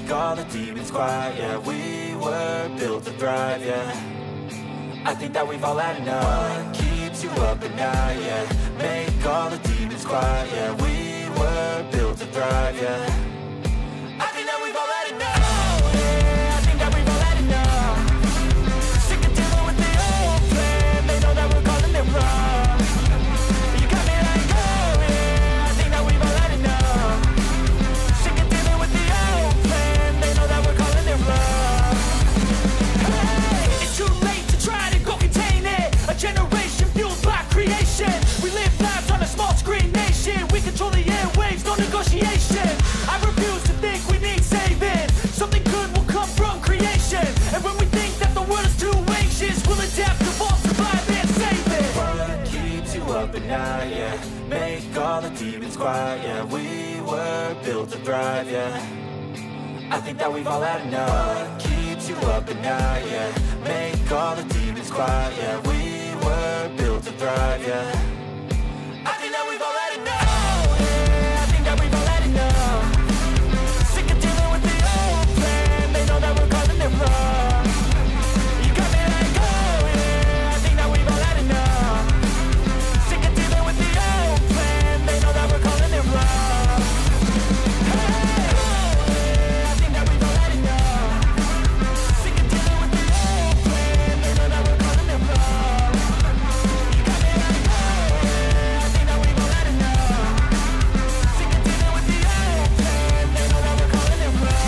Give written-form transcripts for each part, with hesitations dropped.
make all the demons quiet. Yeah, we were built to thrive, yeah. I think that we've all had enough. What keeps you up at night, yeah. Make all the demons quiet, yeah. We were built to thrive, yeah. I think that we've all had enough. Oh, yeah, I think that we've all had enough. Sick of dealing with the old plan. They know that we're calling it wrong. You got me like, oh, yeah, I think that we've all had enough. Sick of dealing with the old plan. They know that we're calling it wrong. Hey, it's too late to try to go contain it. A generation fueled by creation. We live lives on a small screen nation. We control the airwaves, no negotiation. I refuse to think we need saving. Something good will come from creation. And when we think that the world is too anxious, we'll adapt, evolve, survive, and save it. What keeps you up at night, yeah. Make all the demons quiet, yeah. We were built to thrive, yeah. I think that we've all had enough. What keeps you up at night, yeah. Make all the demons quiet, yeah. We were built to thrive, yeah. I think that we've all had enough. Oh, yeah, I think that we've all had enough. Sick of dealing with the old plan. They know that we're calling it wrong. You got me like, oh, yeah, I think that we've all had enough. Sick of dealing with the old plan. They know that we're calling it wrong. Hey, oh, yeah, I think that we've all had enough. Sick of dealing with the old plan. They know that we're calling it wrong. You got me like, oh, yeah, I think that we've all had enough. Sick of dealing with the old plan. They know that we're calling it wrong.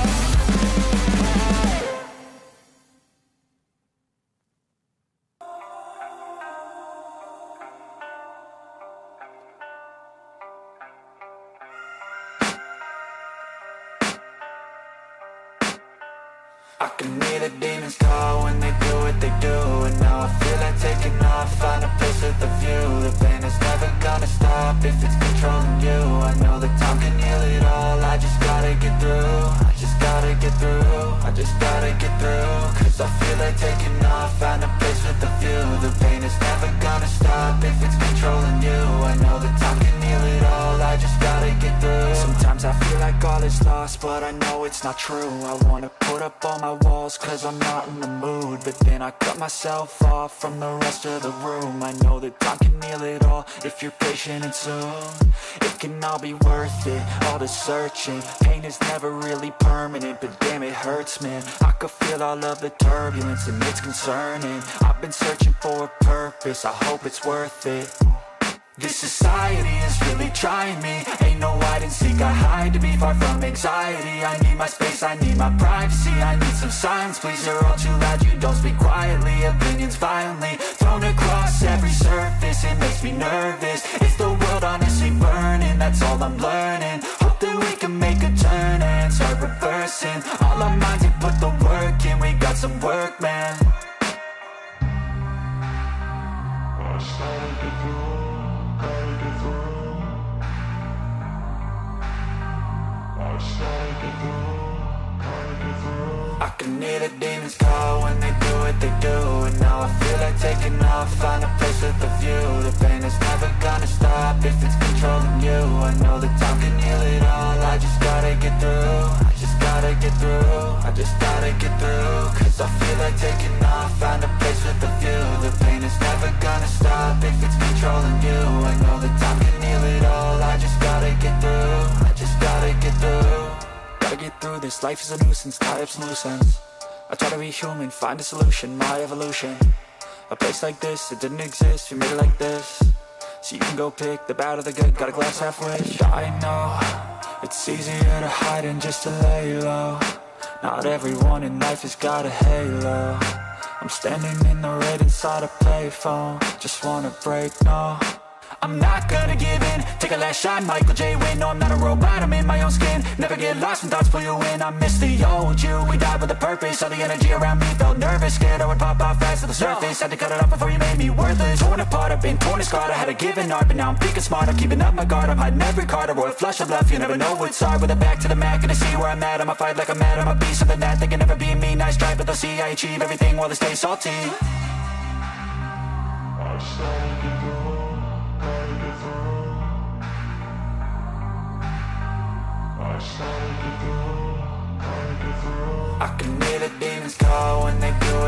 I can hear the demons call when they do what they do. And now I feel like taking off, find a place with a view. The pain is never gonna stop if it's controlling you. I know that time can heal it all, I just gotta get through. I just gotta get through, I just gotta get through. Cause I feel like taking off, find a place with a view. The pain is never gonna stop if it's controlling you. I know that time can heal it all, I just gotta get through. Sometimes I feel like all is lost, but I know it's not true. I wanna put up all my walls cause I'm not in the mood. But then I cut myself off from the rest of the room. I know that time can heal it all if you're patient and soon. It can all be worth it, all the searching. Pain is never really permanent, but damn it hurts, man. I could feel all of the turbulence and it's concerning. I've been searching for a purpose, I hope it's worth it. This society is really trying me. Ain't no hide and seek, I hide to be far from anxiety. I need my space, I need my privacy. I need some silence, please, you're all too loud. You don't speak quietly, opinions violently thrown across every surface. It makes me nervous, is the world honestly burning? That's all I'm learning. Hope that we can make a turn and start reversing all our minds and put the work in. We got some work, man. I can hear the demons call when they do what they do. And now I feel like taking off, find a place with a view. The pain is never gonna stop if it's controlling you. I know that time can heal it all, I just gotta get through. I just gotta get through, I just gotta get through. Cause I feel like taking off, find a place with a view. The pain is never gonna stop if it's controlling you. I know that time can heal it all, I just gotta get through. I just gotta get through. Gotta get through this, life is a nuisance, tie up some loose ends. I try to be human, find a solution, my evolution. A place like this, it didn't exist, we made it like this. So you can go pick the bad or the good, got a glass half wish. I know, it's easier to hide than just to lay low. Not everyone in life has got a halo. I'm standing in the red inside a payphone. Just wanna break, no, I'm not gonna give in. Take a last shot, Michael J. Win. No, I'm not a robot, I'm in my own skin. Never get lost when thoughts pull you in. I miss the old you, we died with a purpose. All the energy around me felt nervous, scared I would pop off fast to the surface. Had to cut it off before you made me worthless. Torn apart, I've been torn and scarred. I had a given art, but now I'm thinking smart. I'm keeping up my guard, I'm hiding every card. A royal flush of love, you never know what's hard. With a back to the mat, gonna see where I'm at. I'ma fight like I'm mad, I'm a beast of the net. They can never be me, nice try, but they'll see I achieve everything while they stay salty. I started to go, gotta get through. I started to go, gotta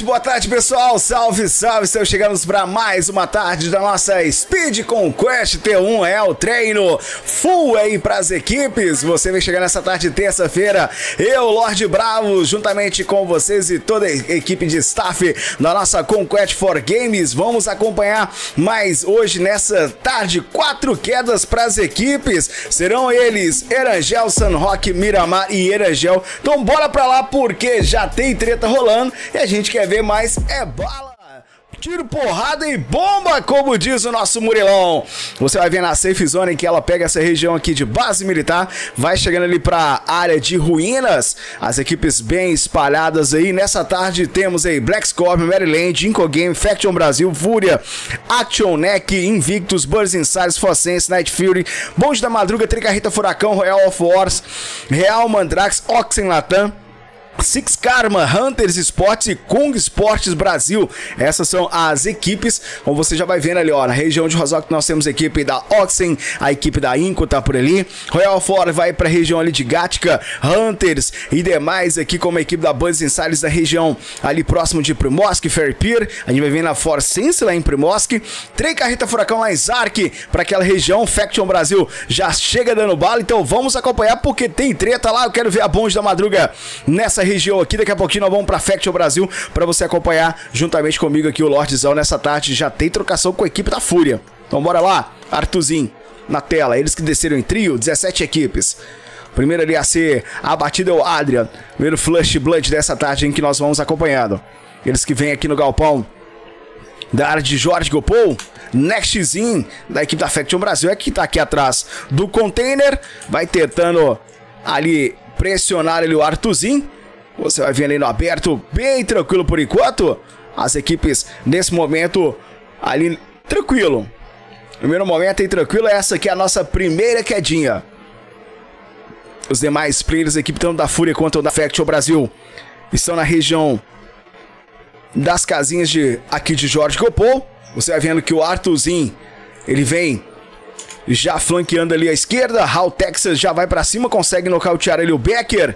boa tarde, pessoal. Salve, salve. Estamos chegando para mais uma tarde da nossa Speed Conquest T1. É o treino full aí para as equipes. Você vem chegar nessa tarde de terça-feira. Eu, Lorde Bravo, juntamente com vocês e toda a equipe de staff da nossa Conquest for Games, vamos acompanhar mais hoje nessa tarde 4 quedas para as equipes. Serão eles Erangel, Sunrock, Miramar e Erangel. Então bora pra lá porque já tem treta rolando e a gente quer ver mais é bala. Tiro, porrada e bomba, como diz o nosso Murilão. Você vai ver na Safe Zone que ela pega essa região aqui de base militar, vai chegando ali pra área de ruínas. As equipes bem espalhadas aí. Nessa tarde temos aí Black Scorpion, Maryland, Incogame, Faction Brasil, Fúria, Action Neck, Invictus, Birds Insiders, Fossense, Night Fury, Bonde da Madruga, Tricarrita Furacão, Royal of Wars, Real Mandrax, Oxen Latam, Six Karma, Hunters Sports e Kung Sports Brasil. Essas são as equipes, como você já vai vendo ali, ó, na região de Rosoc nós temos a equipe da Oxen, a equipe da Inco tá por ali, Royal Fora vai pra região ali de Gatica, Hunters e demais aqui como a equipe da Buds Insiders da região ali próximo de Primosk, Fair Pier. A gente vai ver na Forcense lá em Primosk, Trem Carreta Furacão lá em Zark, pra aquela região. Faction Brasil já chega dando bala, então vamos acompanhar porque tem treta lá. Eu quero ver a Bonde da Madruga nessa região aqui. Daqui a pouquinho nós vamos pra Faction Brasil pra você acompanhar juntamente comigo aqui o Lordezão. Nessa tarde já tem trocação com a equipe da Fúria. Então bora lá, Artuzinho na tela, eles que desceram em trio, 17 equipes. Primeiro ali a ser abatido é o Adrian. Primeiro Flush Blood dessa tarde em que nós vamos acompanhando. Eles que vêm aqui no galpão da área de Jorge Gopol. Nextzinho da equipe da Faction Brasil é que tá aqui atrás do container, vai tentando ali pressionar ali o Artuzinho. Você vai ver ali no aberto, bem tranquilo por enquanto. As equipes nesse momento ali tranquilo. Primeiro momento aí tranquilo, essa aqui é a nossa primeira quedinha. Os demais players, equipe tanto da Fúria quanto da Faction Brasil, estão na região das casinhas aqui de Jorge Gopol. Você vai vendo que o Artuzinho, ele vem já flanqueando ali à esquerda. Hal Texas já vai pra cima, consegue nocautear ali o Becker.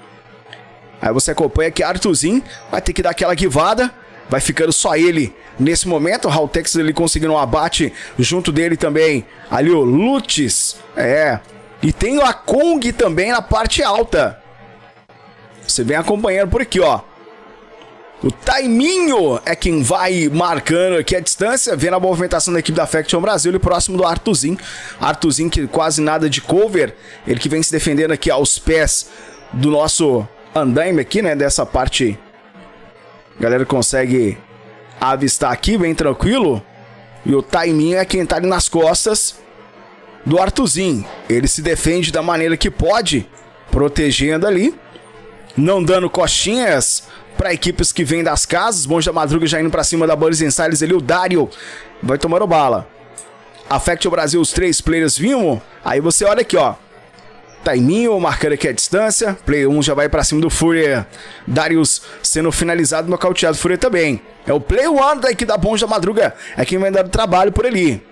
Aí você acompanha que Artuzinho vai ter que dar aquela guivada. Vai ficando só ele nesse momento. O Hal Texas ele conseguindo um abate. Junto dele também ali o Lutz. E tem o Akong também na parte alta. Você vem acompanhando por aqui, ó. O Taiminho é quem vai marcando aqui a distância, vendo a movimentação da equipe da Faction Brasil ali próximo do Artuzinho. Artuzinho que quase nada de cover, ele que vem se defendendo aqui aos pés do nosso andaime aqui, né, dessa parte. A galera consegue avistar aqui, bem tranquilo. E o Taiminho é quem tá ali nas costas do Artuzinho. Ele se defende da maneira que pode, protegendo ali, não dando coxinhas para equipes que vêm das casas. Bonde da Madruga já indo para cima da Birds Insiders ali, o Dario vai tomando bala. A Faction Brasil, os 3 players vinham. Aí você olha aqui, ó, Taiminho marcando aqui a distância. Player 1 já vai para cima do Fúria. Darius sendo finalizado, nocauteado. Fúria também. É o Player 1 daqui da Bonde da Madruga, é quem vai dando trabalho por ali.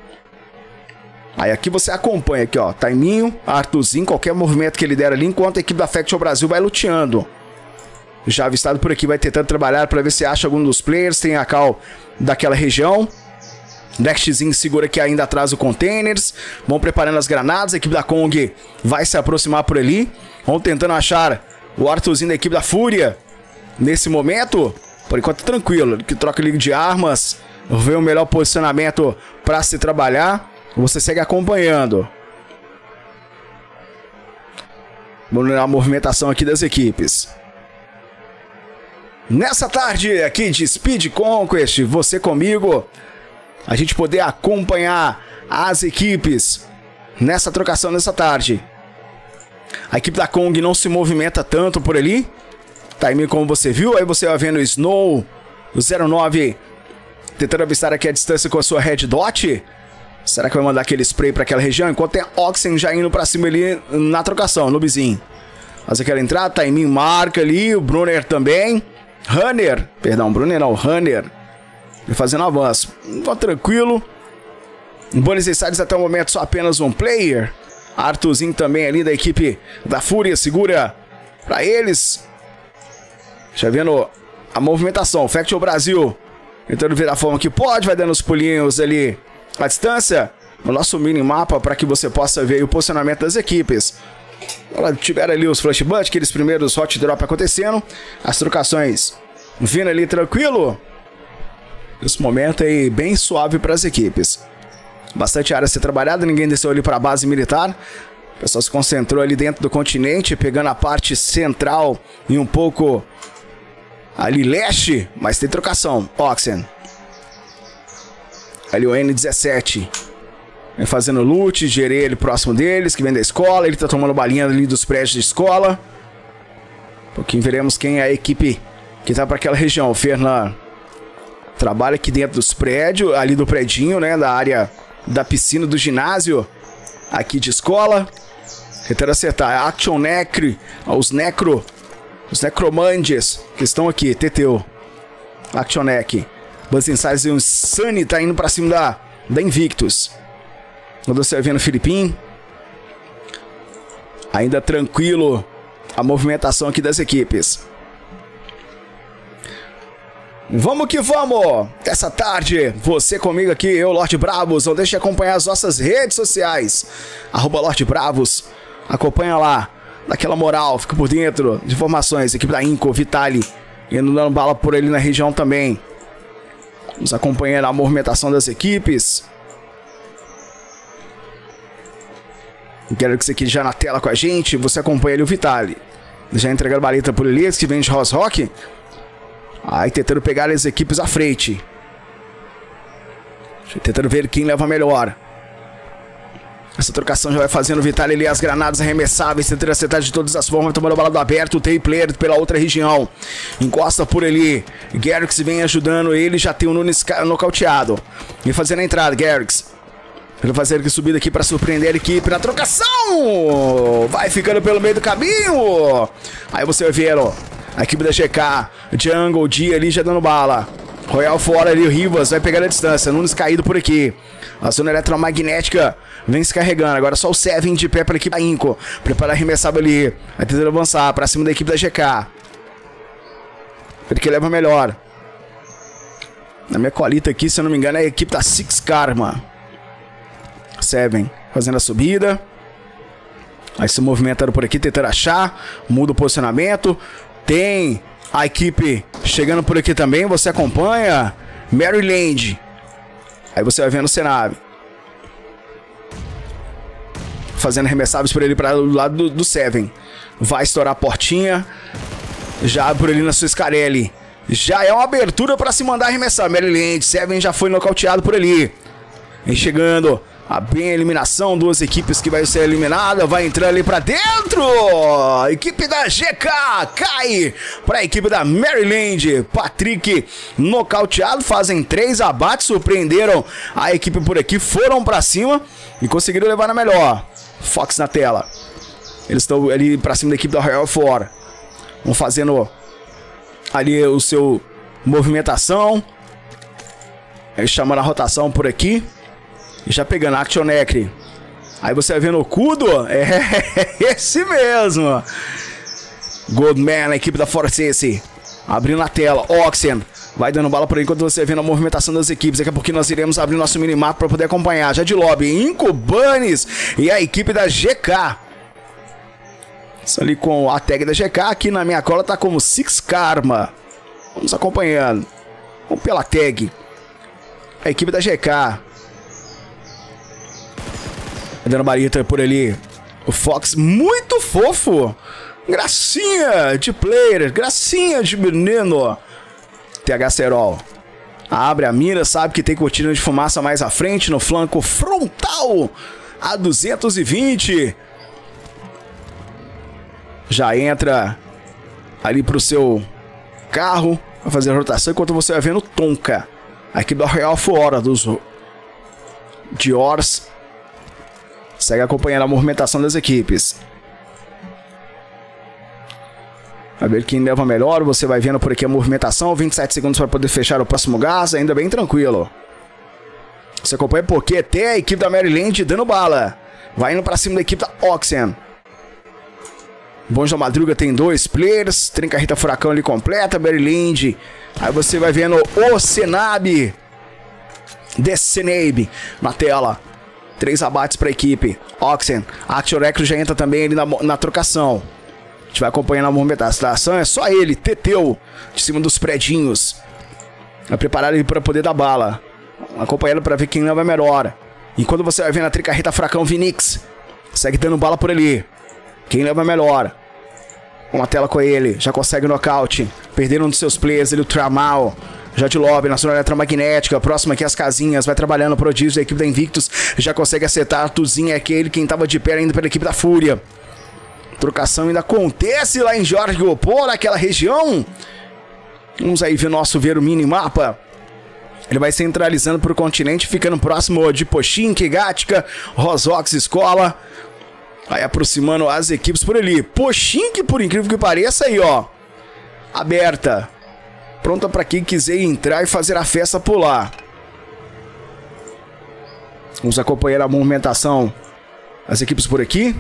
Aí aqui você acompanha aqui, ó, Taiminho, Artuzinho, qualquer movimento que ele der ali, enquanto a equipe da Faction Brasil vai luteando. Já avistado por aqui, vai tentando trabalhar para ver se acha algum dos players. Tem a cal daquela região. Nextzinho segura aqui ainda atrás do containers. Vão preparando as granadas. A equipe da Kong vai se aproximar por ali. Vão tentando achar o Artuzinho da equipe da Fúria. Nesse momento, por enquanto tranquilo, que troca ali de armas, vê o melhor posicionamento para se trabalhar. Você segue acompanhando. Vamos ver a movimentação aqui das equipes. Nessa tarde aqui de Speed Conquest, você comigo, a gente poder acompanhar as equipes nessa trocação nessa tarde. A equipe da Kong não se movimenta tanto por ali. Timing como você viu, aí você vai vendo o Snow, o 09 tentando avistar aqui a distância com a sua Red Dot. Será que vai mandar aquele spray para aquela região? Enquanto tem Oxen já indo para cima ali na trocação, Noobzinho. Mas aquela entrada, Timing marca ali, o Brunner também. Runner, perdão, Brunner não, Runner fazendo avanço. Tá tranquilo. Buenos Aires até o momento só apenas um player. Artuzinho também ali da equipe da Fúria segura pra eles. Já vendo a movimentação. Factual Brasil tentando ver da forma que pode, vai dando os pulinhos ali à distância. O nosso minimapa para que você possa ver o posicionamento das equipes. Tiveram ali os flashbacks, aqueles primeiros hot drop acontecendo. As trocações vindo ali tranquilo. Esse momento aí bem suave para as equipes. Bastante área a ser trabalhada, ninguém desceu ali para a base militar. O pessoal se concentrou ali dentro do continente, pegando a parte central e um pouco ali leste, mas tem trocação. Oxen. Ali o N17. Vem fazendo loot, gerei ele próximo deles, que vem da escola. Ele tá tomando balinha ali dos prédios de escola. Um pouquinho veremos quem é a equipe que tá para aquela região. O Fernan trabalha aqui dentro dos prédios, ali do predinho, né? Da área da piscina do ginásio aqui de escola. Tentando acertar. Action Necri, os necromantes que estão aqui. Teteu. Action Nec. Buzz Insights e o Sunny tá indo pra cima da Invictus. Andou servindo o Filipim. Ainda tranquilo a movimentação aqui das equipes. Vamos que vamos! Essa tarde, você comigo aqui, eu, Lorde Bravos. Não deixe de acompanhar as nossas redes sociais. @Lorde Bravos. Acompanha lá, dá aquela moral, fica por dentro de informações. Equipe da Inco, Vitali, indo dando bala por ali na região também. Vamos acompanhando a movimentação das equipes. Quero que você aqui já na tela com a gente. Você acompanha ali o Vitali. Já entregando baleta por ali, que vem de Ross Rock. Aí tentando pegar as equipes à frente. Tentando ver quem leva melhor. Essa trocação já vai fazendo o Vitali ali, as granadas arremessáveis, tentando acertar de todas as formas, tomando a bala do aberto, o T-Player pela outra região. Encosta por ali. Garrix vem ajudando ele, já tem o Nunes nocauteado. E fazendo a entrada, Garrix. Ele fazer aqui subida aqui para surpreender a equipe na trocação. Vai ficando pelo meio do caminho. Aí você vai ver, ó, a equipe da GK, Jungle, Dia ali já dando bala. Royal fora ali, o Rivas vai pegar a distância. Nunes caído por aqui. A zona eletromagnética vem se carregando. Agora só o Seven de pé para a equipe da Inco. Prepara arremessado ali. Vai tentando avançar para cima da equipe da GK. Ele que leva melhor. Na minha colita aqui, se eu não me engano, é a equipe da Six Karma. Seven fazendo a subida. Aí se movimentando por aqui, tentando achar. Muda o posicionamento. Tem a equipe chegando por aqui também. Você acompanha. Maryland. Aí você vai vendo o cenário. Fazendo arremessáveis por ali para o lado do Seven. Vai estourar a portinha. Já por ali na sua Scarelli. Já é uma abertura para se mandar arremessar. Maryland. Seven já foi nocauteado por ali. Vem chegando. A bem eliminação, duas equipes que vai ser eliminada, vai entrar ali pra dentro. A equipe da GK cai pra equipe da Maryland. Patrick nocauteado, fazem 3 abates, surpreenderam a equipe por aqui, foram pra cima e conseguiram levar na melhor. Fox na tela. Eles estão ali pra cima da equipe da Royal fora. Vão fazendo ali o seu movimentação. Eles chamando a rotação por aqui. E já pegando a Action Necri. Aí você vai vendo o Kudo. É esse mesmo. Goldman, a equipe da Force. Abrindo a tela. Oxen. Vai dando bala por aí enquanto você vê a movimentação das equipes. Daqui a pouquinho nós iremos abrir nosso minimapa para poder acompanhar. Já de lobby. Inco, Bunnies e a equipe da GK. Isso ali com a tag da GK. Aqui na minha cola tá como Six Karma. Vamos acompanhando. Vamos pela tag. A equipe da GK. Dando barita por ali. O Fox muito fofo. Gracinha de player. Gracinha de menino. TH Serol. Abre a mira. Sabe que tem cortina de fumaça mais à frente. No flanco frontal. A 220. Já entra ali pro seu carro. Vai fazer a rotação. Enquanto você vai vendo Tonka. Aqui do Royal fora dos Diors. Segue acompanhando a movimentação das equipes. Vai ver quem leva melhor. Você vai vendo por aqui a movimentação. 27 segundos para poder fechar o próximo gás. Ainda bem tranquilo. Você acompanha porque até a equipe da Maryland dando bala. Vai indo para cima da equipe da Oxen. Bonde da Madruga tem 2 players. Trinca Rita Furacão ali completa. Maryland. Aí você vai vendo o Senab. Descenabe na tela. 3 abates pra equipe. Oxen. Action Reckless já entra também ali na trocação. A gente vai acompanhando a movimentação. É só ele, Teteu, de cima dos predinhos. Vai preparar ele para poder dar bala. Acompanhando para ver quem leva melhor. E quando você vai vendo a Trinca Rita Furacão, Vinix segue dando bala por ali. Quem leva melhor. Uma tela com ele. Já consegue o nocaute. Perderam um dos seus players ali, o Tramal. Já de lobby, na zona eletromagnética. Próximo aqui as casinhas. Vai trabalhando o prodígio da equipe da Invictus. Já consegue acertar. Tuzinho é aquele quem tava de pé ainda pela equipe da Fúria. Trocação ainda acontece lá em Jorge Gopor, naquela região. Vamos aí ver o minimapa. Ele vai centralizando para o continente, ficando próximo de Pochink, Gatka, Rosox, Escola. Vai aproximando as equipes por ali. Pochink, por incrível que pareça, aí ó, aberta. Pronta para quem quiser entrar e fazer a festa por lá. Vamos acompanhar a movimentação das equipes por aqui.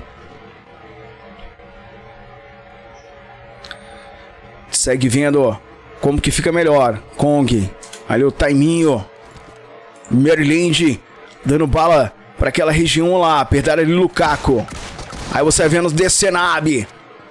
Segue vendo como que fica melhor. Kong, ali o Taiminho. Maryland dando bala para aquela região lá. Perderam ali Lukaku. Aí você vai vendo o Descenab.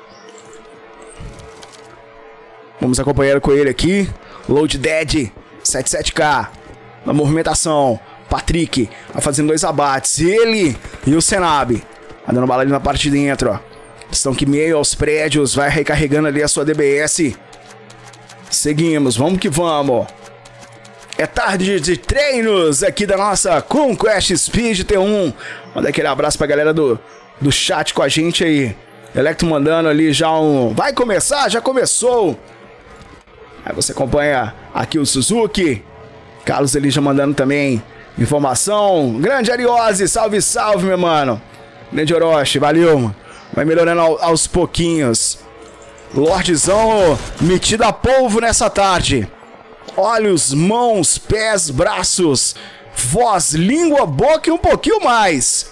Vamos acompanhar com ele aqui. Load Dead 77k. Na movimentação. Patrick vai fazendo 2 abates. Ele e o Senab. Vai dando bala ali na parte de dentro, ó. Estão que meio aos prédios. Vai recarregando ali a sua DBS. Seguimos, vamos que vamos. É tarde de treinos aqui da nossa Conquest Speed T1. Manda aquele abraço pra galera do chat com a gente aí. Electro mandando ali já um... Vai começar? Já começou. Aí você acompanha aqui o Suzuki. Carlos ali já mandando também informação. Grande Ariose, salve, salve, meu mano. Grande Orochi, valeu, mano. Vai melhorando aos pouquinhos. Lordzão metido a polvo nessa tarde. Olhos, mãos, pés, braços, voz, língua, boca e um pouquinho mais.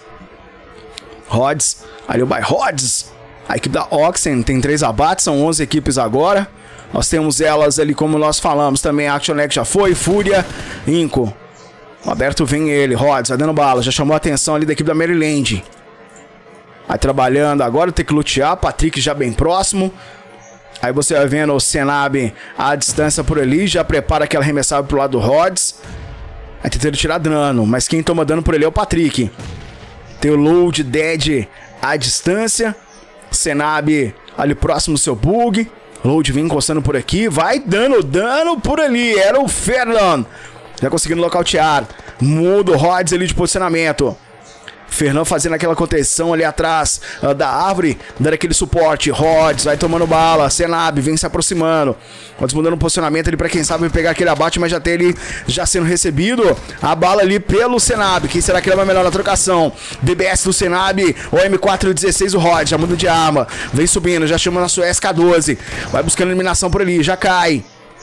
Rods, ali o by Rods. A equipe da Oxen tem 3 abates, são 11 equipes agora. Nós temos elas ali, como nós falamos também. Action Leg já foi, Fúria, Inco. O aberto vem ele, Rods, vai dando bala. Já chamou a atenção ali da equipe da Maryland. Vai trabalhando agora, tem que lutear. Patrick já bem próximo. Aí você vai vendo o Senab à distância por ali. Já prepara aquela arremessada pro lado do Rods. Vai tentando tirar dano, mas quem toma dano por ali é o Patrick. Tem o Load Dead à distância. Senab ali próximo do seu bug. Load vem encostando por aqui. Vai dando dano por ali. Era o Fernand. Já conseguindo nocautear. Muda o Rods ali de posicionamento. Fernando fazendo aquela contenção ali atrás da árvore, dando aquele suporte. Rods vai tomando bala. Senab vem se aproximando. Rods mudando o posicionamento ali pra quem sabe pegar aquele abate, mas já tem ele já sendo recebido. A bala ali pelo Senab. Quem será que leva melhor na trocação? DBS do Senab, o M416, o Rods já muda de arma. Vem subindo, já chama na sua SK12. Vai buscando eliminação por ali, já cai.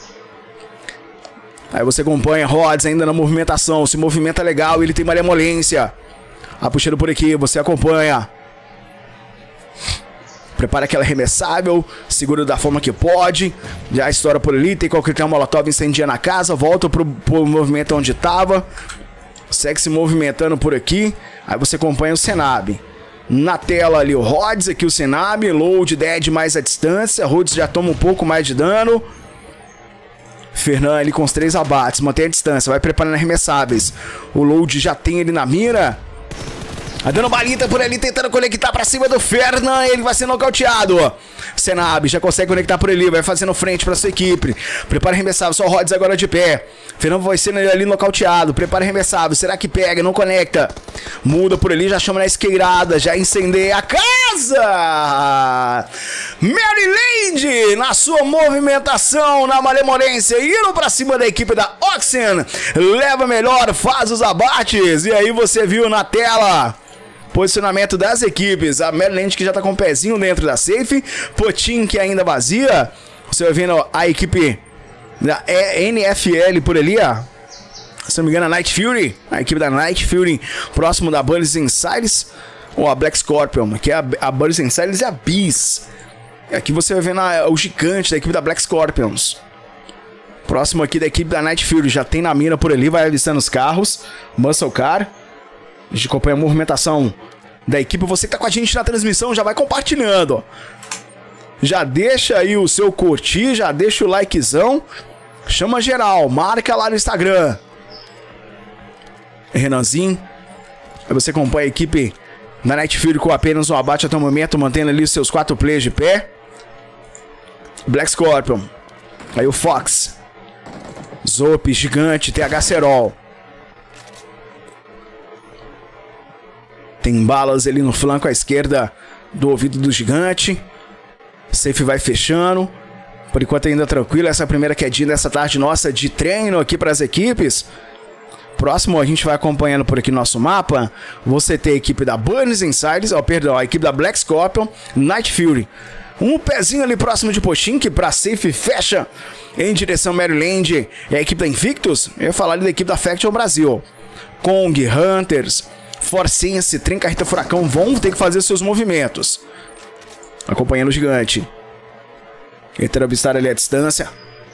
Aí você acompanha Rods ainda na movimentação. Se movimenta legal, ele tem malemolência. Puxando por aqui, você acompanha. Prepara aquela arremessável. Segura da forma que pode. Já estoura por ali. Tem qualquer molotov incendia na casa. Volta pro movimento onde estava. Segue se movimentando por aqui. Aí você acompanha o Senab. Na tela ali o Rods, aqui o Senab. Load Dead mais à distância. Rods já toma um pouco mais de dano. Fernando ali com os 3 abates. Mantém a distância. Vai preparando arremessáveis. O Load já tem ele na mira. Vai dando balita por ali, tentando conectar pra cima do Fernand. Ele vai ser nocauteado. Senab já consegue conectar por ali. Vai fazendo frente pra sua equipe. Prepara arremessável, só o Rods agora de pé. Fernand vai sendo ali nocauteado. Prepara arremessável, será que pega? Não conecta. Muda por ali, já chama na esqueirada. Já incendeia a casa. Maryland na sua movimentação, na malemolência, indo pra cima da equipe da Oxen. Leva melhor, faz os abates. E aí você viu na tela posicionamento das equipes. A Maryland que já tá com o pezinho dentro da safe. Potin que ainda vazia. Você vai vendo a equipe da NFL por ali, ó. Se não me engano, a Night Fury. A equipe da Night Fury próximo da Burns Insiders. Ou a Black Scorpion, que é a Burns Insiders e a Beast. Aqui você vai ver o gigante da equipe da Black Scorpions. Próximo aqui da equipe da Night Fury. Já tem na mira por ali, vai avistando os carros. Muscle Car. A gente acompanha a movimentação da equipe. Você que tá com a gente na transmissão, já vai compartilhando. Já deixa aí o seu curtir, já deixa o likezão. Chama geral, marca lá no Instagram. Renanzinho. Aí você acompanha a equipe da Night Fury com apenas um abate até o momento, mantendo ali os seus 4 players de pé. Black Scorpion. Aí o Fox. Zop, gigante, TH Serol. Tem balas ali no flanco à esquerda do ouvido do gigante. Safe vai fechando. Por enquanto ainda tranquilo. Essa é a primeira quedinha dessa tarde nossa de treino aqui para as equipes. Próximo a gente vai acompanhando por aqui no nosso mapa. Você tem a equipe da Burns Insiders. A equipe da Black Scorpion, Night Fury. Um pezinho ali próximo de Pochink para Safe fecha em direção Maryland. É a equipe da Invictus. Eu ia falar ali da equipe da Faction Brasil. Kong, Hunters, Forcense, Trem Carreta Furacão vão ter que fazer seus movimentos. Acompanhando o gigante. Tentando avistar ali a distância.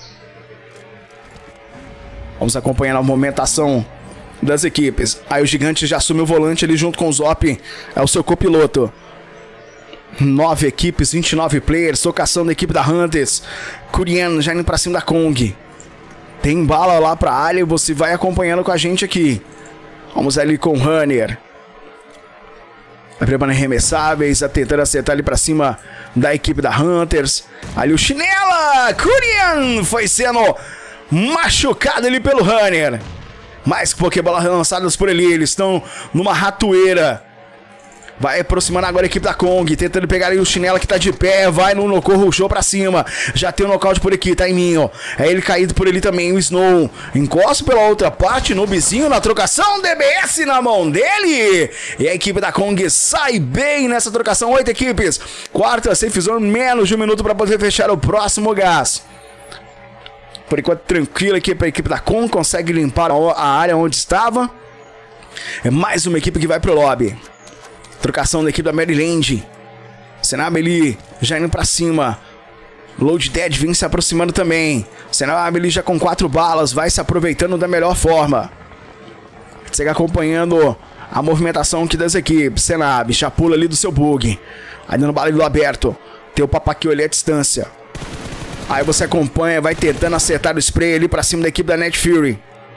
Vamos acompanhando a movimentação das equipes. Aí o gigante já assume o volante ali junto com o Zop. É o seu copiloto. 9 equipes, 29 players. Tocação da equipe da Hunters. Kurian já indo pra cima da Kong. Tem bala lá pra área e você vai acompanhando com a gente aqui. Vamos ali com o Runner. Vai preparando arremessáveis, tentando acertar ali pra cima da equipe da Hunters. Ali o Chinela! Kurian foi sendo machucado ali pelo Runner. Mais Pokébolas lançadas por ali. Eles estão numa ratoeira. Vai aproximando agora a equipe da Kong. Tentando pegar ali o Chinela que tá de pé. Vai no Nocorro, show pra cima. Já tem o nocaute por aqui, tá em mim, ó. É ele caído por ali também, o Snow. Encosta pela outra parte, no vizinho, na trocação. DBS na mão dele. E a equipe da Kong sai bem nessa trocação. 8 equipes. Quarta safe zone, menos de 1 minuto pra poder fechar o próximo gás. Por enquanto, tranquilo aqui para a equipe da Kong. Consegue limpar a área onde estava. É mais uma equipe que vai pro lobby. Trocação da equipe da Maryland. Senab ali já indo pra cima. Load Dead vem se aproximando também. Senab ali já com 4 balas. Vai se aproveitando da melhor forma. Segue acompanhando a movimentação aqui das equipes. Senab já pula ali do seu bug. Aí dando bala ali do aberto. Tem o Papaquio ali à distância. Aí você acompanha, vai tentando acertar o spray ali pra cima da equipe da Night Fury.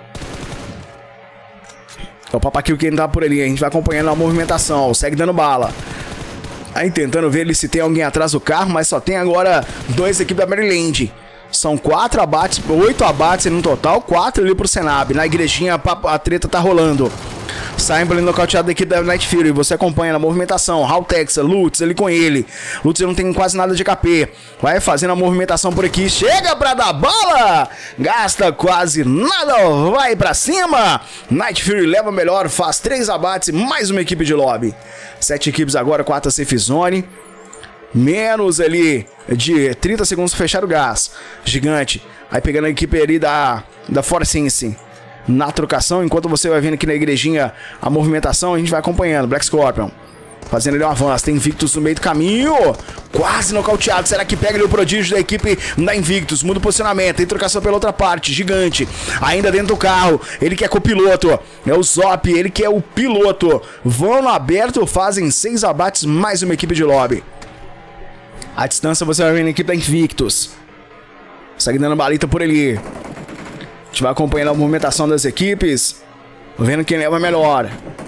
É o Papaquio que tá por ali, a gente vai acompanhando a movimentação, segue dando bala. Aí tentando ver ali se tem alguém atrás do carro, mas só tem agora 2 equipes da Maryland. São 4 abates, 8 abates no total, 4 ali pro Senab. Na igrejinha a treta tá rolando. Saem ali nocauteado da equipe da Night Fury. Você acompanha na movimentação. Haltexa, Lutz ali com ele. Lutz não tem quase nada de HP. Vai fazendo a movimentação por aqui. Chega pra dar bala. Gasta quase nada. Vai pra cima. Night Fury leva melhor. Faz 3 abates. Mais uma equipe de lobby. 7 equipes agora. 4 safe zone. Menos ali de 30 segundos pra fechar o gás. Gigante. Aí pegando a equipe ali da Forcense. Na trocação, enquanto você vai vendo aqui na igrejinha a movimentação, a gente vai acompanhando. Black Scorpion fazendo ali um avanço. Tem Invictus no meio do caminho. Quase nocauteado. Será que pega ali o prodígio da equipe da Invictus? Muda o posicionamento. Tem trocação pela outra parte. Gigante. Ainda dentro do carro. Ele que é copiloto. É o Zop. Ele que é o piloto. Vão no aberto. Fazem 6 abates. Mais uma equipe de lobby. À distância você vai vendo a equipe da Invictus. Segue dando balita por ali. A gente vai acompanhando a movimentação das equipes. Vendo quem leva melhor.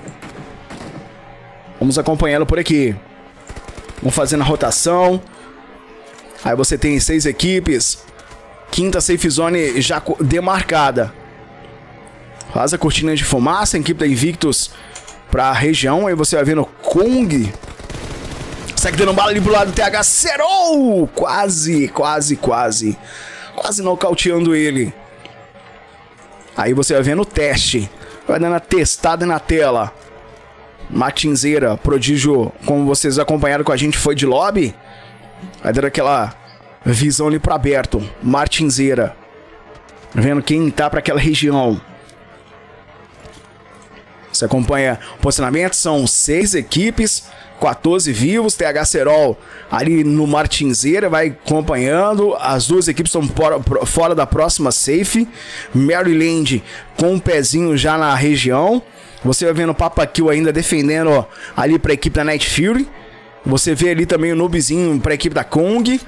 Vamos acompanhando por aqui. Vamos fazendo a rotação. Aí você tem 6 equipes. Quinta safe zone já demarcada. Faz a cortina de fumaça. A equipe da Invictus pra região. Aí você vai vendo Kong. Segue dando bala ali pro lado do TH. Serol! Quase nocauteando ele. Aí você vai vendo o teste. Vai dando a testada na tela. Matinzeira, prodígio, como vocês acompanharam com a gente, foi de lobby. Vai dando aquela visão ali pro aberto. Martinzeira. Vendo quem tá pra aquela região. Você acompanha o posicionamento. São 6 equipes. 14 vivos, TH Serol ali no Martinzeira, vai acompanhando. As duas equipes estão fora da próxima safe. Maryland com um pezinho já na região. Você vai vendo o Papa Kill ainda defendendo ali para a equipe da Night Fury. Você vê ali também o Noobzinho para a equipe da Kong.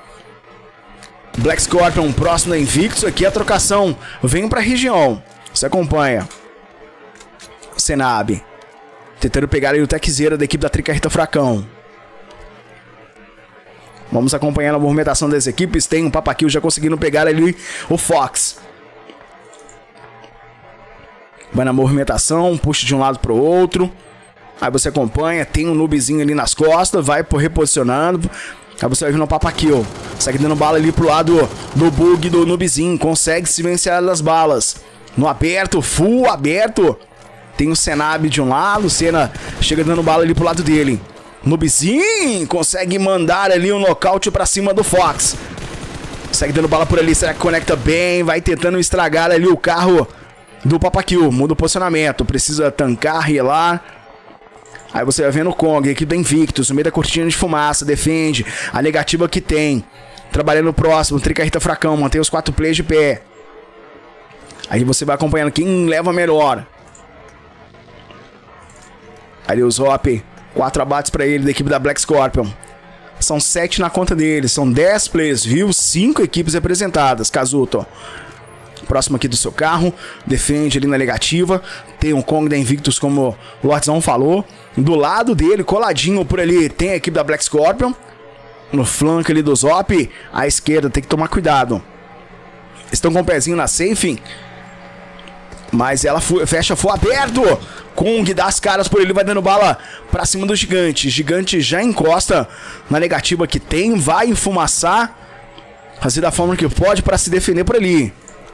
Black Scorpion próximo da Invictus. Aqui a trocação vem para a região. Você acompanha. Senab tentando pegar aí o Techzeira da equipe da Tricarreta Furacão. Vamos acompanhando a movimentação das equipes. Tem um Papa Kill já conseguindo pegar ali o Fox. Vai na movimentação, puxa de um lado para o outro. Aí você acompanha, tem um noobzinho ali nas costas, vai reposicionando. Aí você vai vendo o Papa Kill. Segue dando bala ali pro lado do bug do noobzinho. Consegue se vencer das balas. No aberto, full aberto. Tem o Senab de um lado, o Senna chega dando bala ali pro lado dele. Noobzinho consegue mandar ali um nocaute pra cima do Fox. Segue dando bala por ali, será que conecta bem? Vai tentando estragar ali o carro do Papa Kill. Muda o posicionamento, precisa tancar, relar. Aí você vai vendo o Kong, equipe da Invictus, no meio da cortina de fumaça, defende a negativa que tem. Trabalhando próximo, Tricarreta Furacão, mantém os 4 players de pé. Aí você vai acompanhando quem leva melhor. Ali o Zop, 4 abates pra ele da equipe da Black Scorpion. São 7 na conta dele, são 10 players, viu? 5 equipes representadas, Kazuto. Próximo aqui do seu carro, defende ali na negativa. Tem o Kong da Invictus, como o Lordzão falou. Do lado dele, coladinho por ali, tem a equipe da Black Scorpion. No flanco ali do Zop, à esquerda, tem que tomar cuidado. Estão com o pezinho na safe, mas ela fecha full aberto. Kong dá as caras por ele, vai dando bala pra cima do Gigante. Gigante já encosta na negativa que tem, vai enfumaçar, fazer da forma que pode pra se defender por ali.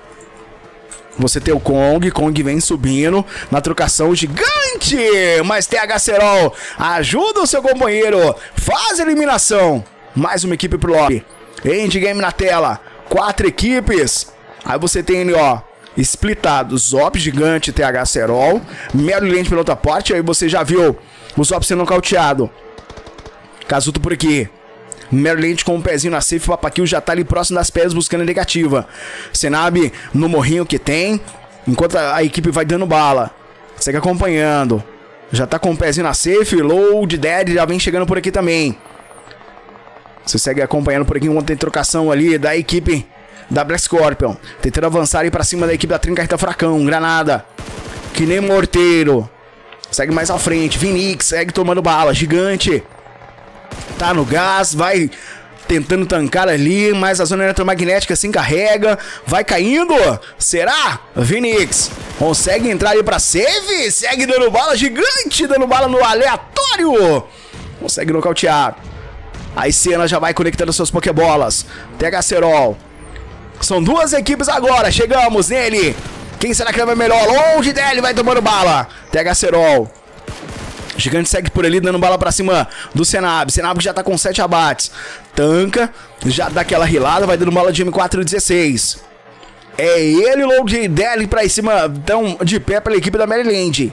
Você tem o Kong, Kong vem subindo na trocação, Gigante, mas TH Serol ajuda o seu companheiro, faz a eliminação. Mais uma equipe pro lobby. Endgame na tela, 4 equipes. Aí você tem ali, ó, splitado, Zop, Gigante, TH Serol, Maryland pela outra parte. Aí você já viu o Zop sendo nocauteado. Kazuto por aqui. Maryland com um pezinho na safe, Papa Kill já tá ali próximo das pedras buscando a negativa. Senab no morrinho que tem, enquanto a equipe vai dando bala. Segue acompanhando. Já tá com um pezinho na safe, Load Dead já vem chegando por aqui também. Você segue acompanhando por aqui enquanto tem trocação ali da equipe da Black Scorpion. Tentando avançar aí pra cima da equipe da Tricarreta Furacão. Granada, que nem morteiro. Segue mais à frente, Vinix segue tomando bala. Gigante tá no gás, vai tentando tancar ali, mas a zona eletromagnética se encarrega, vai caindo. Será? Vinix consegue entrar ali pra save, segue dando bala. Gigante dando bala no aleatório, consegue nocautear. Aí Senna já vai conectando seus pokebolas. TH Serol. São 2 equipes agora, chegamos nele. Quem será que leva melhor? Longe dele, vai tomando bala. TH Serol. Gigante segue por ali, dando bala pra cima do Senab. Senab já tá com 7 abates. Tanca, já dá aquela rilada, vai dando bala de M416. É ele, Load dele pra cima, então, de pé pela equipe da Maryland.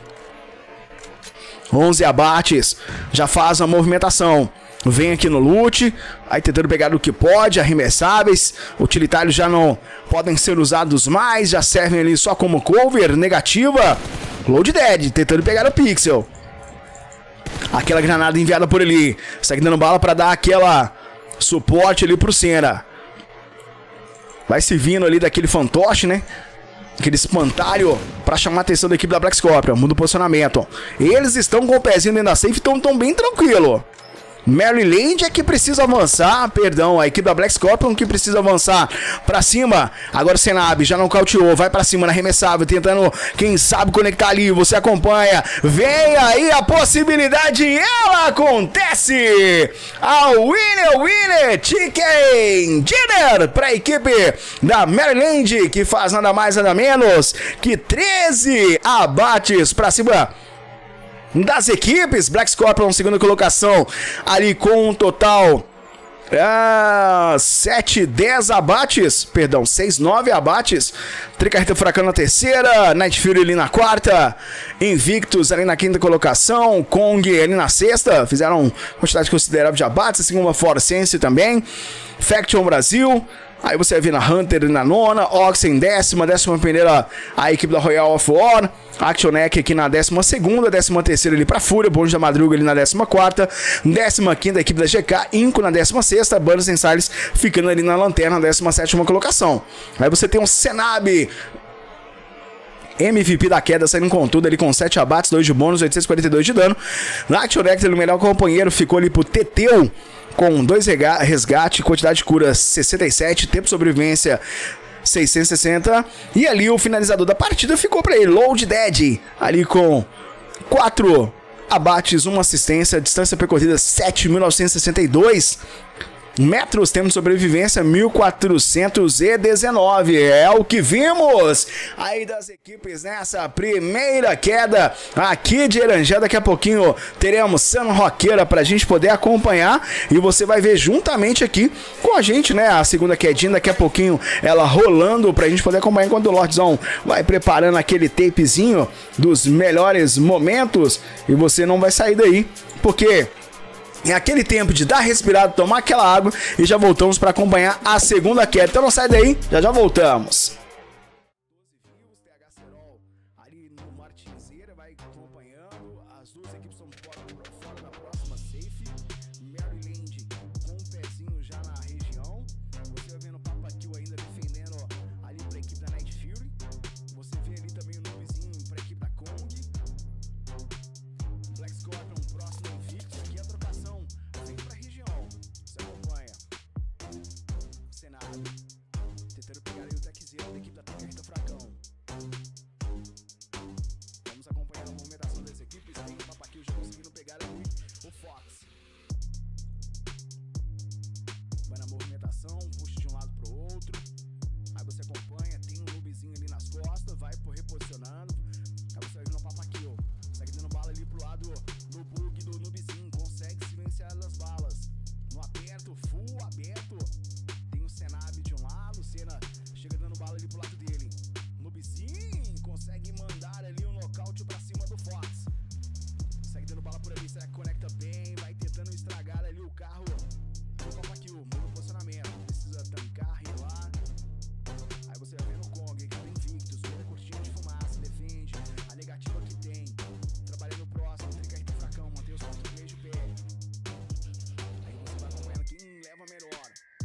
11 abates, já faz a movimentação. Vem aqui no loot, aí tentando pegar o que pode, arremessáveis. Utilitários já não podem ser usados mais, já servem ali só como cover, negativa. Load Dead, tentando pegar o Pixel. Aquela granada enviada por ali. Segue dando bala pra dar aquela suporte ali pro Senna. Vai se vindo ali daquele fantoche, né? Aquele espantalho pra chamar a atenção da equipe da Black Scorpion. Muda o posicionamento. Eles estão com o pezinho dentro da safe, estão bem tranquilo. Maryland é que precisa avançar, perdão, a equipe da Black Scorpion que precisa avançar pra cima. Agora o Senab já não cauteou, vai pra cima na arremessável, tentando, quem sabe, conectar ali. Você acompanha, vem aí a possibilidade e ela acontece. A winner, chicken dinner pra equipe da Maryland, que faz nada mais nada menos que 13 abates pra cima das equipes. Black Scorpion segunda colocação ali com um total 7-10 abates, perdão, 6-9 abates. Tricarreta Furacão na terceira, Night Fury ali na quarta, Invictus ali na quinta colocação, Kong ali na sexta, fizeram quantidade considerável de abates, assim como a Forsense também, Faction Brasil. Aí você vai ver na Hunter na nona, Ox em décima primeira a equipe da Royal of War, Actionec aqui na 12ª, 13ª ali pra Fúria, Bonde da Madruga ali na 14ª, 15ª a equipe da GK, Inco na 16ª, Butters and Siles ficando ali na lanterna na 17ª colocação. Aí você tem um Senab, MVP da queda, saindo com tudo ali com 7 abates, 2 de bônus, 842 de dano. Na Actionec, o melhor companheiro ficou ali pro Teteu, com 2 resgate, quantidade de cura 67, tempo de sobrevivência 660. E ali o finalizador da partida ficou para ele, Load Dead, ali com 4 abates, 1 assistência, distância percorrida 7.962 metros, tempo de sobrevivência 1419. É o que vimos aí das equipes nessa primeira queda aqui de Eranjá. Daqui a pouquinho teremos Sun Roqueira pra gente poder acompanhar e você vai ver juntamente aqui com a gente, né, a segunda quedinha, daqui a pouquinho ela rolando pra gente poder acompanhar enquanto o Lordzão vai preparando aquele tapezinho dos melhores momentos e você não vai sair daí, porque é aquele tempo de dar respirado, tomar aquela água e já voltamos para acompanhar a segunda queda. Então não sai daí, já voltamos. Ali no Martinzeira vai acompanhando, as duas equipes estão fora da próxima safe. Maryland com um pezinho já na região. Você vai vendo o Papa Kill ainda defendendo ali para a equipe da Night Fury. Você vê ali também o nomezinho para a equipe da Kong. Black Scorpion próximo Invictus, aqui a trocação vem pra região, você acompanha o cenário, tentando pegar aí o Techzero da equipe da Tricarreta Furacão. Vamos acompanhar a movimentação das equipes, tem o Papaquil já conseguindo pegar ali o Fox. Vai na movimentação, puxa de um lado pro outro, aí você acompanha, tem um noobzinho ali nas costas, vai reposicionando, aí você vai vendo o Papaquil, segue dando bala ali pro lado no bug do noobzinho, consegue silenciar as balas. No aberto, full aberto, tem o Senab de um lado, o Senna chega dando bala ali pro lado dele. Noobzinho consegue mandar ali um nocaute pra cima do Fox. Segue dando bala por ali, será que conecta bem, vai tentando estragar ali o carro do Papa Kill, muda o posicionamento, precisa tancar, rilar. Aí você vai vendo o Kong, que tem Invictus, vira cortina de fumaça, defende a negativa que tem. Trabalhando próximo, Tricarreta Furacão, mantém os 4 players de pé. Aí você vai acompanhando quem leva melhor.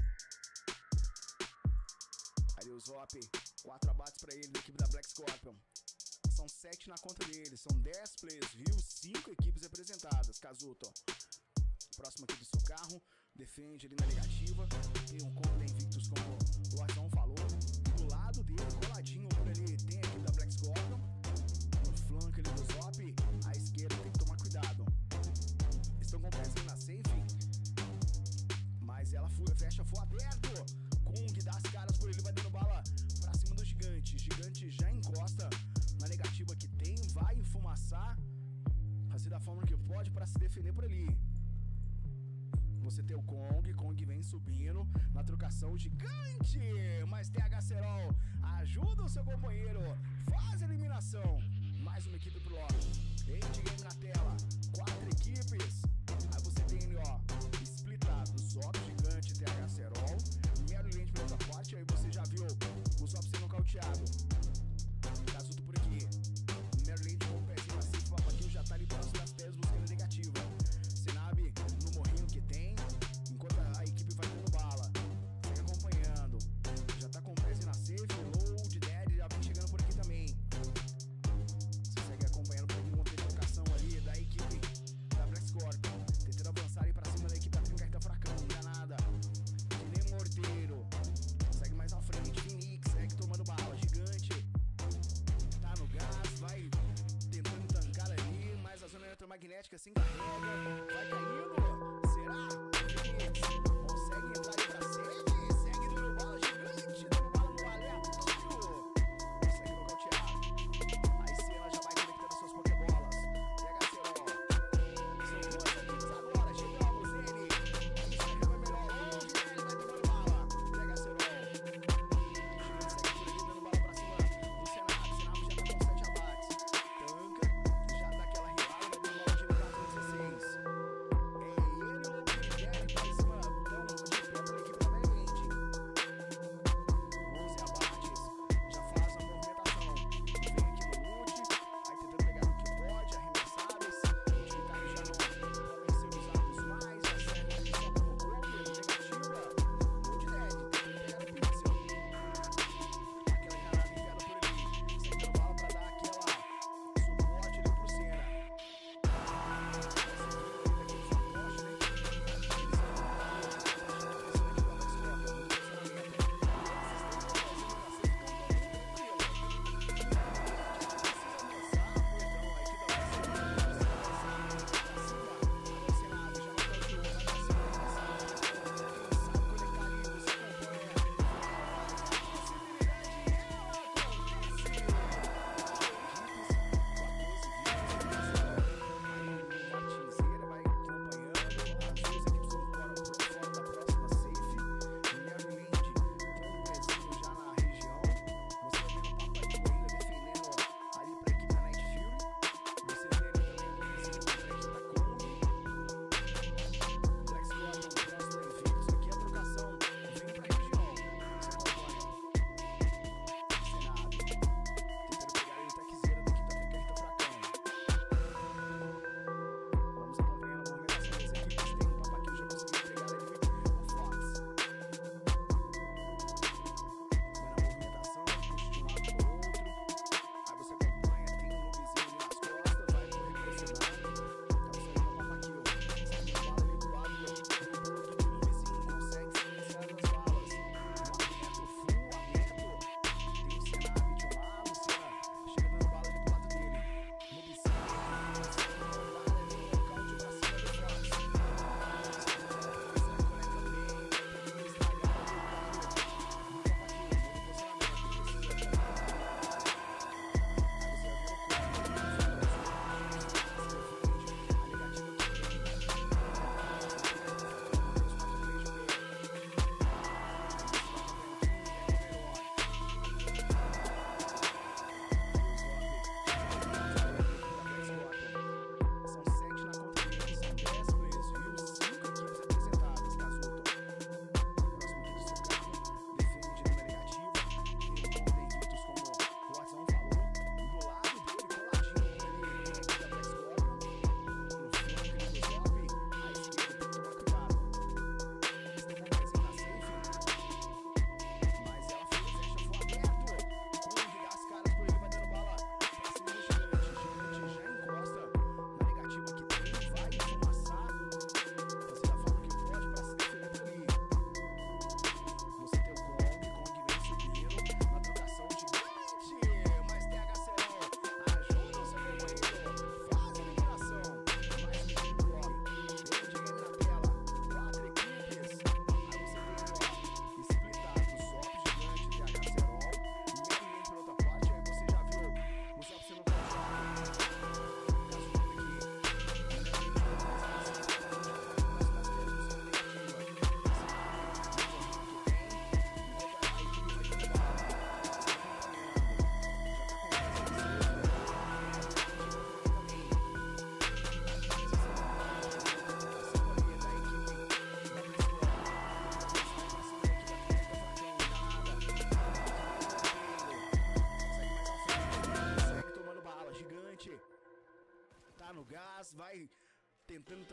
Ali o Zop, 4 abates pra ele da equipe da Black Scorpion. São 7 na conta dele, são 10 players, viu? 5 equipes representadas. Kazuto, próximo aqui do seu carro, defende ali na negativa. Tem um combo da Invictus, como o Lordzão falou. Do lado dele, coladinho por ali, tem a equipe da Black Scorpion. No flanco ali do Zop, à esquerda tem que tomar cuidado. Estão com peça na safe, mas ela fecha full aberto. Kung dá as caras por ele, vai dando bala pra cima do gigante. Gigante já encosta na negativa que tem, vai enfumaçar, fazer da forma que pode para se defender por ali. Você tem o Kong vem subindo na trocação gigante, mas tem a Gacerol, ajuda o seu companheiro, faz a eliminação. Mais uma equipe pro lado, endgame na tela, 4 equipes. Aí você tem ele, ó, splitado, Zop gigante, tem a Gacerol, Maryland pela outra parte. Aí você já viu o Zop sendo nocauteado. Kazuto por aqui, Maryland com o pezinho assim, o Papaquil já tá ali próximo das pedras buscando a negativa. Senab no morrinho que tem, enquanto a equipe vai dando bala. Segue acompanhando, já tá com o pezinho na safe, Load Dead já vem chegando por aqui também. Você segue acompanhando por aqui, vão ter trocação ali da equipe da Black Scorpion, tentando avançar aí pra cima da equipe da Tricarreta Furacão, enganada. Que nem morteiro, segue mais à frente, Phoenix, segue tomando bala, gigante. Tá no gás, vai tentando tancar ali, mas a zona eletromagnética assim carrega, vai caindo. Será? Phoenix consegue entrar ali pra safe, segue dando bala gigante, dando bala no aleatório, consegue nocautear. Aí Senna já vai conectando suas pokebolas, pega a Serol. São duas equipes agora, chegamos nele. Aí será que vai melhor?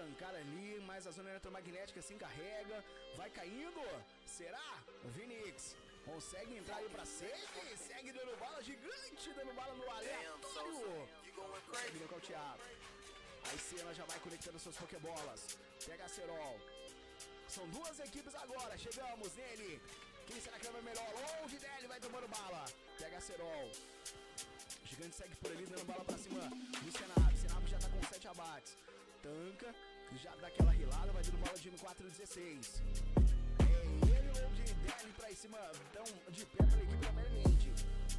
tancar ali, mas a zona eletromagnética se encarrega. Vai caindo. Será? Vinix consegue entrar aí pra safe. Segue dando bala gigante, dando bala no aleatório. Consegue nocautear. Aí Senna já vai conectando suas pokebolas. Pega a Serol. São duas equipes agora. Chegamos nele. Quem será que é o melhor? Longe dele, vai tomando bala. Pega a Serol. O gigante segue por ali, dando bala pra cima do Senab. Senab já tá com 7 abates. Tanca, já dá aquela rilada, vai dando bala de M416. É ele, longe dele pra cima. Então, de pé pela equipe da Maryland.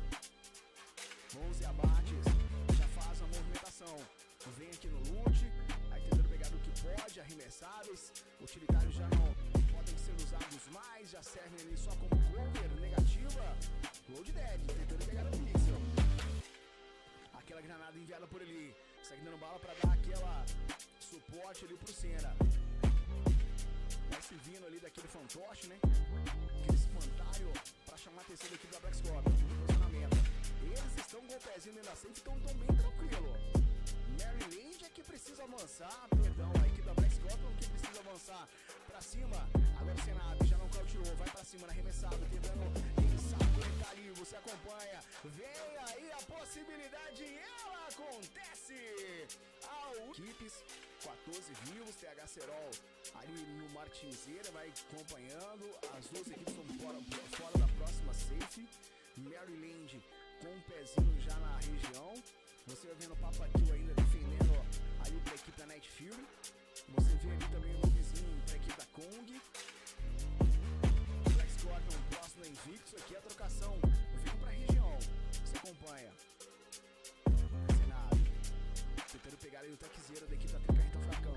11 abates. Já faz a movimentação. Vem aqui no loot. Aí tentando pegar o que pode, arremessáveis. Utilitários já não podem ser usados mais. Já servem ali só como cover, negativa. Load dead, tentando pegar o pixel. Aquela granada enviada por ali. Segue dando bala pra dar aquela suporte ali pro Senna. Vai se vindo ali daquele fantoche, né? Aquele espantalho pra chamar a atenção da equipe da Black Scorpion. Posicionamento. Eles estão com o pezinho dentro da safe, então estão bem tranquilo. Maryland é que precisa avançar, perdão, a equipe da Black Scorpion que precisa avançar pra cima. Agora o Senab já não cauteou, vai pra cima na arremessada, tentando conectar ali, você acompanha. Vem aí a possibilidade e ela acontece. Equipes, 14 vivos, TH Serol ali no Martinzeira, vai acompanhando. As duas equipes estão fora da próxima safe. Maryland com um pezinho já na região. Você vai vendo o Papa Kill ainda defendendo ali pra equipe da Night Fury. Você vê ali também o novezinho pra equipe da Kong. Black Scorpion próximo invicto. Aqui a trocação vem pra região. Você acompanha. Senado tentando pegar ali o taquezeiro da equipe da Tricarreta Fracão.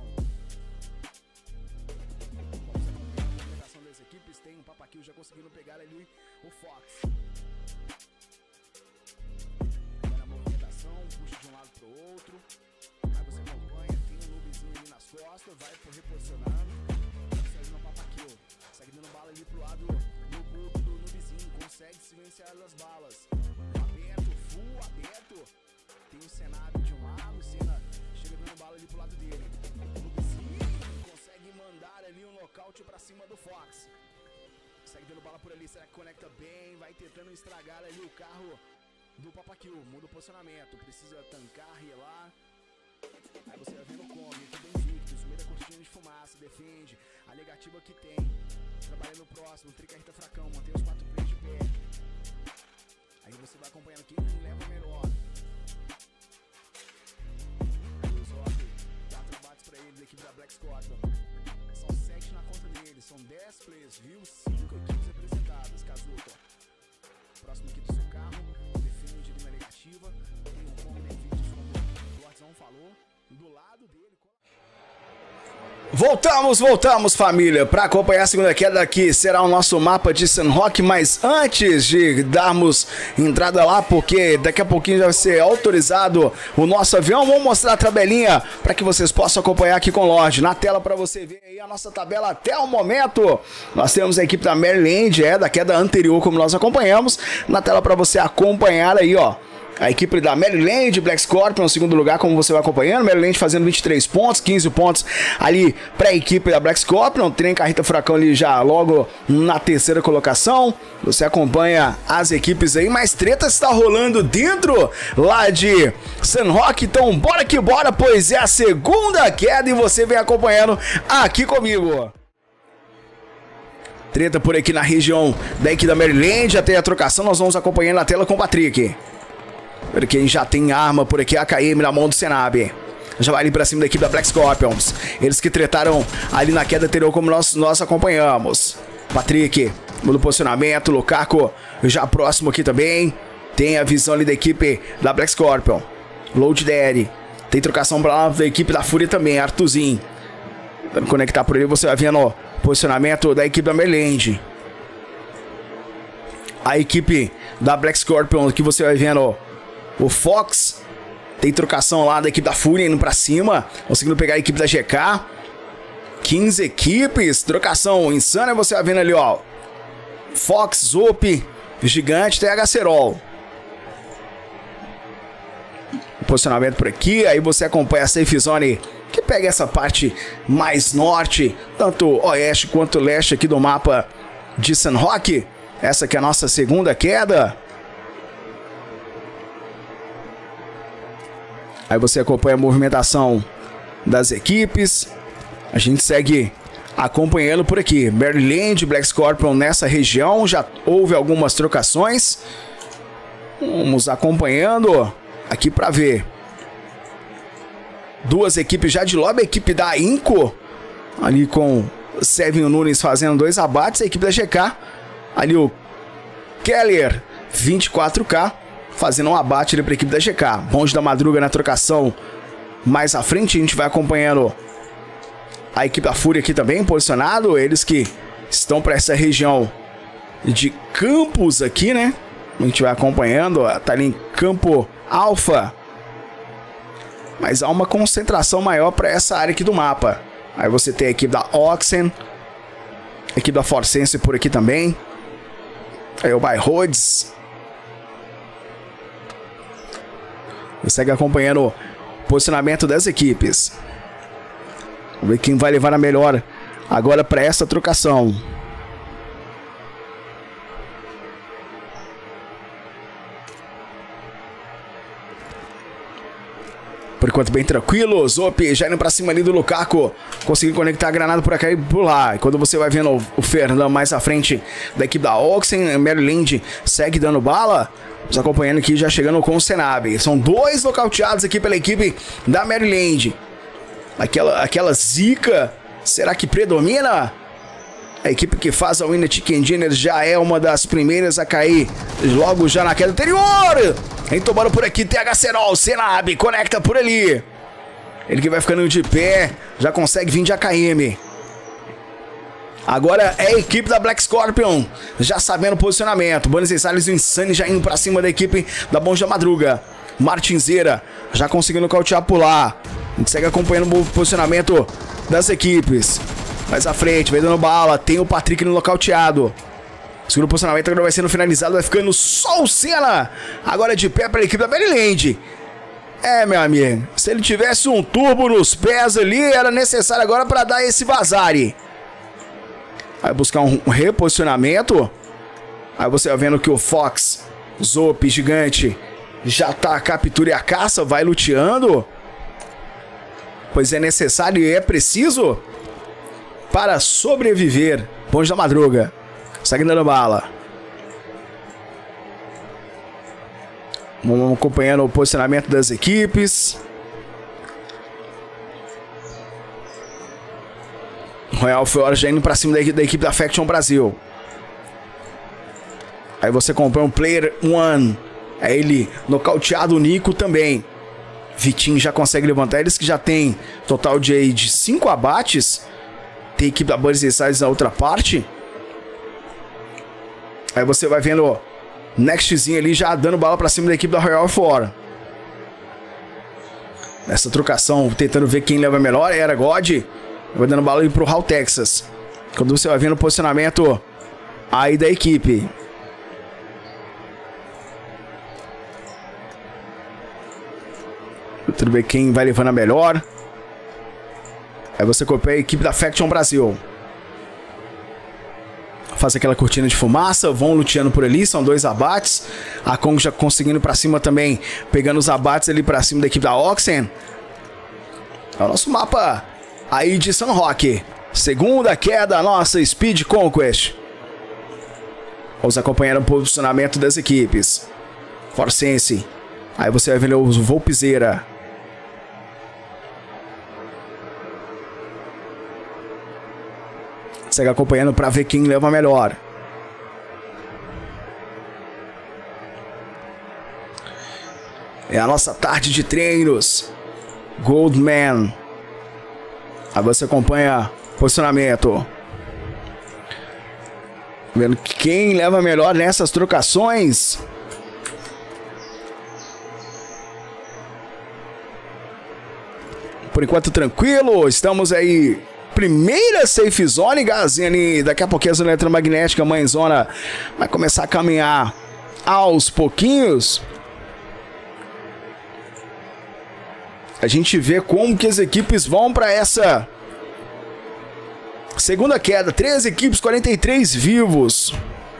Vamos acompanhar a movimentação das equipes. Tem um Papa Kill já conseguindo pegar ali o Fox. Puxa de um lado pro outro. Aí você acompanha, tem um noobzinho ali nas costas, vai reposicionando. Segue no Papa Kill. Segue dando bala ali pro lado do book do noobzinho. Consegue silenciar as balas. Aberto, full aberto. Tem o Senab de um lado, o Senna chega dando bala ali pro lado dele. O noobzinho consegue mandar ali um nocaute pra cima do Fox. Segue dando bala por ali, será que conecta bem? Vai tentando estragar ali o carro do Papa Kill, muda o posicionamento, precisa tancar, relar. Aí você vai vendo o Kong, tudo invictus, no meio da cortina de fumaça, defende a negativa que tem. Trabalhando no próximo, Tricarreta Fracão, mantém os 4 players de pé. Aí você vai acompanhando quem leva melhor. Aí o Zop, 4 abates pra ele, da equipe da Black Scorpion. São 7 na conta dele, são 10 players, viu? 5 equipes representadas, Kazuto. Próximo aqui do seu carro, defende de maneira negativa. Tem um Kong da Invictus, como o Lordzão falou. Do lado dele. Voltamos família, para acompanhar a segunda queda aqui será o nosso mapa de Sunrock, mas antes de darmos entrada lá, porque daqui a pouquinho já vai ser autorizado o nosso avião, vamos mostrar a tabelinha para que vocês possam acompanhar aqui com o Lorde, na tela para você ver aí a nossa tabela até o momento. Nós temos a equipe da Maryland, da queda anterior como nós acompanhamos, na tela para você acompanhar aí, ó. A equipe da Maryland, Black Scorpion no segundo lugar, como você vai acompanhando. Maryland fazendo 23 pontos, 15 pontos ali para a equipe da Black Scorpion. Tricarreta Fracão ali já logo na terceira colocação. Você acompanha as equipes aí, mas treta está rolando dentro lá de Sunrock. Então bora que bora, pois é a segunda queda e você vem acompanhando aqui comigo. Treta por aqui na região da equipe da Maryland, até a trocação nós vamos acompanhando na tela com o Patrick. Quem já tem arma por aqui, AKM na mão do Senab. Já vai ali pra cima da equipe da Black Scorpions. Eles que tretaram ali na queda anterior como nós acompanhamos. Patrick, muda o posicionamento. Lukaku já próximo aqui também. Tem a visão ali da equipe da Black Scorpion. Load Daddy. Tem trocação pra lá da equipe da Fúria também, Artuzinho. Tentando conectar por ali, você vai vendo o posicionamento da equipe da Maryland. A equipe da Black Scorpion que você vai vendo o Fox. Tem trocação lá da equipe da Fúria indo pra cima, conseguindo pegar a equipe da GK. 15 equipes, trocação insana. Você vai vendo ali, ó, Fox, Zop, Gigante, TH Serol. Posicionamento por aqui, aí você acompanha a safe zone que pega essa parte mais norte, tanto oeste quanto leste aqui do mapa de San Roque. Essa aqui é a nossa segunda queda. Aí você acompanha a movimentação das equipes. A gente segue acompanhando por aqui. Maryland, Black Scorpion nessa região. Já houve algumas trocações. Vamos acompanhando aqui para ver. Duas equipes já de lobby. A equipe da Inco, ali com Sevinho Nunes fazendo 2 abates. A equipe da GK, ali o Keller 24K fazendo um abate ali para a equipe da GK. Bonde da Madruga na trocação. Mais à frente a gente vai acompanhando a equipe da Fúria aqui também posicionado. Eles que estão para essa região de campos aqui, né? A gente vai acompanhando. Tá ali em Campo Alfa. Mas há uma concentração maior para essa área aqui do mapa. Aí você tem a equipe da Oxen, a equipe da Forcense por aqui também. Aí o Byroads. Você segue acompanhando o posicionamento das equipes. Vamos ver quem vai levar a melhor agora para essa trocação. Por enquanto bem tranquilo. Zop já indo pra cima ali do Lukaku. Conseguindo conectar a granada por aqui e por lá. E quando você vai vendo o Fernando mais à frente da equipe da Oxen, Maryland segue dando bala. Nos acompanhando aqui, já chegando com o Senab. São 2 nocauteados aqui pela equipe da Maryland. Aquela zica, será que predomina? A equipe que faz a Winner Chicken Dinner já é uma das primeiras a cair logo já na queda anterior. Entomando por aqui, TH Serol, Senab, conecta por ali. Ele que vai ficando de pé, já consegue vir de AKM. Agora é a equipe da Black Scorpion, já sabendo o posicionamento. Buenos Aires e o Insane já indo pra cima da equipe da Bonde da Madruga. Martinzeira já conseguindo cautear por lá. A gente segue acompanhando o posicionamento das equipes. Mais à frente, vai dando bala, tem o Patrick no nocauteado. Segundo posicionamento agora vai sendo finalizado, vai ficando só o Senna. Agora de pé para a equipe da Maryland. É, meu amigo, se ele tivesse um turbo nos pés ali, era necessário agora para dar esse vazare. Vai buscar um reposicionamento. Aí você vai vendo que o Fox, Zop, gigante, já tá a captura e a caça, vai luteando. Pois é necessário e é preciso para sobreviver. Bonde da Madruga segue dando bala. Vamos acompanhando o posicionamento das equipes. Royal Fiora já indo pra cima da equipe da Faction Brasil. Aí você acompanha o Player 1. É ele nocauteado, o Nico também. Vitinho já consegue levantar. Eles que já tem total de 5 abates. Tem a equipe da Buenos Aires na outra parte. Aí você vai vendo o Nextzinho ali já dando bala pra cima da equipe da Royal Fiora. Nessa trocação, tentando ver quem leva melhor. Era God. Vai dando bala ali pro Hall Texas. Quando você vai vendo o posicionamento aí da equipe. Tudo bem, quem vai levando a melhor. Aí você acompanha a equipe da Faction Brasil. Faz aquela cortina de fumaça, vão luteando por ali, são 2 abates. A Kong já conseguindo pra cima também, pegando os abates ali pra cima da equipe da Oxen. É o nosso mapa aí de San Roque. Segunda queda, nossa Speed Conquest. Vamos acompanhar o posicionamento das equipes. Forcense. Aí você vai ver o Volpizeira. Segue acompanhando para ver quem leva melhor. É a nossa tarde de treinos. Goldman. Aí você acompanha o posicionamento. Vendo quem leva melhor nessas trocações. Por enquanto tranquilo. Estamos aí. Primeira safe zone, Gazini. Daqui a pouquinho a zona eletromagnética, mãezona, vai começar a caminhar aos pouquinhos. a gente vê como que as equipes vão para essa segunda queda. 13 equipes, 43 vivos.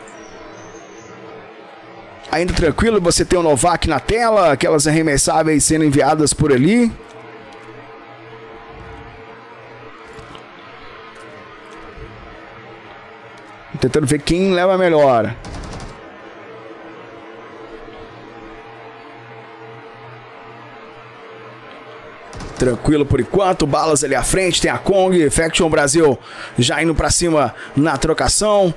Ainda tranquilo, você tem o Novak na tela, aquelas arremessáveis sendo enviadas por ali. Tentando ver quem leva melhor. Tranquilo por enquanto, balas ali à frente, tem a Kong, Faction Brasil já indo pra cima na trocação.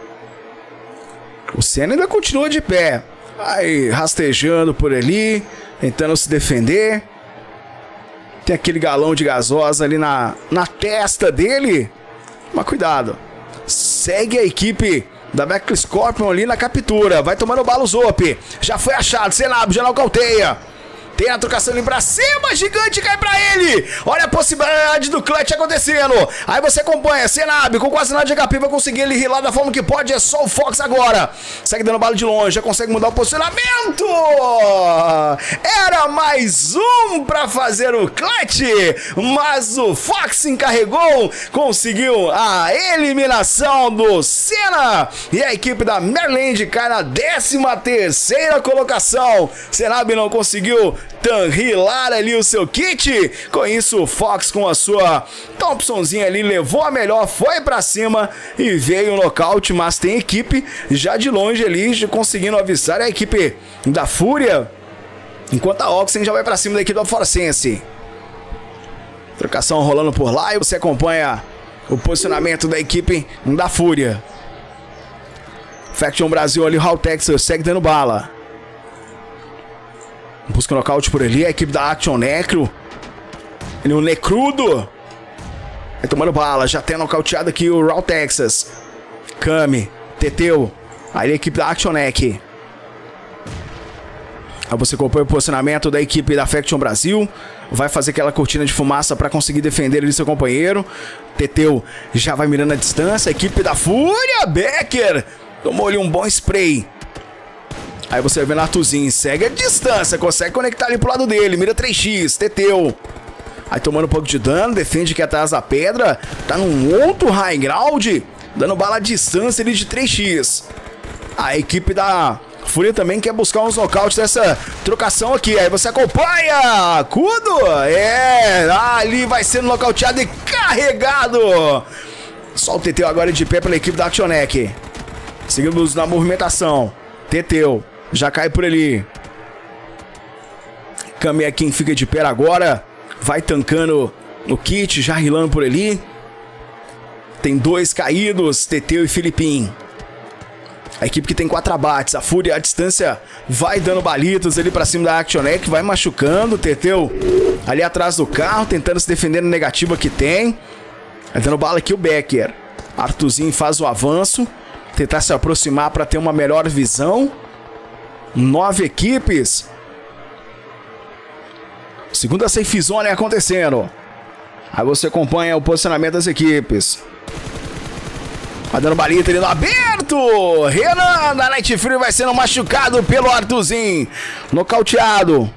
O Senna ainda continua de pé, vai rastejando por ali, tentando se defender. Tem aquele galão de gasosa ali na testa dele, mas cuidado. Segue a equipe da Black Scorpion ali na captura, vai tomando bala o Zop, já foi achado, Senab já nocauteia. Tem a trocação ali pra cima, gigante cai pra ele. Olha a possibilidade do clutch acontecendo. Aí você acompanha, Senab com quase nada de HP, vai conseguir ele rilar da forma que pode. É só o Fox agora. Segue dando bala de longe, já consegue mudar o posicionamento. Era mais um pra fazer o clutch, mas o Fox se encarregou, conseguiu a eliminação do Senna. E a equipe da Maryland cai na 13ª colocação. Senab não conseguiu rilar ali o seu kit. Com isso o Fox com a sua Thompsonzinha ali levou a melhor, foi pra cima e veio o nocaute, mas tem equipe já de longe ali conseguindo avistar a equipe da Fúria, enquanto a Oxen já vai pra cima da equipe do Forcense. Trocação rolando por lá e você acompanha o posicionamento da equipe da Fúria. Faction Brasil ali, Raul Texas segue dando bala. Busca o nocaute por ali, a equipe da Action Necro. Ele é um Necrudo. Vai tomando bala, já tem nocauteado aqui o Raw Texas. Kami, Teteu. Aí a equipe da Action Neck. Aí você acompanha o posicionamento da equipe da Faction Brasil. Vai fazer aquela cortina de fumaça para conseguir defender ali seu companheiro. Teteu já vai mirando a distância. A equipe da Fúria, Becker. Tomou ali um bom spray. Aí você vê o Artuzinho, segue a distância, consegue conectar ali pro lado dele, mira 3x, Teteu. Aí tomando um pouco de dano, defende aqui atrás da pedra, tá num outro high ground, dando bala à distância ali de 3x. A equipe da Fúria também quer buscar uns nocautes dessa trocação aqui, aí você acompanha, Kudo, ali vai sendo nocauteado e carregado. Só o Teteu agora de pé pela equipe da Actionec. Seguimos na movimentação, Teteu. Já cai por ali. Kami é quem fica de pé agora. Vai tancando o kit, já rilando por ali. Tem 2 caídos, Teteu e Filipim. A equipe que tem 4 abates. A Fúria à distância vai dando balitas ali pra cima da Actionec. Vai machucando. Teteu ali atrás do carro, tentando se defender no negativo que tem. Vai dando bala aqui o Becker. Artuzinho faz o avanço. Tentar se aproximar para ter uma melhor visão. 9 equipes. Segunda safe zone acontecendo. Aí você acompanha o posicionamento das equipes. Vai dando balita ali no aberto. Renan da Night Fury vai sendo machucado pelo Artuzinho. Nocauteado.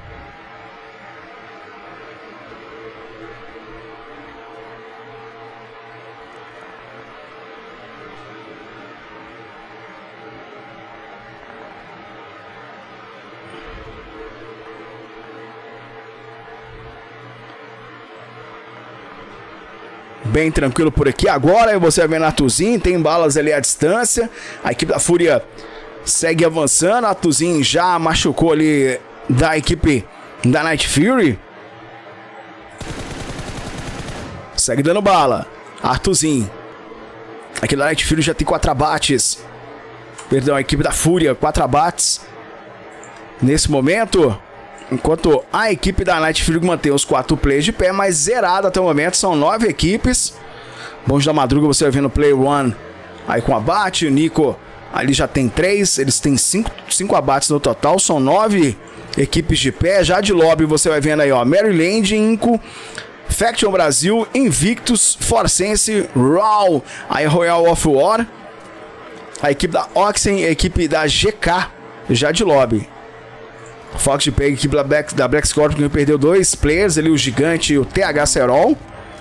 Bem tranquilo por aqui agora. Você vê Artuzinho, tem balas ali à distância. A equipe da Fúria segue avançando. Artuzinho já machucou ali da equipe da Night Fury. Segue dando bala. Artuzinho. Aqui da Night Fury já tem 4 abates. Perdão, a equipe da Fúria, 4 abates. Nesse momento, enquanto a equipe da Night Fury mantém os 4 plays de pé, mas zerado até o momento, são 9 equipes. Bons da Madruga, você vai vendo o Play One aí com abate. O Nico ali já tem 3, eles têm 5 abates no total, são 9 equipes de pé. Já de lobby você vai vendo aí, ó, Maryland, Inco, Faction Brasil, Invictus, Forcense, Raw, aí Royal of War, a equipe da Oxen, a equipe da GK, já de lobby. Fox de Peg, equipe da Black Scorpion, que perdeu 2 players ali, o Gigante e o TH Serol.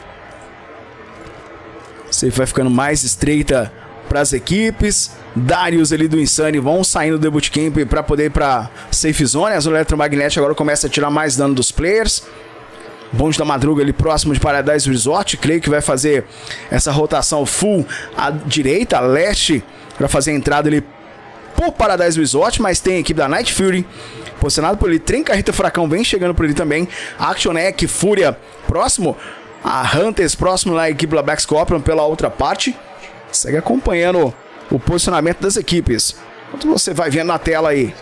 Safe vai ficando mais estreita para as equipes. Darius ali do Insane vão saindo do Bootcamp para poder ir para Safe Zone. As Eletromagnéticas agora começa a tirar mais dano dos players. Bonde da Madruga ali próximo de Paradise Resort. Creio que vai fazer essa rotação full à direita, a leste, para fazer a entrada ali por Paradise Resort. Mas tem a equipe da Night Fury posicionado por ali. Trem Carreta Furacão vem chegando por ali também. Action Egg, Fúria próximo. A Hunters próximo na equipe da Black Scorpion pela outra parte. Segue acompanhando o posicionamento das equipes. Enquanto você vai vendo na tela aí.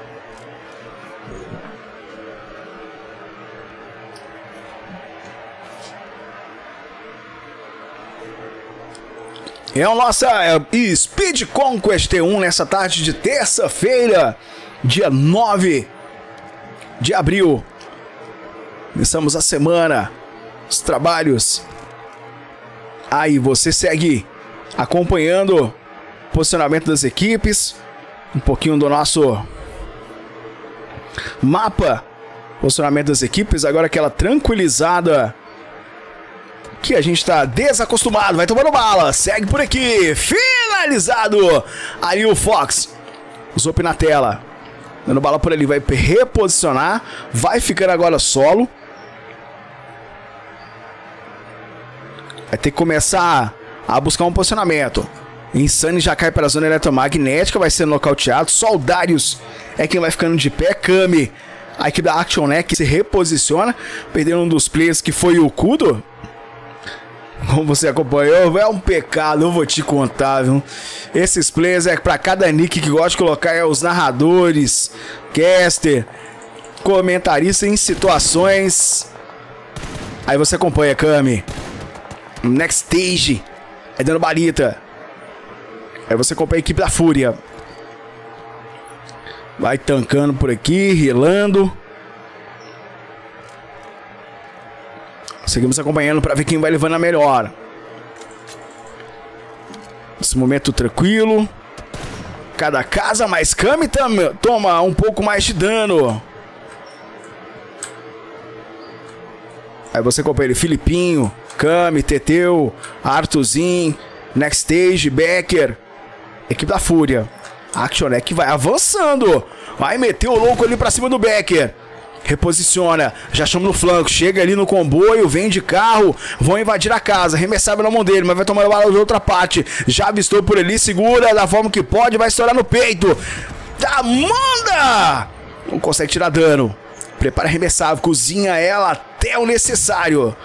É a nossa Speed Conquest T1 nessa tarde de terça-feira, dia 9 de abril. Começamos a semana, os trabalhos. Aí você segue acompanhando o posicionamento das equipes, um pouquinho do nosso mapa, posicionamento das equipes, agora aquela tranquilizada que a gente está desacostumado, vai tomando bala, segue por aqui, finalizado, ali o Fox, Zop na tela, dando bala por ali, vai reposicionar, vai ficando agora solo, vai ter que começar a buscar um posicionamento. Insane já cai para a zona eletromagnética, vai ser nocauteado, só o Darius é quem vai ficando de pé, Kami, a equipe da Action Neck se reposiciona, perdendo um dos players que foi o Kudo. Como você acompanhou, é um pecado, eu vou te contar, viu? Esses players é pra cada nick que gosta de colocar os narradores, caster, comentarista em situações. Aí você acompanha, Kami. Next Stage, aí dando balita. Aí você acompanha a equipe da Fúria. Vai tancando por aqui, rilando. Seguimos acompanhando para ver quem vai levando a melhor. Esse momento tranquilo. Cada casa mais Kami toma um pouco mais de dano. Aí você acompanha ele, Filipinho, Kami, Teteu, Arthurzinho, Next Stage, Becker. Equipe da Fúria. Action Neck vai avançando. Vai meter o louco ali para cima do Becker. Reposiciona, já chama no flanco, chega ali no comboio, vem de carro, vão invadir a casa, arremessava na mão dele, mas vai tomar a bala de outra parte, já avistou por ali, segura da forma que pode, vai estourar no peito, manda! Não consegue tirar dano, prepara arremessável, cozinha ela até o necessário.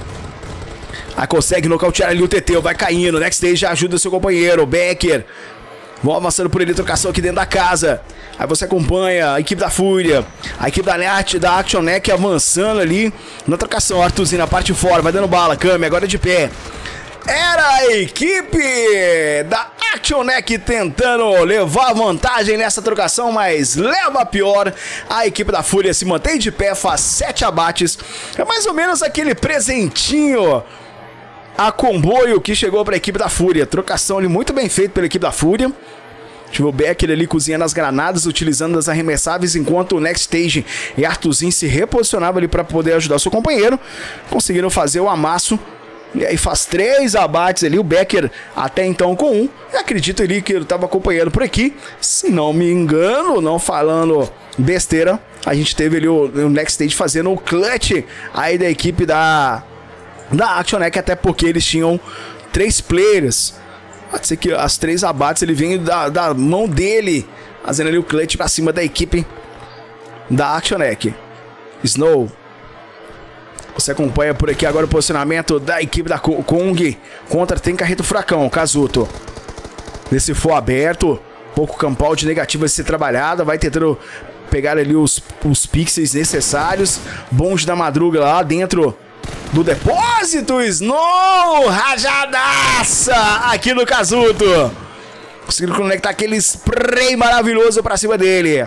Aí consegue nocautear ali o Teteu, vai caindo, Next Stage já ajuda seu companheiro, Becker. Vão avançando por ele, trocação aqui dentro da casa. Aí você acompanha a equipe da Fúria, a equipe da Action Neck avançando ali na trocação. Arthurzinho na parte de fora, vai dando bala. Kami agora de pé. Era a equipe da Action Neck tentando levar vantagem nessa trocação, mas leva a pior. A equipe da Fúria se mantém de pé, faz 7 abates. É mais ou menos aquele presentinho a comboio que chegou para a equipe da Fúria. Trocação ali muito bem feita pela equipe da Fúria. Tive o Becker ali cozinhando as granadas, utilizando as arremessáveis, enquanto o Next Stage e Arthurzinho se reposicionava ali para poder ajudar seu companheiro. Conseguiram fazer o amasso. E aí faz 3 abates ali, o Becker até então com 1. Eu acredito ali que ele estava acompanhando por aqui. Se não me engano, não falando besteira, a gente teve ali o Next Stage fazendo o clutch aí da equipe da Action Neck, até porque eles tinham 3 players. Pode ser que as 3 abates ele vem da mão dele, fazendo ali o clutch pra cima da equipe da Action Neck. Snow. Você acompanha por aqui agora o posicionamento da equipe da Kong contra Tem Carreta Furacão, Kazuto. Nesse for aberto, pouco campal de negativa a ser trabalhada, vai tentando pegar ali os pixels necessários. Bonde da Madruga lá dentro do depósito. Snow, rajadaça aqui no Kazuto. Conseguindo conectar aquele spray maravilhoso pra cima dele.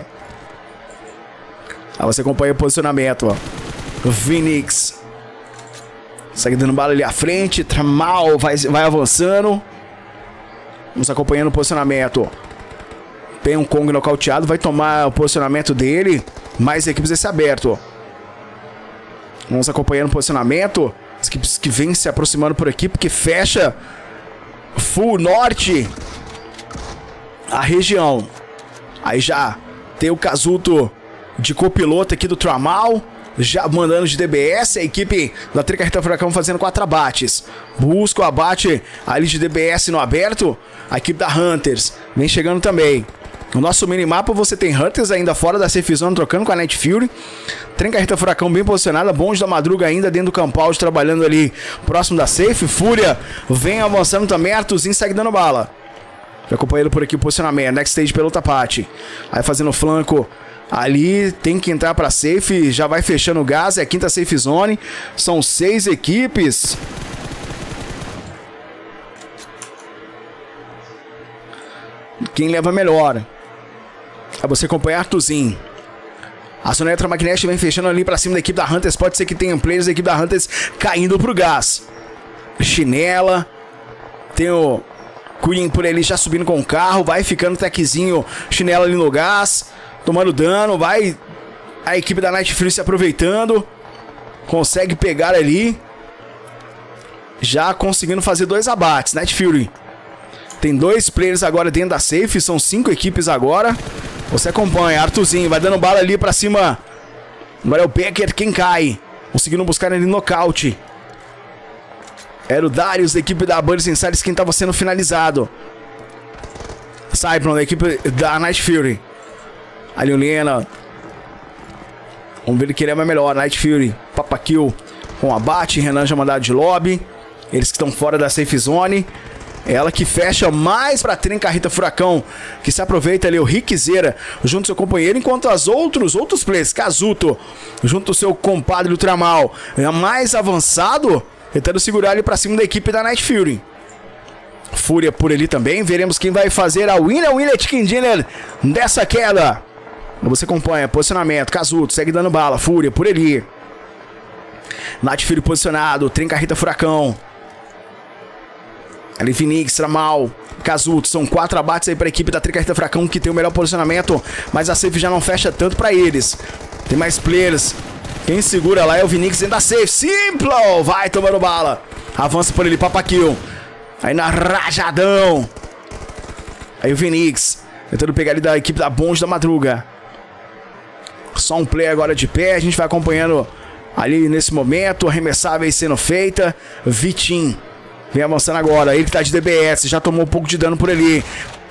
Aí você acompanha o posicionamento, ó. Phoenix segue dando bala ali à frente. Tramal vai avançando. Vamos acompanhando o posicionamento. Tem um Kong nocauteado, vai tomar o posicionamento dele. mais equipes desse aberto. Vamos acompanhando o posicionamento. As equipes que vêm se aproximando por aqui, porque fecha full norte a região. Aí já tem o Kazuto de copiloto aqui do Tramal, já mandando de DBS. A equipe da Tricarreta Furacão fazendo 4 abates. Busca o abate ali de DBS no aberto. A equipe da Hunters vem chegando também. No nosso minimapa você tem Hunters ainda fora da safe zone, trocando com a Night Fury. Tricarreta Furacão bem posicionada. Bonde da Madruga ainda dentro do Campaldi, trabalhando ali próximo da safe. Fúria vem avançando também. Artuzinho segue dando bala. Já acompanhando por aqui o posicionamento. Next stage pelo Tapate. Aí fazendo flanco ali, tem que entrar para safe. Já vai fechando o gás. É a quinta safe zone. São 6 equipes. Quem leva melhor? É você acompanhar Artuzinho. A Sonetra Magnetic vem fechando ali pra cima da equipe da Hunters. Pode ser que tenha players da equipe da Hunters caindo pro gás. Chinela. Tem o Queen por ali já subindo com o carro. Vai ficando techzinho. Chinela ali no gás. Tomando dano. Vai a equipe da Night Fury se aproveitando. Consegue pegar ali. Já conseguindo fazer 2 abates. Night Fury. Tem 2 players agora dentro da safe. São 5 equipes agora. Você acompanha. Artuzinho vai dando bala ali pra cima. Agora é o Becker quem cai. Conseguindo buscar ele nocaute. Era o Darius da equipe da Burst Insiders quem estava sendo finalizado. Cypron da equipe da Night Fury. Ali o Lena. Vamos ver ele que ele é mais melhor. Night Fury. Papa Kill com abate. Renan já mandado de lobby. Eles que estão fora da safe zone. Ela que fecha mais pra Tricarreta Furacão, que se aproveita ali o Rickzeira junto ao seu companheiro, enquanto as outros players, Kazuto, junto ao seu compadre do Tramal, é mais avançado, tentando segurar ali pra cima da equipe da Night Fury. Fúria por ali também, veremos quem vai fazer a Winner Chicken Dinner dessa queda. Você acompanha, posicionamento, Kazuto, segue dando bala, Fúria por ali. Night Fury posicionado, Tricarreta Furacão. Ali Phoenix, Tramal, Kazuto, são 4 abates aí para a equipe da Tricarreta Furacão que tem o melhor posicionamento, mas a safe já não fecha tanto para eles. Tem mais players. Quem segura lá é o Phoenix dentro da safe. Simple! Vai tomando bala. Avança por ele, Papa Kill. Aí na rajadão. Aí o Phoenix tentando pegar ali da equipe da Bonde da Madruga. Só um player agora de pé. A gente vai acompanhando ali nesse momento. Arremessável sendo feita. Vitinho vem avançando agora, ele que tá de DBS, já tomou um pouco de dano por ali.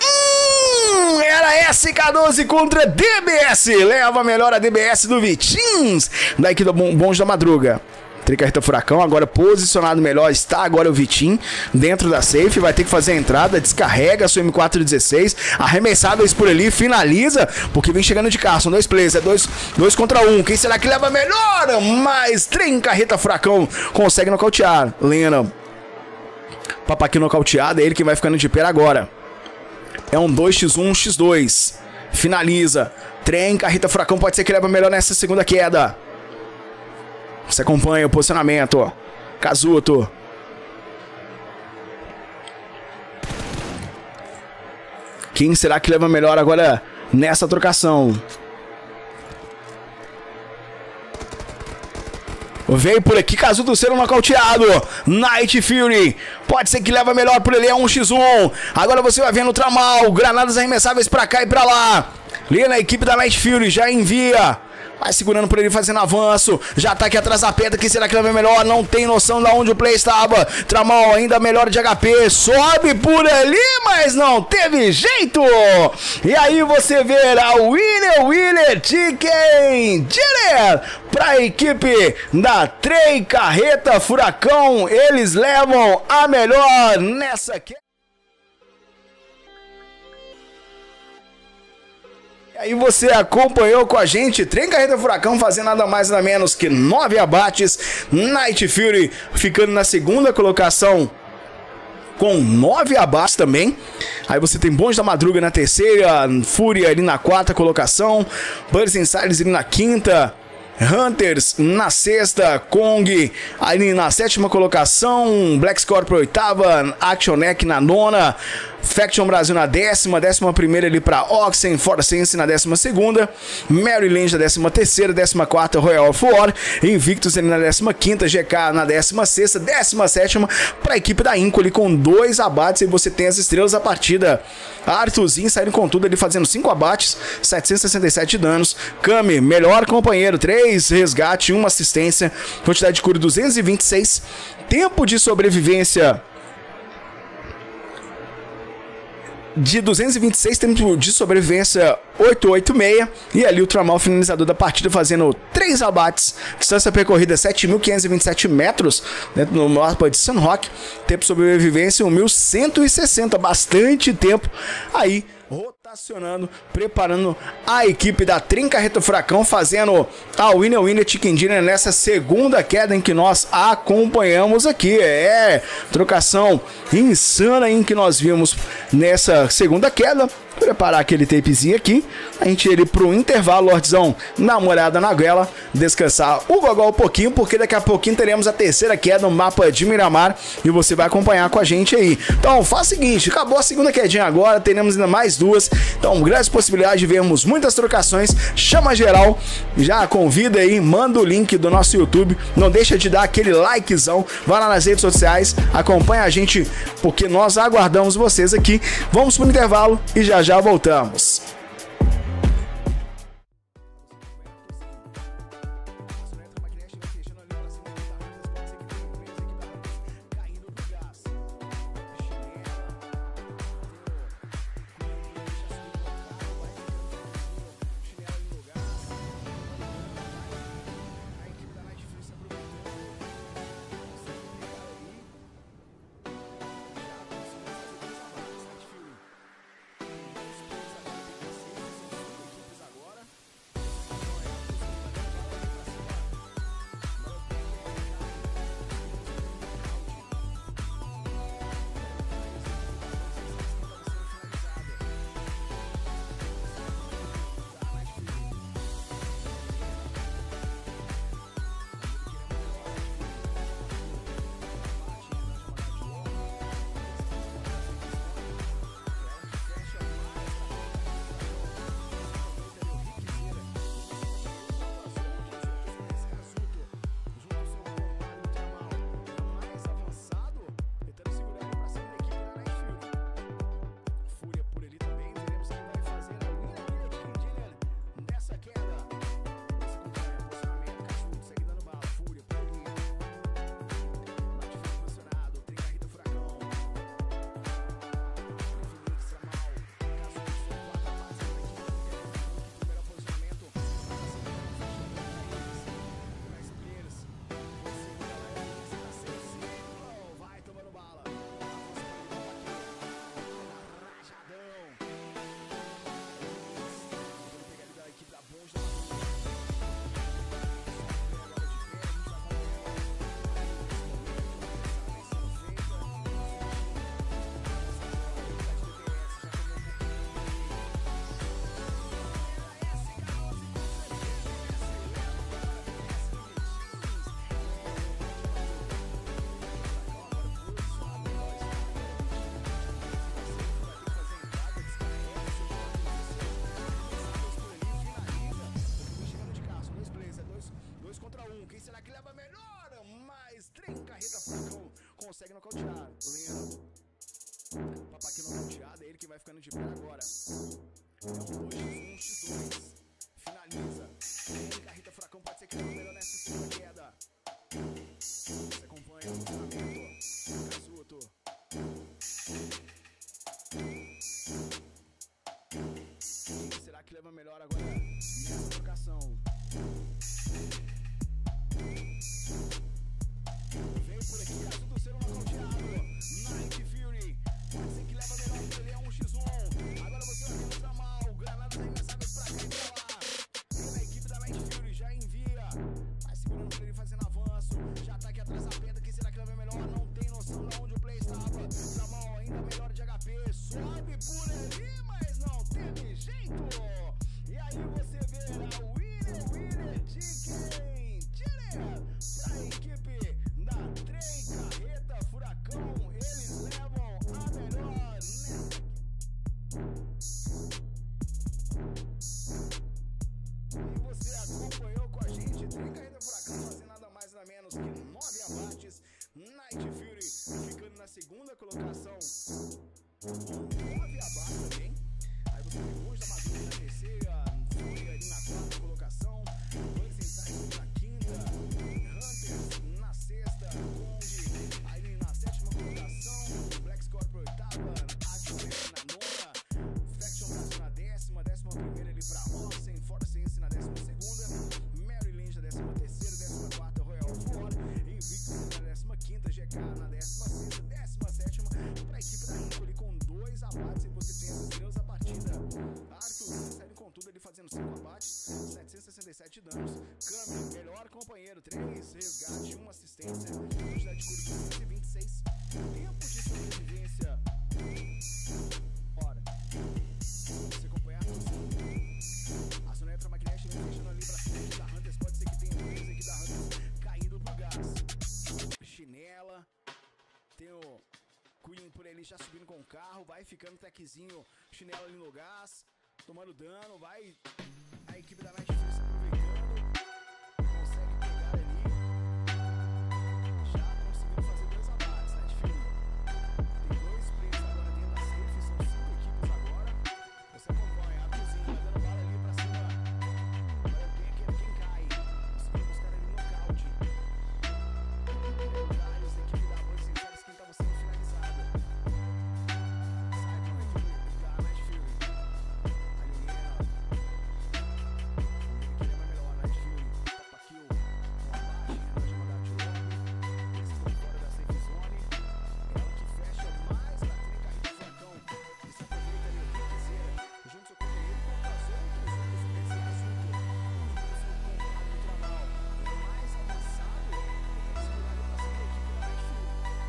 Era SK12 contra DBS, leva melhor a DBS do Vitins, daqui do Bonde da Madruga. Tricarreta Furacão agora posicionado melhor, está agora o Vitinho dentro da safe, vai ter que fazer a entrada, descarrega a sua M416, arremessadas por ali, finaliza, porque vem chegando de carro, são 2 players, é 2 contra 1, quem será que leva melhor? Mas Tricarreta Furacão consegue nocautear, Lena. Papa aqui nocauteado, é ele que vai ficando de pé agora. É um 2x1, 1x2. Finaliza. Tricarreta Furacão pode ser que leva melhor nessa segunda queda. Você acompanha o posicionamento. Kazuto. Quem será que leva melhor agora nessa trocação? Veio por aqui, Kazuto sendo nocauteado. Night Fury. Pode ser que leva melhor por ele, é 1x1. Agora você vai vendo o Tramal. Granadas arremessáveis pra cá e pra lá. Lena, a equipe da Night Fury já envia. Vai segurando por ele, fazendo avanço. Já tá aqui atrás da pedra. Quem será que leva melhor? Não tem noção de onde o play estava. Tramal ainda melhor de HP. Sobe por ali, mas não teve jeito. E aí você vê a Winner Chicken Dinner pra equipe da Tricarreta Furacão. Eles levam a melhor nessa queda. Aí você acompanhou com a gente Tricarreta Furacão fazendo nada mais nada menos que 9 abates. Night Fury ficando na segunda colocação com 9 abates também. Aí você tem Bonde da Madruga na terceira, Fúria ali na 4ª colocação, Burst Insiders ali na 5ª, Hunters na 6ª, Kong ali na 7ª colocação, Black Scorpio 8ª, Action Neck na 9ª, Faction Brasil na 11ª ali para Oxen Forsense na 12ª, Maryland na 13ª, 14ª Royal of War, Invictus ali na 15ª, GK na 16ª, 17ª para a equipe da Inco ali com 2 abates, e você tem as estrelas da partida. Arthurzinho saindo com tudo ali, fazendo 5 abates, 767 danos. Kami, melhor companheiro, 3 resgate, 1 assistência, quantidade de cura 226, tempo de sobrevivência de 226, tempo de sobrevivência 886, e ali o Tramal finalizador da partida fazendo 3 abates, distância percorrida 7.527 metros dentro do mapa de Sunrock, tempo de sobrevivência 1.160, bastante tempo aí rotacionando, preparando a equipe da Trincarreta Furacão, fazendo a Winner Chicken Dinner nessa segunda queda em que nós acompanhamos aqui. Trocação insana em que nós vimos nessa segunda queda. Vou preparar aquele tapezinho aqui, a gente ir pro intervalo, Lordzão, na molhada na goela, descansar o gogol um pouquinho, porque daqui a pouquinho teremos a terceira queda no mapa de Miramar e você vai acompanhar com a gente aí. Então faz o seguinte, acabou a segunda quedinha agora, teremos ainda mais 2, então grandes possibilidades de vermos muitas trocações. Chama geral, já convida aí, manda o link do nosso YouTube, não deixa de dar aquele likezão, vai lá nas redes sociais, acompanha a gente, porque nós aguardamos vocês aqui. Vamos pro intervalo e já voltamos. Consegue nocautear. Papaquinho nocauteado, é ele que vai ficando de pé agora. É um 2x1x2. Finaliza. Trincarreta Furacão pode ser que não melhor nessa segunda queda. Você acompanha o funcionamento. Casuto. Quem será que leva melhor agora nessa trocação? Vem por aqui, Casuto sendo nocauteado. Night Fury, pode ser que leva melhor, ele é um 1x1. Agora você vai ver o Tramal, granadas arremessadas pra cá e pra lá. A equipe da Night Fury já envia. Vai segurando por ele, fazendo avanço. Já tá aqui atrás da pedra, quem será que leva melhor? Não tem noção de onde o play estava. Tramal ainda melhor de HP, sobe por ali, mas não teve jeito. E aí você vê a Winner Chicken Dinner pra equipe da Trincarreta Furacão. Eles levam a melhor nessa você acompanhou com a gente, Trem Carreta Furacão fazendo nada mais nada menos que 9 abates. Night Fury ficando na segunda colocação com 9 abates também. Aí você tem Monge da Madura na terceira, Fury ali na quarta colocação, Bugs Inside na quinta, Hunters na sexta, Kong aí na sétima colocação, Black Scorpio oitava, Axel na nona, Faction Brasil na décima primeira ali pra Olsen, Forsense na 12ª, Maryland na 13ª, 14ª, Royal Ford, Invictus na 15ª, GK na 16ª, 17ª, pra equipe da Rico ali com 2 abates, e você tem as estrelas da partida. Arthur saindo com tudo ali fazendo 5 abates, 767 danos. Kami, melhor companheiro, 3 resgate, 1 assistência, quantidade de cura de 126, tempo de sobrevivência. Ora, você acompanhar a Sonetra Magnética vem fechando ali pra frente da Hunters. Pode ser que tenha 3 aqui da Hunters caindo pro gás. Chinela, tem o Queen por ali já subindo com o carro, vai ficando techzinho, Chinela ali no gás, tomando dano, vai a equipe da Night Fury se aproveitando, consegue pegar ali, já conseguindo fazer 2 abates. Night Fury tem 2 players agora dentro da safe, são 5 equipes agora, você acompanha, Arthurzinho vai dando bala ali pra cima, agora tem aquele quem cai, conseguindo buscar ali no nocaute, Darius, a equipe da Bugs Inside, quem tava sendo finalizado. Sai com a equipe da Night Fury. A Liliana. Ele queria mais melhor, Night Fury. Topa kill. Com a baixa, Renan mandar de novo. Eles estão fora da safe zone. Ela que fecha mais pra Trem Carreta Furacão. E se aproveita ali o que quiser. Junto seu companheiro com as outras desse assunto. Junto seu companheiro do trabalho. Ele mais avançado. Ele tem que segurar ali pra cima da equipe da Night Fury.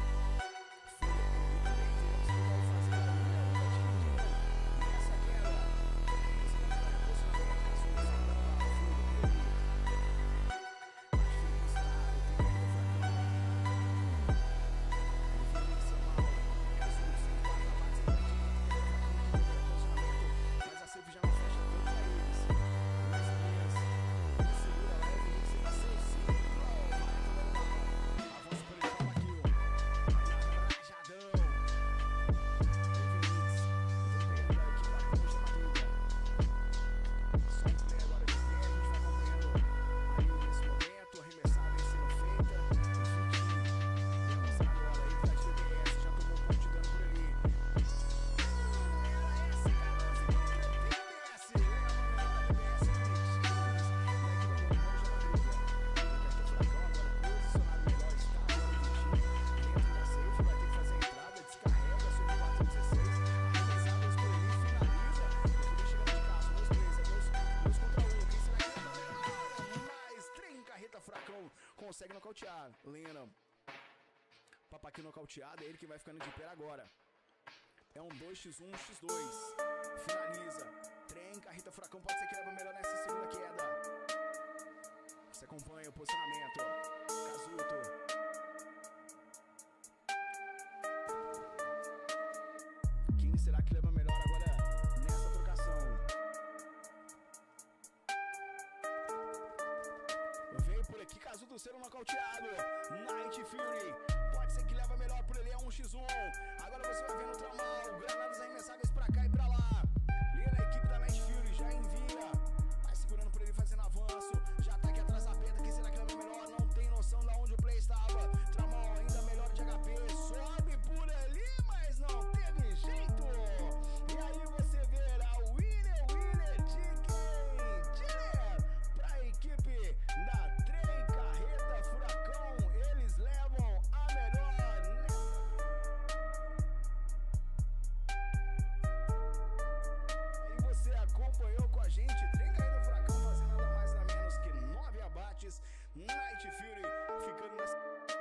Consegue nocautear, Lena. Papaquinho nocauteado, é ele que vai ficando de pé agora. É um 2x1, x2. Finaliza. Trem Carreta Furacão pode ser que leve melhor nessa segunda queda. Você acompanha o posicionamento. Kazuto. Quem será que leva melhor agora nessa trocação? Veio por aqui, Kazuto sendo nocauteado. Night Fury, pode ser que leva melhor por ele, é um x1. Agora você vai ver no tramal, granadas arremessáveis pra cá e pra lá. Lena, a equipe da Night Fury já envia, vai segurando por ele, fazendo avanço. Já tá aqui atrás da pedra, quem será que leva melhor? Não tem noção de onde o play estava. Tramal ainda melhor de HP, sobe por ali, mas não teve jeito. E aí você verá o winner de quem? Tira pra equipe da Trem Carreta Furacão, eles levam a melhor. Aí você acompanhou com a gente, Trem Carreta Furacão fazendo nada mais nada menos que 9 abates. Night Fury ficando nessa.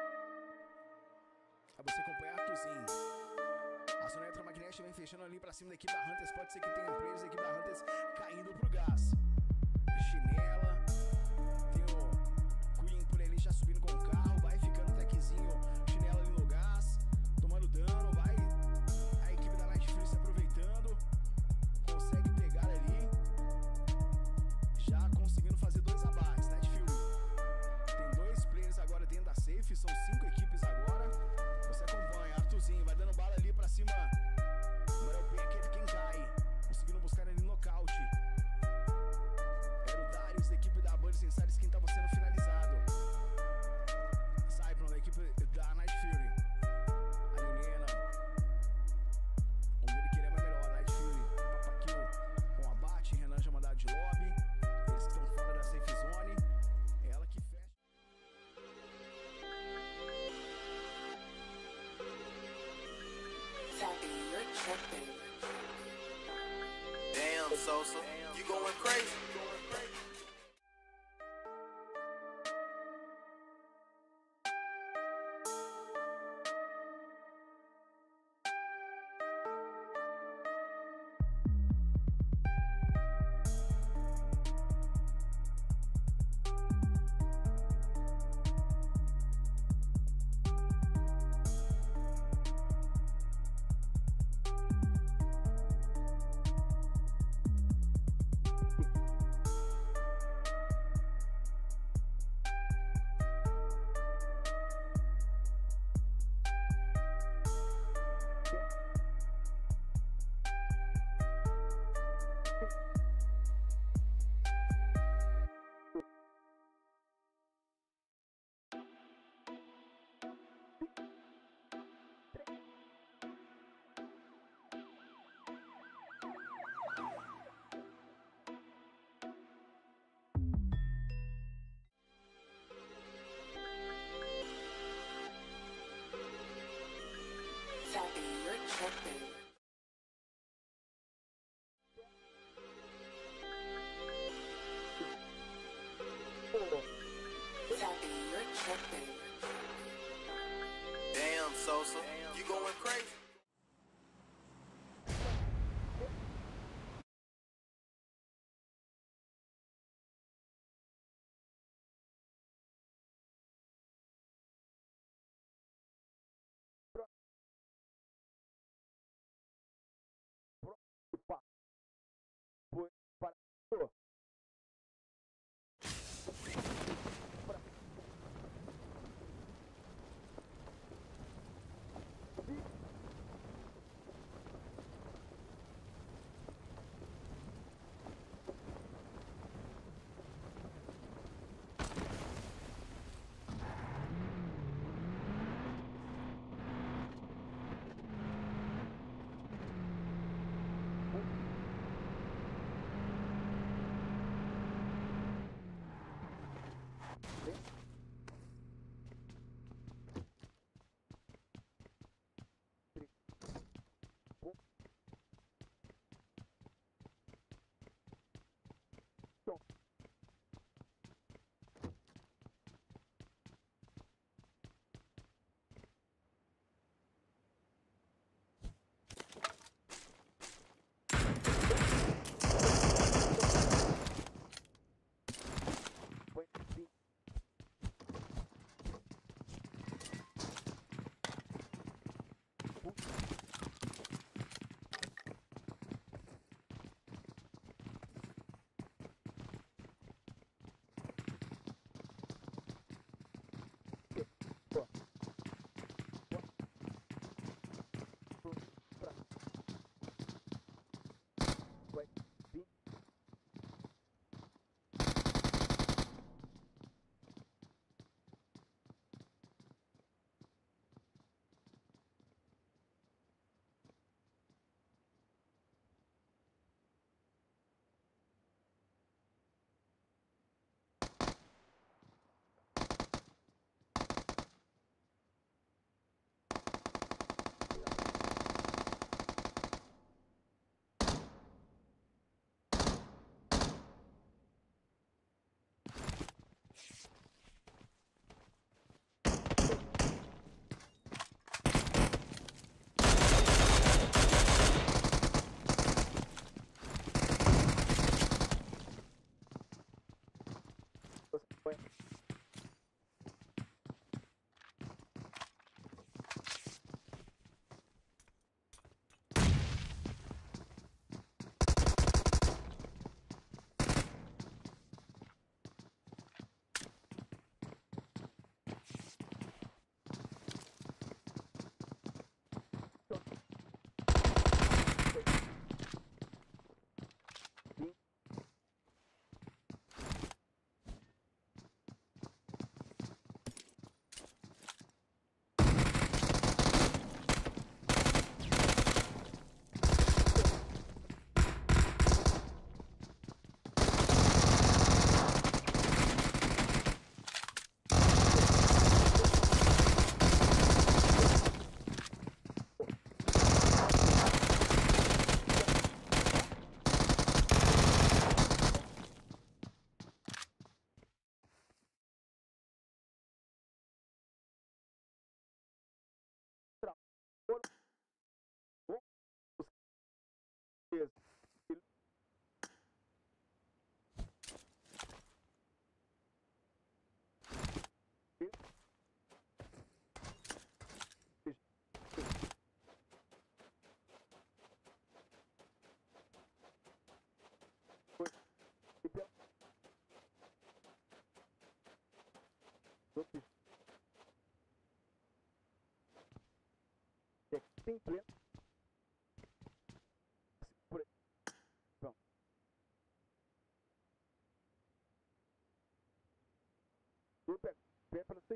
Aí você acompanha Arthurzinho. A Sonetra Magnética vem fechando ali pra cima da equipe da Hunters. Pode ser que tenha players da equipe da Hunters caindo pro gás. Chinela. Tem o Queen por ali já subindo com o carro. Vai ficando techzinho. Chinela ali no gás. Tomando dano. Vai a equipe da Night Fury se aproveitando. Sosa. You going crazy.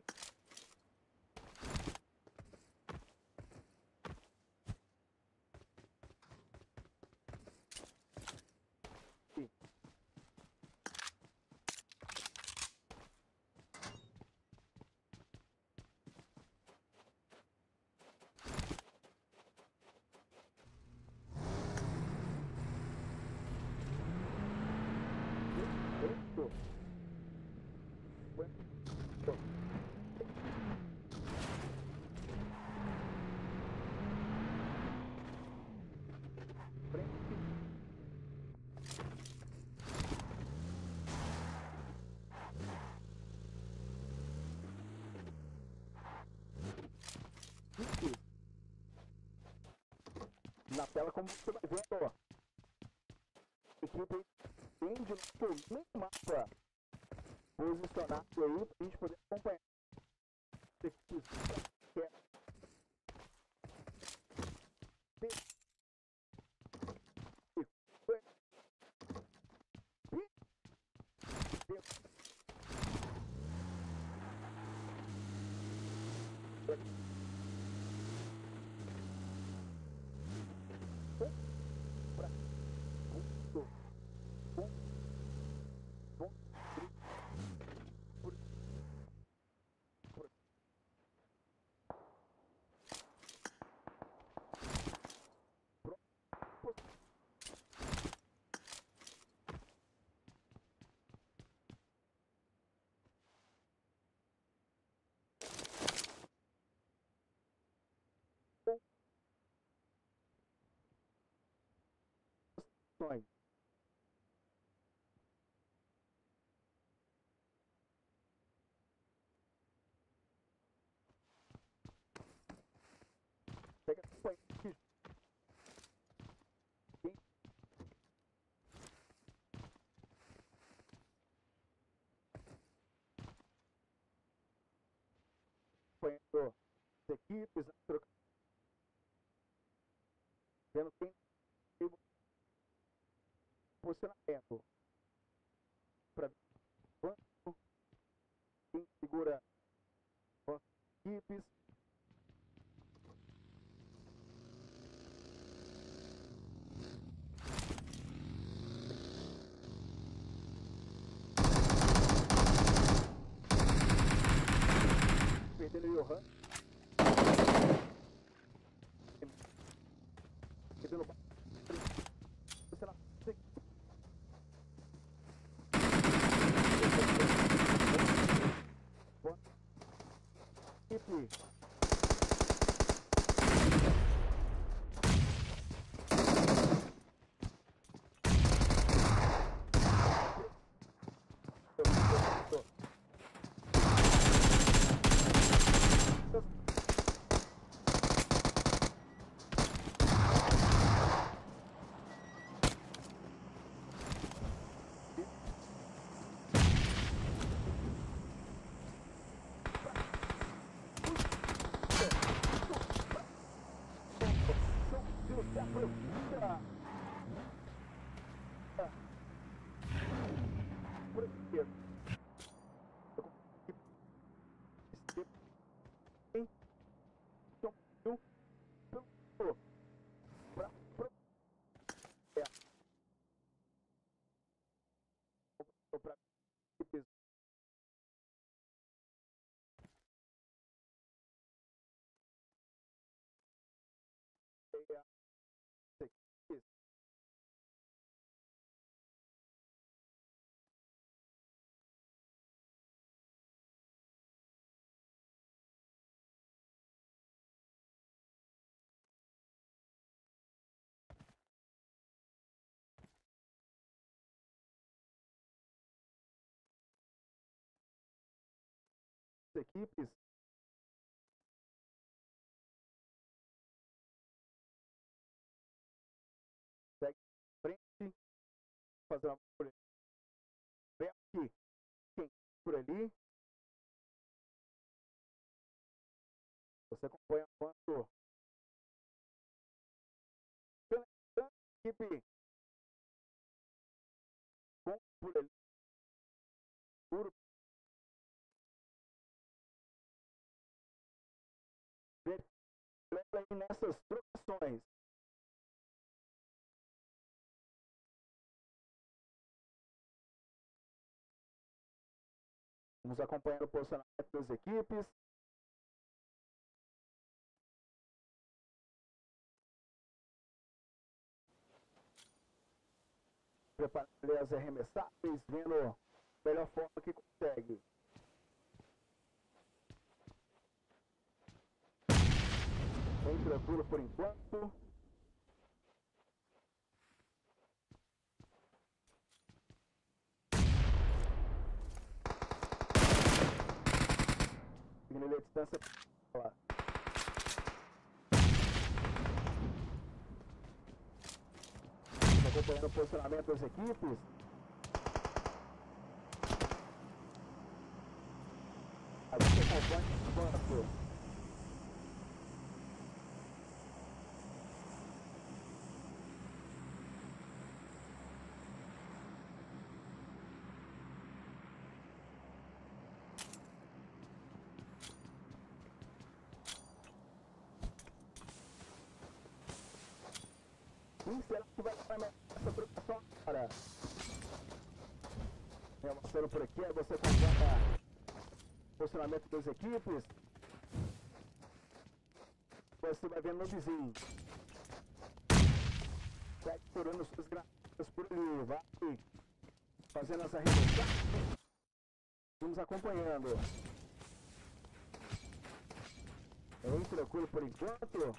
Na tela, como você vai vendo, ó, a equipe tem de novo no mapa posicionado aí pra gente poder acompanhar. Acompanhando as equipes, vendo quem tem posicionamento para quem segura as equipes. Perdendo o Johan. Perdendo o equipe. Equipes segue em frente, fazer uma por aqui, quem por ali, você acompanha quanto equipe por ali, puro aí nessas trocações. Vamos acompanhando o posicionamento das equipes. Preparando ali as arremessáveis, vendo a melhor forma que consegue. Bem tranquilo por enquanto. Seguindo a distância. Lá. Acompanhando o posicionamento das equipes. Aí você acompanha o banco. Quem será que vai dar essa trocação agora? Avançando por aqui, aí você acompanha o posicionamento das equipes. Você vai vendo no vizinho. Segue furando suas granadas por ali. Vai fazendo as arremessadas. Vamos acompanhando. Bem tranquilo por enquanto.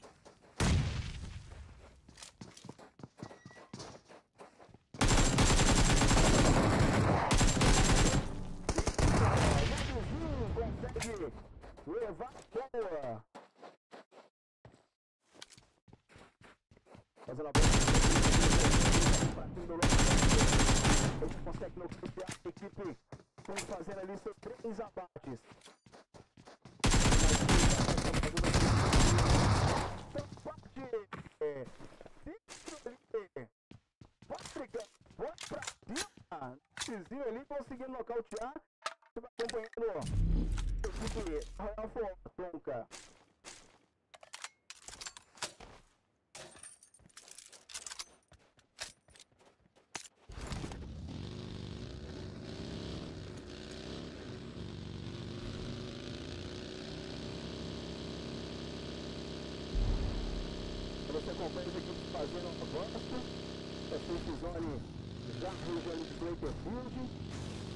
Consegue levar a bola. Fazendo a bola. Ele consegue notificar a equipe. Estão fazendo ali seus 3 abates. Bota pra cima. Vizinho ali conseguindo nocautear. Você vai acompanhando a equipe Royal Fonca. Você acompanha as equipes fazendo um avanço. A safe zone já na região de Clayterfield.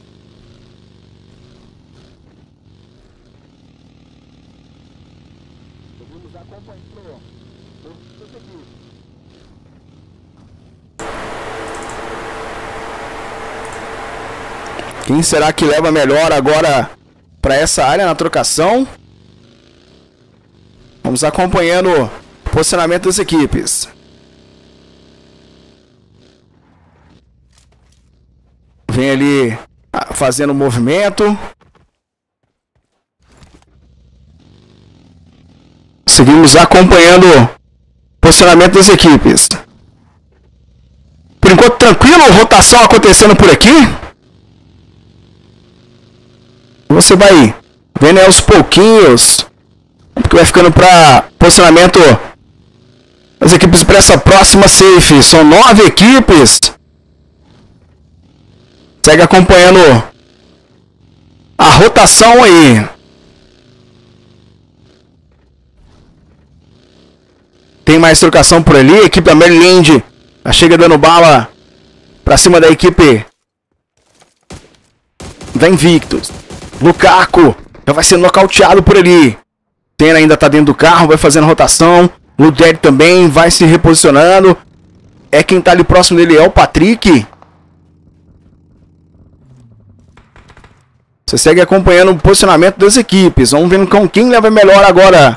Seguimos acompanhando todas as equipes. Quem será que leva melhor agora para essa área na trocação? Vamos acompanhando o posicionamento das equipes. Vem ali fazendo o movimento. Seguimos acompanhando o posicionamento das equipes. Por enquanto tranquilo, rotação acontecendo por aqui. Você vai vendo aí aos pouquinhos, porque vai ficando para posicionamento das equipes para essa próxima safe. São 9 equipes. Segue acompanhando a rotação aí. Tem mais trocação por ali. A equipe da Maryland já chega dando bala pra cima da equipe da Invictus. Lukaku já vai sendo nocauteado por ali. Tena ainda tá dentro do carro, vai fazendo rotação. Ludwig também vai se reposicionando. É quem tá ali próximo dele, é o Patrick. Você segue acompanhando o posicionamento das equipes. Vamos ver com quem leva melhor agora.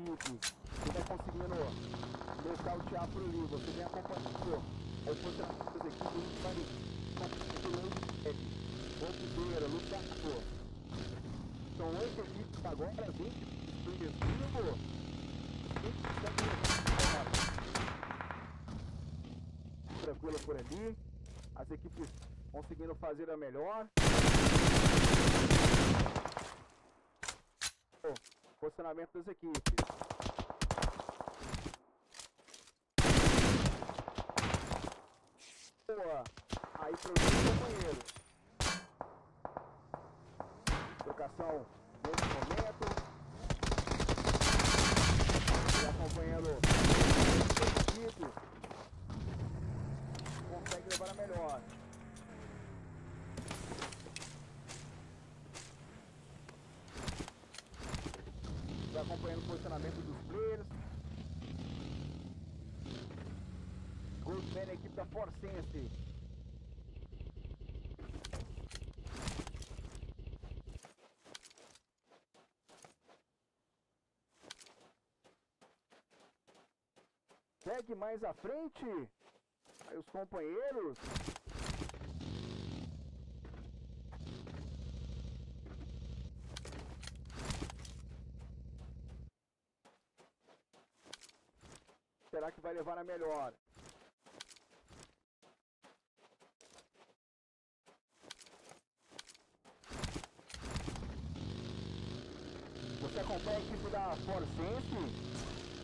equipes. Você vai conseguindo nocautear por ali. Você vem acompanhando o posicionamento das equipes. A gente vai Bombeira, Lucaco. São 8 equipes agora, 20 expressivo. Tranquilo por ali. As equipes conseguindo fazer a melhor. Posicionamento das equipes. Boa. Aí para os companheiros. Trocação nesse momento. E acompanhando as equipes. Consegue levar a melhor. Vai acompanhando o posicionamento dos players. Goldman, a equipe da Forcense. Segue mais à frente. Aí os companheiros. Será que vai levar a melhor? Você acompanha a equipe da Forcense?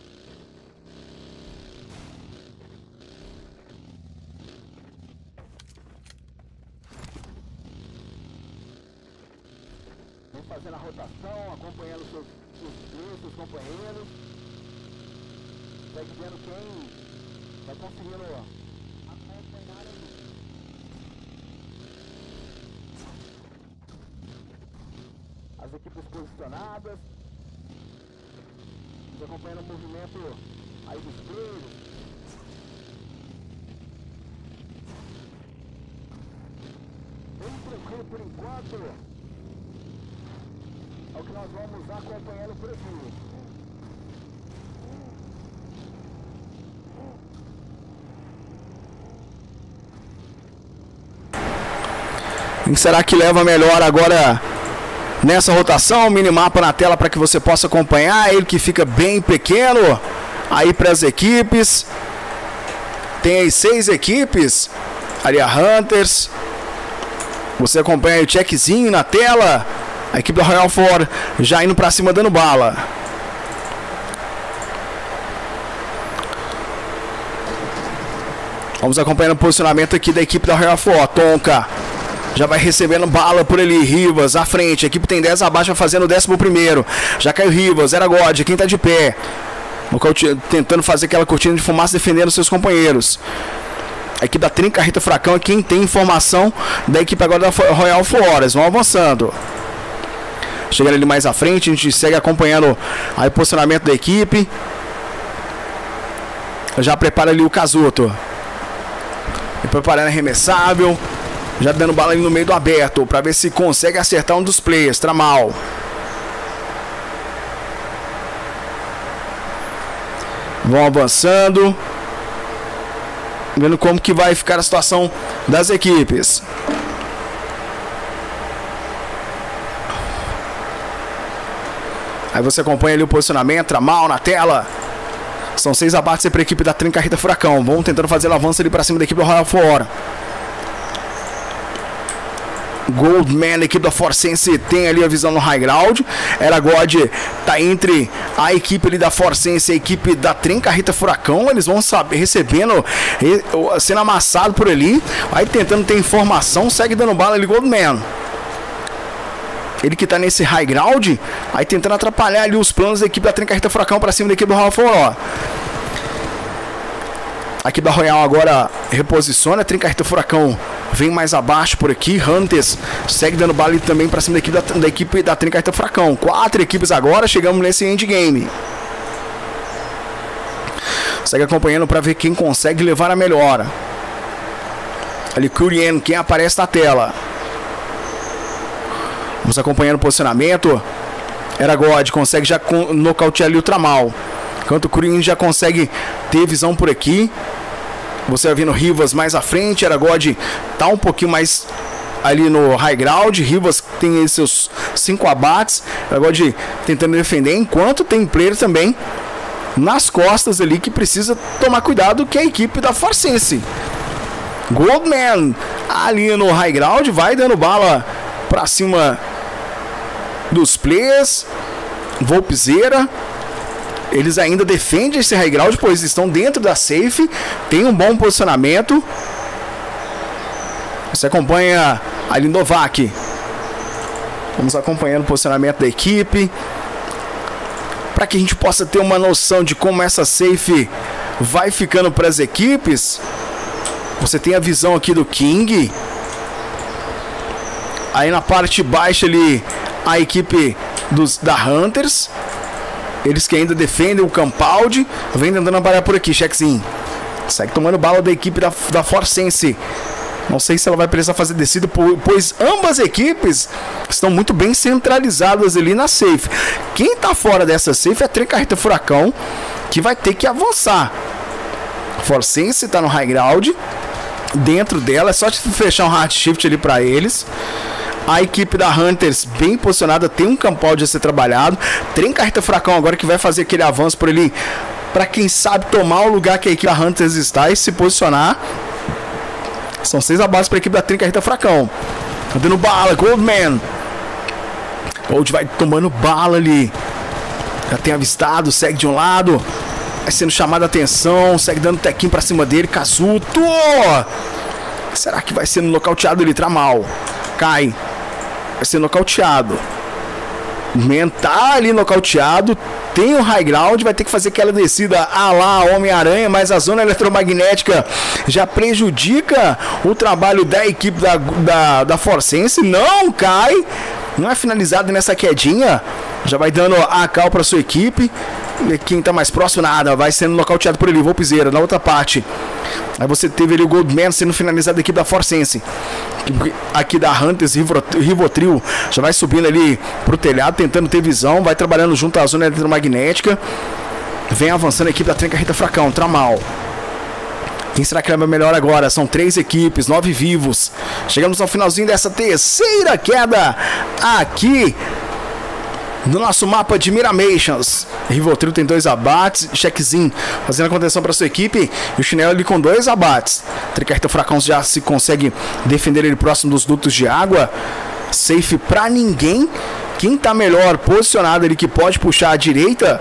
Vem fazendo a rotação, acompanhando seus companheiros. Segue vendo quem vai conseguindo acompanhar ali. As equipes posicionadas. Acompanhando o movimento aí dos players. Bem tranquilo por enquanto. É o que nós vamos acompanhando por aqui. Quem será que leva melhor agora nessa rotação? Minimapa na tela para que você possa acompanhar. Ele que fica bem pequeno aí para as equipes. Tem aí 6 equipes. Ali a Hunters. Você acompanha o checkzinho na tela. A equipe da Royal Four já indo para cima dando bala. Vamos acompanhando o posicionamento aqui da equipe da Royal Four. Tonka já vai recebendo bala por ali. Rivas à frente. A equipe tem 10 abaixo, fazendo o 11º. Já caiu Rivas. Era God. Quem tá de pé? Tentando fazer aquela cortina de fumaça, defendendo seus companheiros. A equipe da Trinca Rita Furacão é quem tem informação da equipe agora da Royal Four. Eles vão avançando. Chegando ali mais à frente. A gente segue acompanhando aí o posicionamento da equipe. Já prepara ali o Casuto. E preparando arremessável. Já dando bala ali no meio do aberto, para ver se consegue acertar um dos players. Tramal. Vão avançando. Vendo como que vai ficar a situação das equipes. Aí você acompanha ali o posicionamento. Tramal na tela. São 6 abates para a equipe da Trinca Rita Furacão. Vão tentando fazer o avanço ali para cima da equipe do Royal Four. Goldman, a equipe da Forcense tem ali a visão no high ground. Era God tá entre a equipe ali da Forcense e a equipe da Trinca Rita Furacão. Eles vão recebendo, sendo amassado por ali. Aí tentando ter informação, segue dando bala ali Goldman. Ele que tá nesse high ground, aí tentando atrapalhar ali os planos da equipe da Trinca Rita Furacão para cima da equipe do Royal Four. A equipe da Royal agora reposiciona. A Trinca Rita Furacão vem mais abaixo por aqui. Hunters segue dando bala também para cima da equipe da Trinca Rita Furacão. 4 equipes agora. Chegamos nesse endgame. Segue acompanhando para ver quem consegue levar a melhor. Ali Curien, quem aparece na tela. Vamos acompanhando o posicionamento. Era God, consegue já nocautear ali o Tramal. Enquanto o Kurin já consegue ter visão por aqui. Você vai vendo Rivas mais à frente. Era God tá um pouquinho mais ali no high ground. Rivas tem aí seus 5 abates. Era God tentando defender. Enquanto tem player também nas costas ali que precisa tomar cuidado, que é a equipe da Forsense. Goldman ali no high ground, vai dando bala pra cima dos players. Volpizeira, eles ainda defendem esse high ground, pois estão dentro da safe, tem um bom posicionamento. Você acompanha ali Novak. Vamos acompanhando o posicionamento da equipe, para que a gente possa ter uma noção de como essa safe vai ficando para as equipes. Você tem a visão aqui do King. Aí na parte baixa ali, a equipe da Hunters. Eles que ainda defendem o Compound. Vem tentando parar por aqui, Checkzinho. Segue tomando bala da equipe da Forsense. Não sei se ela vai precisar fazer descida, pois ambas equipes estão muito bem centralizadas ali na safe. Quem tá fora dessa safe é a Trecarreta Furacão, que vai ter que avançar. Forsense tá no high ground. Dentro dela é só fechar um hard shift ali para eles. A equipe da Hunters bem posicionada, tem um Compound a ser trabalhado. Trecarreta Furacão agora que vai fazer aquele avanço por ali, para quem sabe tomar o lugar que a equipe da Hunters está e se posicionar. São 6 abates para a equipe da Trecarreta Furacão. Tá dando bala, Goldman. Gold vai tomando bala ali. Já tem avistado, segue de um lado. Vai sendo chamada a atenção, segue dando tequinho para cima dele. Kazuto. Será que vai sendo nocauteado ali? Tramal. Cai. Vai ser nocauteado. Man tá ali nocauteado. Tem o high ground, vai ter que fazer aquela descida a lá Homem-Aranha, mas a zona eletromagnética já prejudica o trabalho da equipe da Forsense. Não cai, não é finalizado nessa quedinha. Já vai dando a cal para sua equipe. Quem tá mais próximo, nada, vai sendo nocauteado por ali. Volpizeira, na outra parte. Aí você teve ali o Goldman sendo finalizado da equipe da Forsense. Aqui da Hunters, Rivotril já vai subindo ali pro telhado, tentando ter visão. Vai trabalhando junto à zona eletromagnética. Vem avançando a equipe da Trecarreta Furacão, Tramal. Quem será que leva melhor agora? São 3 equipes, 9 vivos. Chegamos ao finalzinho dessa terceira queda aqui do nosso mapa de Miramations. Rivotril tem 2 abates. Checkzinho fazendo a contenção para sua equipe. E o Chinelo ali com 2 abates. Trecarreta Furacão já se consegue defender ele próximo dos dutos de água. Safe para ninguém. Quem tá melhor posicionado ali, que pode puxar à direita,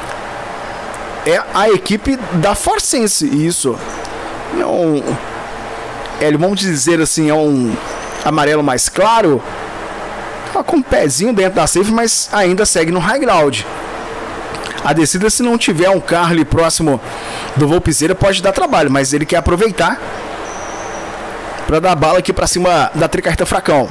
é a equipe da Forsense. Isso é um, vamos dizer assim, é um amarelo mais claro. Tá com um pezinho dentro da safe, mas ainda segue no high ground. A descida, se não tiver um carro ali próximo do Volpizeira, pode dar trabalho, mas ele quer aproveitar para dar bala aqui para cima da Trecarreta Furacão.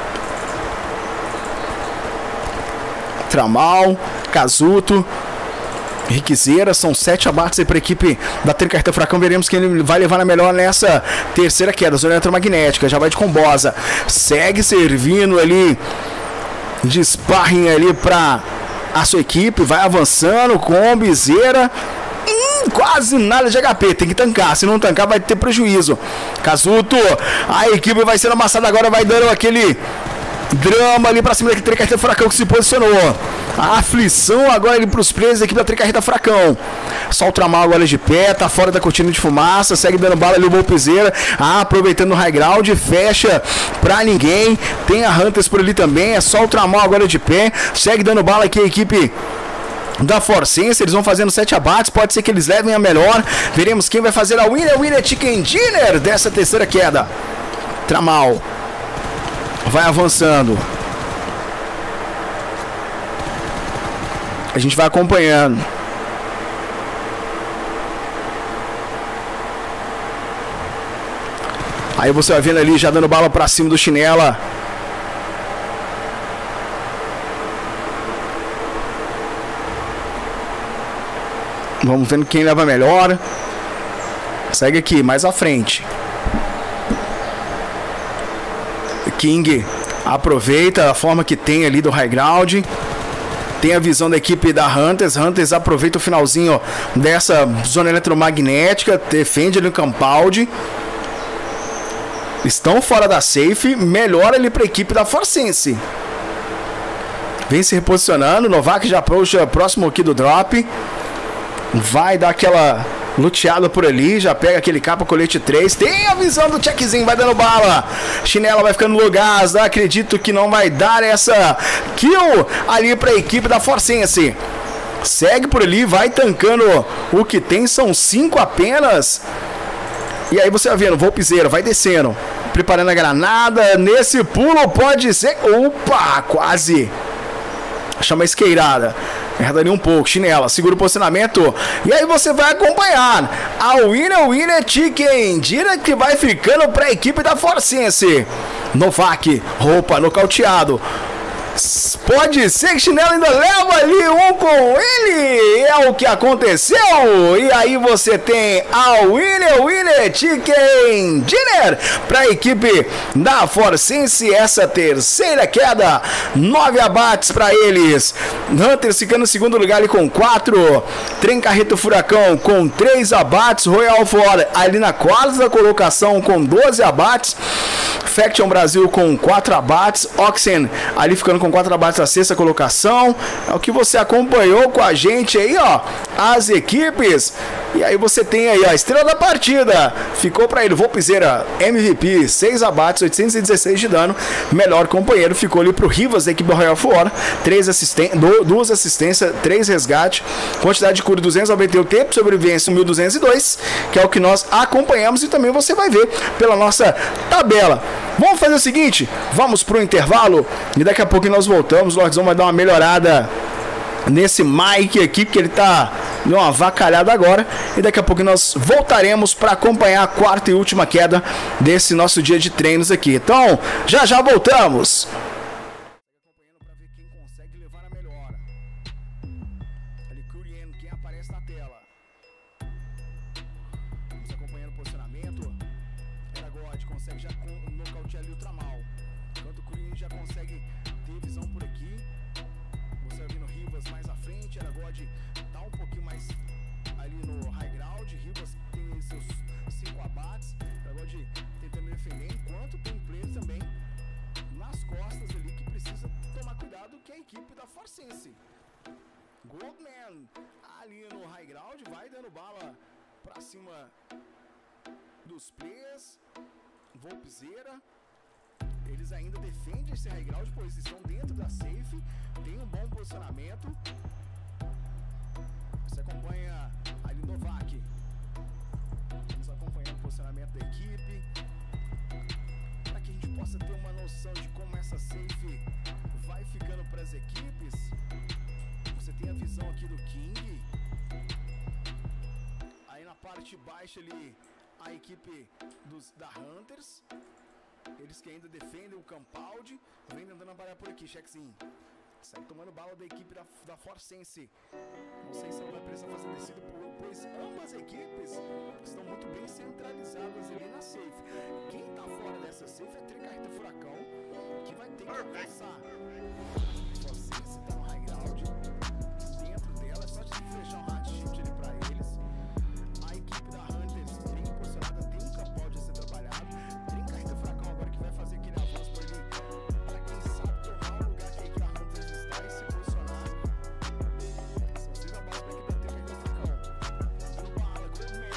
Tramal, Kazuto, Riquizeira, são 7 abates aí para a equipe da Trecarreta Furacão. Veremos quem ele vai levar na melhor nessa terceira queda. Zona eletromagnética, já vai de Combosa. Segue servindo ali de sparring ali para a sua equipe. Vai avançando com Bizeira. Quase nada de HP, tem que tancar. Se não tancar, vai ter prejuízo. Kazuto, a equipe vai sendo amassada agora, vai dando aquele drama ali pra cima da Trecarreta Furacão que se posicionou. A aflição agora ali pros players da equipe da Trecarreta Furacão. Só o Tramal agora de pé, tá fora da cortina de fumaça, segue dando bala ali o Volpizeira, aproveitando o high ground, fecha pra ninguém. Tem a Hunters por ali também, é só o Tramal agora de pé, segue dando bala aqui a equipe da Forsense. Eles vão fazendo 7 abates, pode ser que eles levem a melhor. Veremos quem vai fazer a winner chicken dinner dessa terceira queda. Tramal vai avançando. A gente vai acompanhando. Aí você vai vendo ali, já dando bala pra cima do Chinela. Vamos vendo quem leva melhor. Segue aqui, mais à frente. King aproveita a forma que tem ali do high ground. Tem a visão da equipe da Hunters. Hunters aproveita o finalzinho dessa zona eletromagnética, defende ali o compound. Estão fora da safe, melhora ali para a equipe da Forsense. Vem se reposicionando, Novak já approacha próximo aqui do drop. Vai dar aquela luteada por ali, já pega aquele capa colete 3. Tem a visão do checkzinho, vai dando bala. Chinela vai ficando no lugar, acredito que não vai dar essa kill ali para a equipe da Forsense. Segue por ali, vai tancando o que tem, são 5 apenas. E aí você vai vendo, Volpizeira vai descendo, preparando a granada. Nesse pulo pode ser... Opa, quase. Chama a esqueirada. Erra ali um pouco, Chinela, segura o posicionamento. E aí você vai acompanhar a Winner Chicken Dira, que vai ficando para a equipe da Forsense. Novak, roupa, nocauteado. Pode ser que Chinelo ainda leva ali um com ele. É o que aconteceu. E aí você tem a Winner Chicken Dinner para a equipe da Forsense. Essa terceira queda, 9 abates para eles. Hunters ficando em segundo lugar ali com 4. Trem Carreto Furacão com 3 abates. Royal For ali na quarta colocação com 12 abates. Faction Brasil com 4 abates. Oxen ali ficando com 4 abates na sexta colocação. É o que você acompanhou com a gente aí, ó, as equipes. E aí você tem aí a estrela da partida, ficou para ele, Volpizeira, MVP, 6 abates, 816 de dano. Melhor companheiro ficou ali pro Rivas da equipe do Royal For, 2 assistências, 3 resgate, quantidade de cura 291, tempo de sobrevivência 1202, que é o que nós acompanhamos. E também você vai ver pela nossa tabela. Vamos fazer o seguinte, vamos pro intervalo e daqui a pouco nós voltamos. O Lordzão vai dar uma melhorada nesse mic aqui, porque ele tá deu uma avacalhada agora. E daqui a pouco nós voltaremos para acompanhar a quarta e última queda desse nosso dia de treinos aqui. Então, já já voltamos. Acompanhando para ver quem consegue levar a melhora. Ali Curien, quem aparece na tela. Vamos acompanhando o posicionamento. Aragod consegue já nocautear ali o Tramal. Enquanto o Curien já consegue ter visão por aqui. Você vai vendo Rivas mais à frente. Aragod tá um pouquinho mais ali no high ground. Rivas tem seus 5 abates. Aragod tentando defender. Enquanto tem player também nas costas ali que precisa tomar cuidado, que é a equipe da Forsense. Goldman ali no high ground. Vai dando bala pra cima dos players. Volpizeira. Eles ainda defendem esse high ground, pois estão dentro da safe. Tem um bom posicionamento. Você acompanha ali Novak. Vamos acompanhando o posicionamento da equipe, para que a gente possa ter uma noção de como essa safe vai ficando para as equipes. Você tem a visão aqui do King. Aí na parte baixa ali a equipe da Hunters. Eles que ainda defendem o compound. Vem tentando aparar por aqui, checkzinho. Sai tomando bala da equipe da Forsense. Não sei se ela vai precisar fazer descido, pois ambas equipes estão muito bem centralizadas ali na safe. Quem tá fora dessa safe é Trem Carreto Furacão, que vai ter que avançar. Forsense tá no high ground. Dentro dela, é só de fechar um hard shift ali pra eles. A equipe da Hunters bem posicionada, tem um compound a ser trabalhado. Trem Carreto Furacão agora que vai fazer aquele avanço por ali, pra quem sabe tomar o lugar que a Hunters está e se posicionar. São 6 abates pra equipe da Trem Carreto Furacão. Dando bala, Goldman.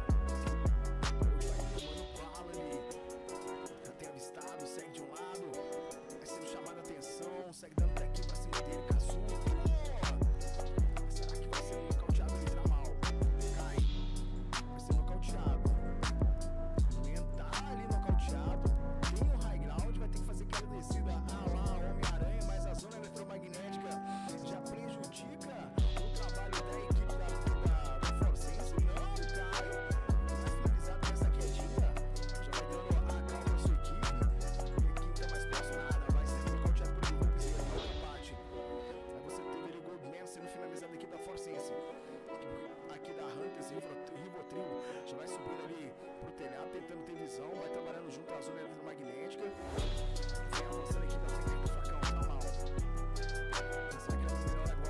Tomando bala ali. Já tem avistado, segue de um lado. Vai sendo chamada a atenção, segue dando pra aqui pra cima dele, Kazu. Será que vai ser nocauteado ali, Tramal? Cai. Vai ser nocauteado. Tá ali nocauteado. Tem um high ground, vai ter que fazer aquela descida lá, Homem-Aranha, mas a zona eletromagnética já prejudica o trabalho da equipe da Forsense. Não cai. Vai finalizado nessa quedinha. Já vai dando a calma na sua equipe. Quem tá mais pressionada vai ser nocauteado por Volpizeira. No combate. Aí você teve ali o Goldman sendo finalizado da equipe da Forsense. Aqui da Hunters e Rivotril já vai subindo ali pro telhado, tentando ter visão, vai trabalhando junto à zona eletromagnética. Vem avançando aqui da Trem Carreto Furacão, tá mal. Será que elas melhoram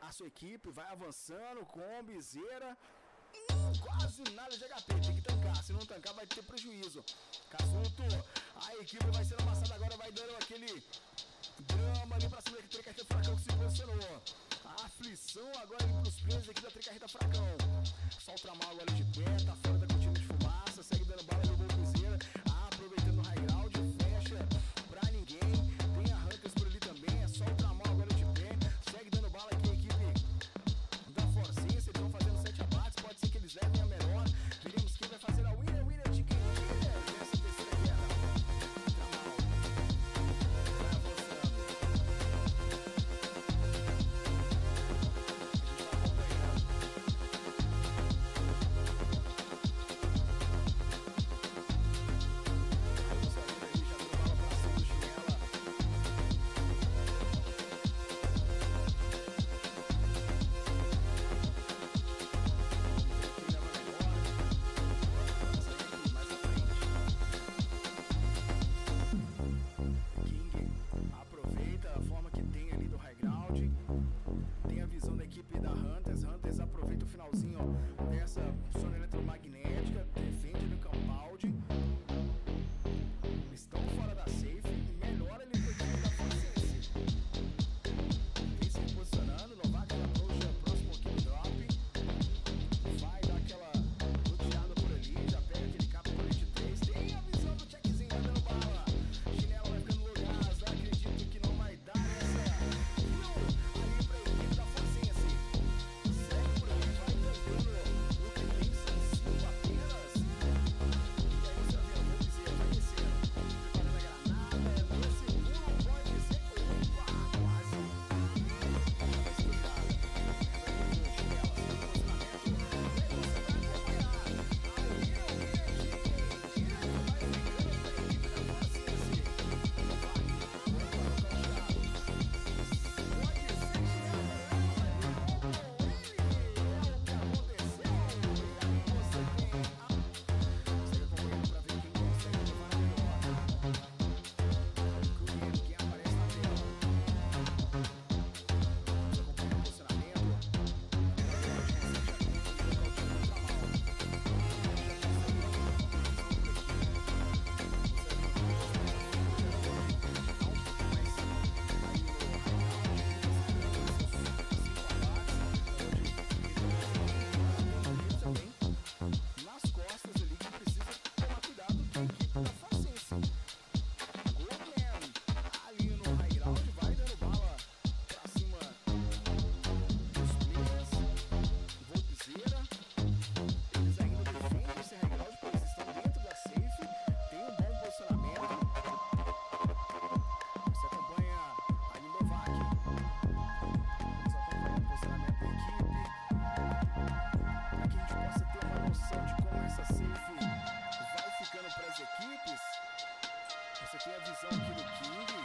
a sua equipe, vai avançando com Bizeira. Quase nada de HP, tem que tancar, se não tancar vai ter prejuízo. Casuto, a equipe vai sendo amassada agora, vai dando aquele drama ali pra cima da Tricarreta Furacão que se posicionou. A aflição agora ali pros presos aqui da Tricarreta Furacão. Só o Tramal agora de pé, tá fora da cortina de fumaça, segue dando bala no gol Cruzeiro, aproveitando o high ground, fecha pra ninguém. Tem a Hunters por ali também, é só o Tramal agora de pé, segue dando bala aqui a equipe da Forcinha, eles estão fazendo 7 abates, pode ser que eles levem a melhor. Veremos quem vai fazer a winner de quem nessa terceira guerra. Tramal vai avançando. Hunters aproveita o finalzinho dessa zona eletromagnética, defende no Campaldi. Estão fora da safe, melhora ele pro time da Forcense. Vem se posicionando, Novak approach, próximo kill drop. Vai dar aquela luteada por ali, já pega aquele capa por 23. Tem a visão do checkzinho, vai dando bala. Chinelo vai ficando no lugar, acredito que não vai dar essa. Ali pra equipe da Forcense. Você tem a visão aqui do King.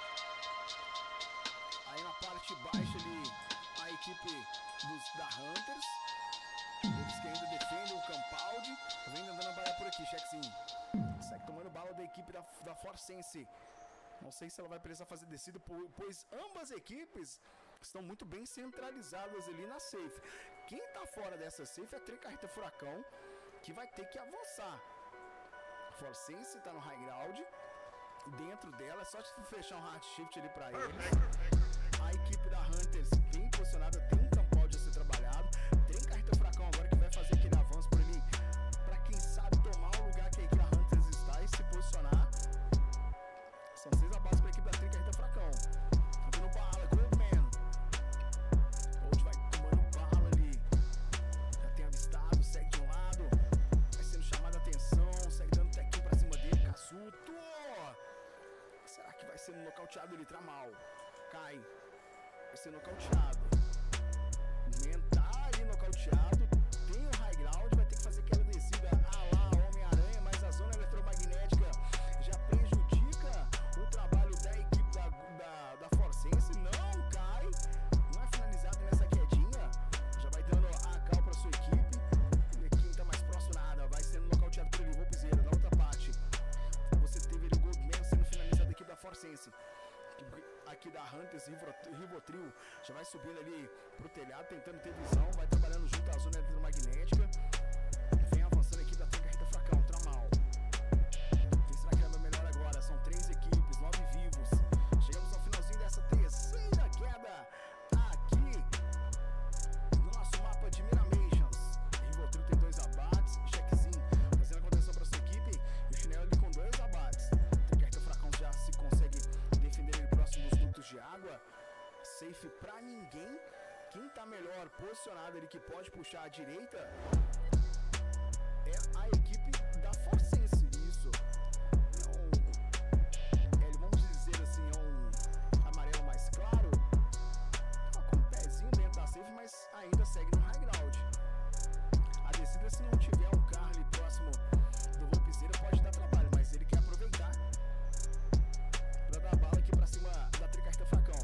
Aí na parte baixa ali, a equipe da Hunters. Eles que ainda defendem o Campaldi. Vem andando a bala por aqui, checkzinho. Segue tomando bala da equipe da Forcense. Não sei se ela vai precisar fazer descida, pois ambas equipes estão muito bem centralizadas ali na safe. Quem tá fora dessa safe é a Tricarreta Furacão, que vai ter que avançar. A Forcense tá no high ground. Dentro dela é só fechar um hard shift ali pra eles. A equipe da Hunters bem posicionada, tem um Campaldi a ser trabalhado. Tricarreta Furacão agora que vai fazer aquele avanço por ali, pra quem sabe tomar o lugar que a equipe da Hunters está e se posicionar. São 6 abates para a equipe da Tricarreta Furacão. Tá dando bala, Goldman. Gold vai tomando bala ali. Já tem avistado, segue de um lado. Vai sendo chamada a atenção, segue dando tequinho pra cima dele. Casuto. Será que vai ser nocauteado ele? Tramal. Cai. Vai ser nocauteado. Tá ali nocauteado. Tem o high ground, vai ter que fazer aquela descida a lá Homem-Aranha, mas a zona eletromagnética já prejudica o trabalho da equipe da Forcense. Não cai, não é finalizado nessa quedinha. Já vai dando a cal para sua equipe. E quem tá mais próximo nada, vai sendo nocauteado por ele. Volpizeira na outra parte. Você teve ele o Goldman sendo finalizado da equipe da Forcense. A aqui da Hunters, Rivotril, já vai subindo ali pro telhado, tentando ter visão, vai trabalhando junto à zona eletromagnética. Vem avançando aqui da Trincarreta Fracão, Tramal. Quem será que é melhor agora? São 3 equipes, 9 vivos. Chegamos ao finalzinho dessa terceira queda aqui no nosso mapa de Miramations. Rivotril tem 2 abates, Checkzinho fazendo a contenção para sua equipe e o Chinelo ali com 2 abates. Trincarreta Fracão já se consegue defender ele próximo dos dutos de água. Safe pra ninguém. Quem tá melhor posicionado ali que pode puxar à direita é a equipe da Forsense. Isso vamos dizer assim, é um amarelo mais claro, com um pezinho dentro da safe, mas ainda segue no high ground. A descida, se não tiver um carro ali próximo do Volpizeira, pode dar trabalho, mas ele quer aproveitar pra dar bala aqui pra cima da Trincarreta Fracão.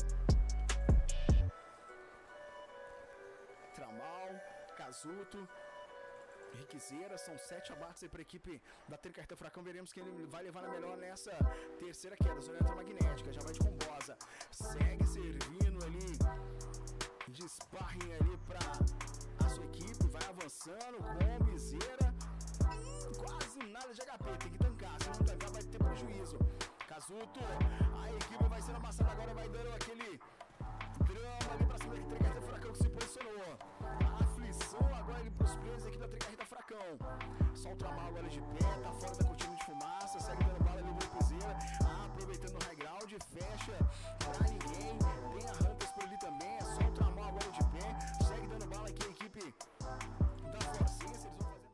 Tramal, Casuto, Riquezeira, são 7 abates aí para a equipe da Trincarreta Fracão. Veremos quem ele vai levar na melhor nessa terceira queda. Zona eletromagnética, já vai de Combosa, segue servindo ali de sparring ali para a sua equipe, vai avançando com Bizeira, quase nada de HP, tem que tancar, se não tancar vai ter prejuízo. Casuto, a equipe vai sendo amassada agora, vai dando aquele drama ali pra cima da Trincarreta Fracão que se posicionou. A aflição agora ali pros players aqui da Trincarreta Fracão. Só o Tramal agora de pé, tá fora da cortina de fumaça, segue dando bala ali no Rivotril, aproveitando o high ground, fecha pra ninguém. Tem a Hunters por ali também, é só o Tramal agora de pé, segue dando bala aqui a equipe da Forcinha, eles vão fazer.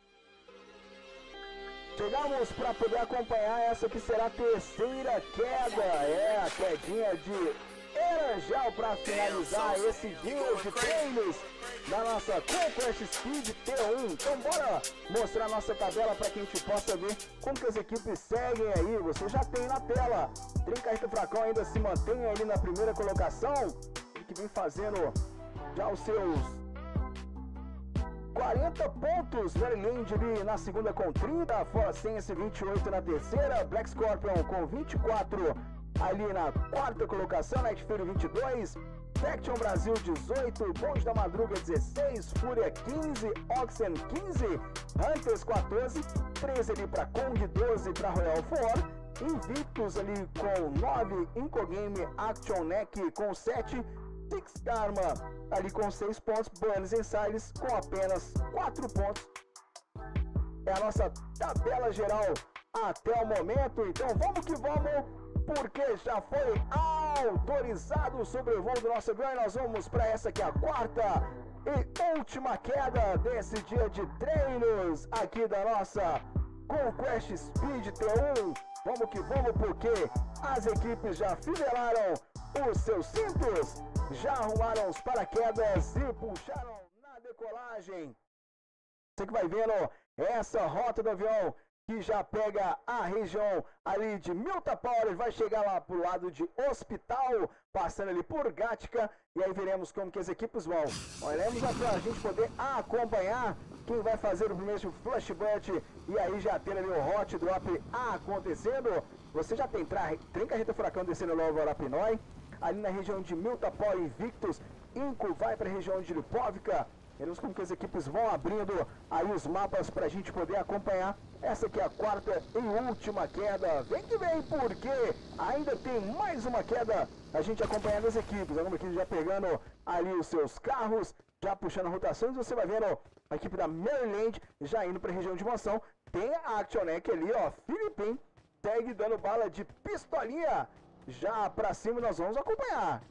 Chegamos para poder acompanhar essa que será a terceira queda, a quedinha de Erangel para finalizar esse dia de treinos da nossa Conquest Speed T1. Então bora mostrar a nossa tabela para que a gente possa ver como que as equipes seguem aí. Você já tem na tela, Trincarreta Fracão ainda se mantém ali na primeira colocação, ele que vem fazendo já os seus 40 pontos, Maryland ali na segunda com 30, Forsense 28 na terceira, Black Scorpion com 24 ali na quarta colocação, Night Fury 22, Faction Brasil 18, Bonde da Madruga 16, Fúria 15, Oxen 15, Hunters 14, 13 ali para Kong, 12 para Royal For, Invictus ali com 9, Incogame Action Neck com 7, Six Karma ali com 6 pontos, Burns Insiders com apenas 4 pontos. É a nossa tabela geral até o momento, então vamos que vamos, porque já foi autorizado o sobrevoo do nosso avião e nós vamos para essa que é a quarta e última queda desse dia de treinos aqui da nossa Conquest Speed T1. Vamos que vamos, porque as equipes já fivelaram os seus cintos, já arrumaram os paraquedas e puxaram na decolagem. Você que vai vendo essa rota do avião que já pega a região ali de Milta Power, vai chegar lá pro lado de Hospital, passando ali por Gatica, e aí veremos como que as equipes vão. Olhemos lá pra gente poder acompanhar quem vai fazer o primeiro flashback, e aí já tem ali o hot drop acontecendo. Você já tem Trincarreta Fracão descendo logo ao Arapinói, ali na região de Milta Power, Invictus, Inco vai para a região de Lipovica. Veremos como que as equipes vão abrindo aí os mapas para a gente poder acompanhar. Essa aqui é a quarta e última queda. Vem que vem, porque ainda tem mais uma queda a gente acompanhando as equipes. Alguma equipe já pegando ali os seus carros, já puxando rotações. Você vai vendo a equipe da Maryland já indo para a região de mansão. Tem a Actionec ali, ó, Filipim, segue dando bala de pistolinha já para cima e nós vamos acompanhar.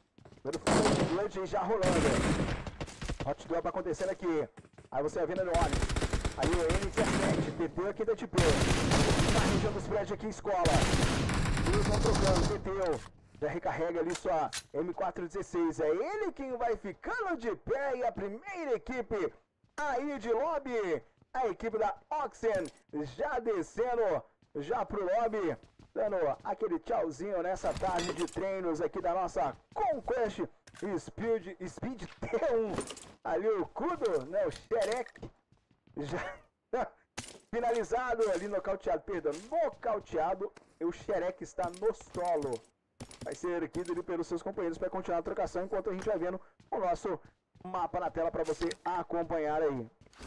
O Blood já rolando. Hot drop acontecendo aqui. Aí você vai vendo no ônibus. Aí o N17, TT aqui da TP. Na região dos prédios aqui, escola. Eles vão trocando, TT. Já recarrega ali sua M416. É ele quem vai ficando de pé. E a primeira equipe aí de lobby, a equipe da Oxen, já descendo já pro lobby, dando aquele tchauzinho nessa tarde de treinos aqui da nossa Conquest Speed T1. Ali o Kudo, né, o Xerec, já finalizado ali, nocauteado, perdão, nocauteado. O Xerec está no solo. vai ser erguido ali pelos seus companheiros para continuar a trocação, enquanto a gente vai vendo o nosso mapa na tela para você acompanhar aí.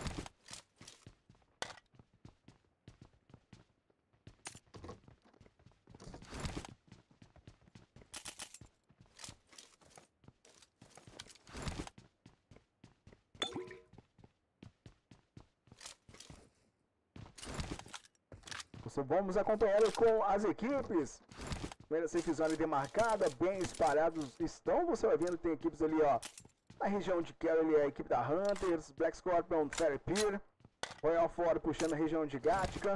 Vamos acompanhando com as equipes. Primeira safe zone demarcada, bem espalhados estão. Você vai vendo, tem equipes ali, ó. Na região de Carroll, a equipe da Hunters, Black Scorpion, Fairy Pier, Royal Ford puxando a região de Gatka.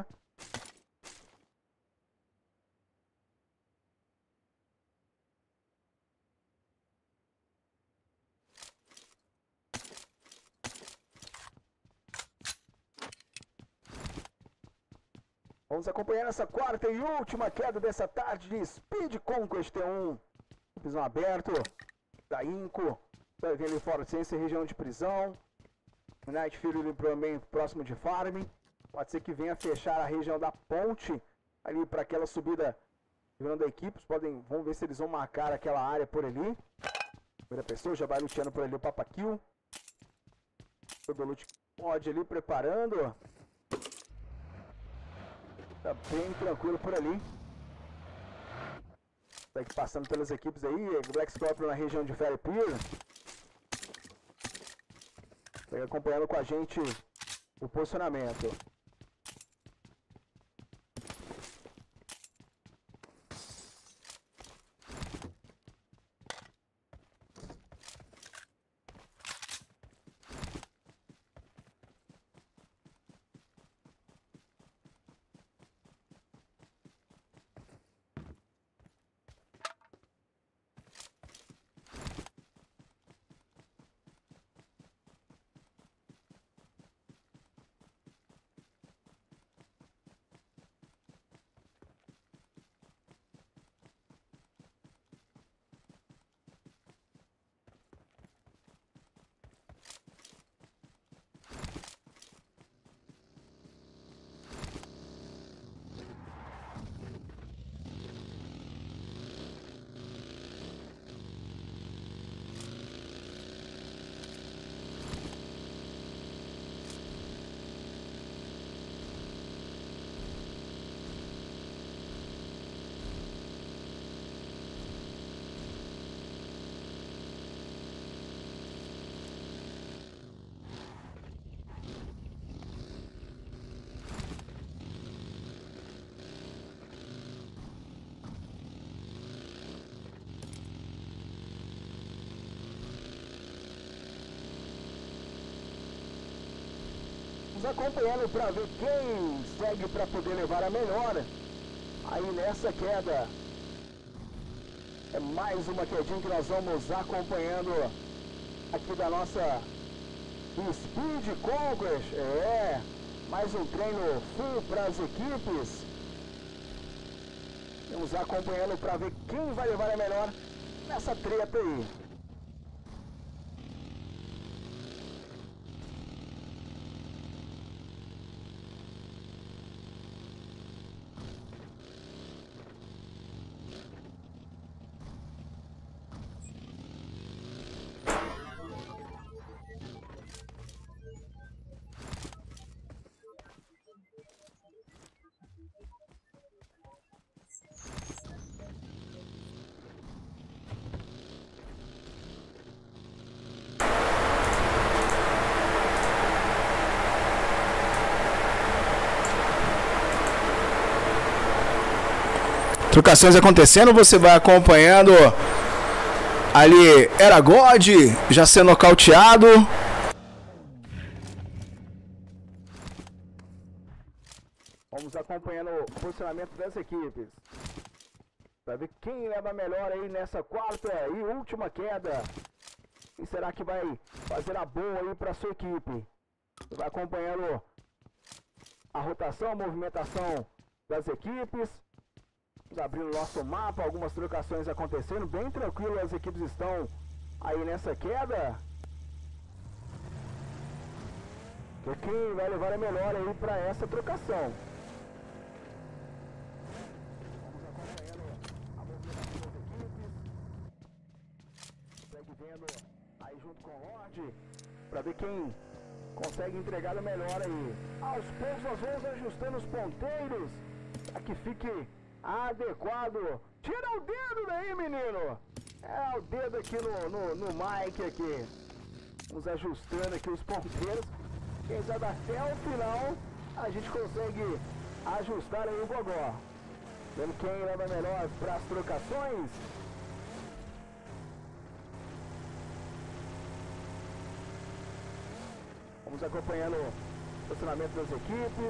Vamos acompanhar essa quarta e última queda dessa tarde de Speed Conquest T1. Prisão aberto, da Inco, vai ver ali fora ciência, região de prisão. Night Fury também próximo de Farm. Pode ser que venha fechar a região da ponte, ali para aquela subida virando a equipe. Vamos ver se eles vão marcar aquela área por ali. Primeira pessoa já vai luteando por ali o Papa Kill. Todo loot pode ali preparando. Tá bem tranquilo por ali. Tá aqui passando pelas equipes aí. Black Scorpion na região de Fairy Pier. Tá acompanhando com a gente o posicionamento. Acompanhando para ver quem segue para poder levar a melhor aí nessa queda. É mais uma quedinha que nós vamos acompanhando aqui da nossa Speed Conquest. É mais um treino full para as equipes. Vamos acompanhando para ver quem vai levar a melhor nessa treta aí. Trocações acontecendo, você vai acompanhando ali, era God já sendo nocauteado. Vamos acompanhando o posicionamento das equipes para ver quem leva melhor aí nessa quarta e última queda. E será que vai fazer a boa aí para sua equipe? Você vai acompanhando a rotação, a movimentação das equipes. Vamos abrir o nosso mapa, algumas trocações acontecendo, bem tranquilo, as equipes estão aí nessa queda. Quem vai levar a melhor aí para essa trocação. Vamos acompanhando a movimentação das equipes. correndo aí junto com o Lorde, pra ver quem consegue entregar o melhor aí. Aos poucos nós vamos ajustando os ponteiros para que fique adequado. Tira o dedo daí, menino! É o dedo aqui no mic aqui. Vamos ajustando aqui os ponteiros. Quem sabe até o final a gente consegue ajustar aí o gogó. Vendo quem leva melhor para as trocações. Vamos acompanhando o posicionamento das equipes.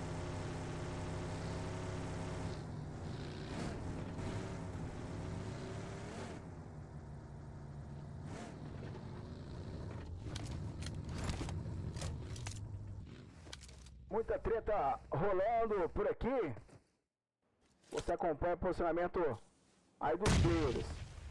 Muita treta rolando por aqui. Você acompanha o posicionamento aí dos players.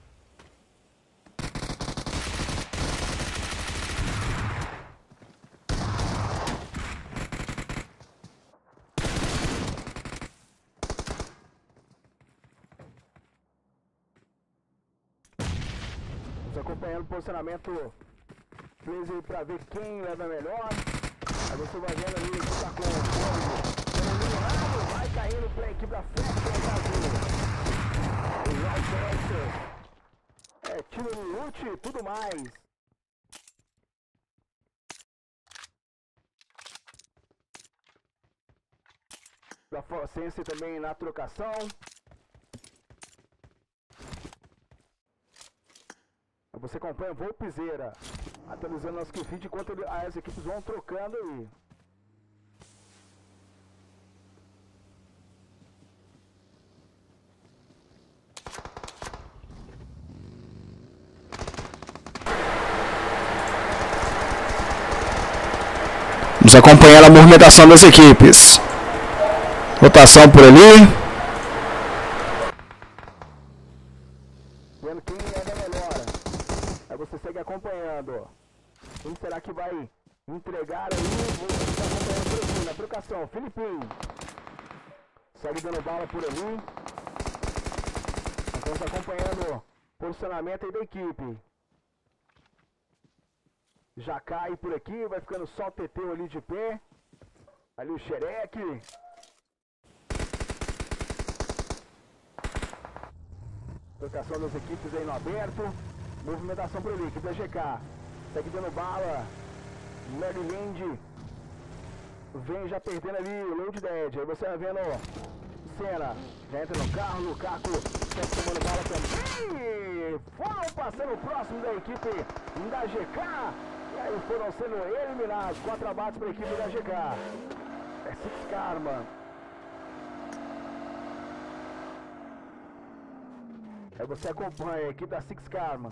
Acompanhando o posicionamento players aí pra ver quem leva melhor. Aí você vai vendo ali que tá com o eliminado, vai caindo pra equipe da frente, tiro no loot e tudo mais. Da Forcense também na trocação. Você acompanha o Volpizeira, atualizando nosso feed enquanto as equipes vão trocando aí. Vamos acompanhar a movimentação das equipes. Rotação por ali. Vendo quem leva melhor. Aí você segue acompanhando. Quem será que vai entregar aí? Você está acompanhando por aqui na trocação. Filipinho. Segue dando bala por ali. Estamos acompanhando o posicionamento aí da equipe. Já cai por aqui, vai ficando só o Teteu ali de pé. Ali o Xereque. Trocação das equipes aí no aberto. Movimentação por ali, equipe da GK. Segue dando bala. Maryland. Vem já perdendo ali o Load Dead. Aí você vai vendo Senna. Já entra no carro, Lukaku segue tomando bala também. Foram passando próximo da equipe da GK. E aí foram sendo eliminados. 4 abates para a equipe da GK. É Six Karma. Aí você acompanha a equipe da Six Karma.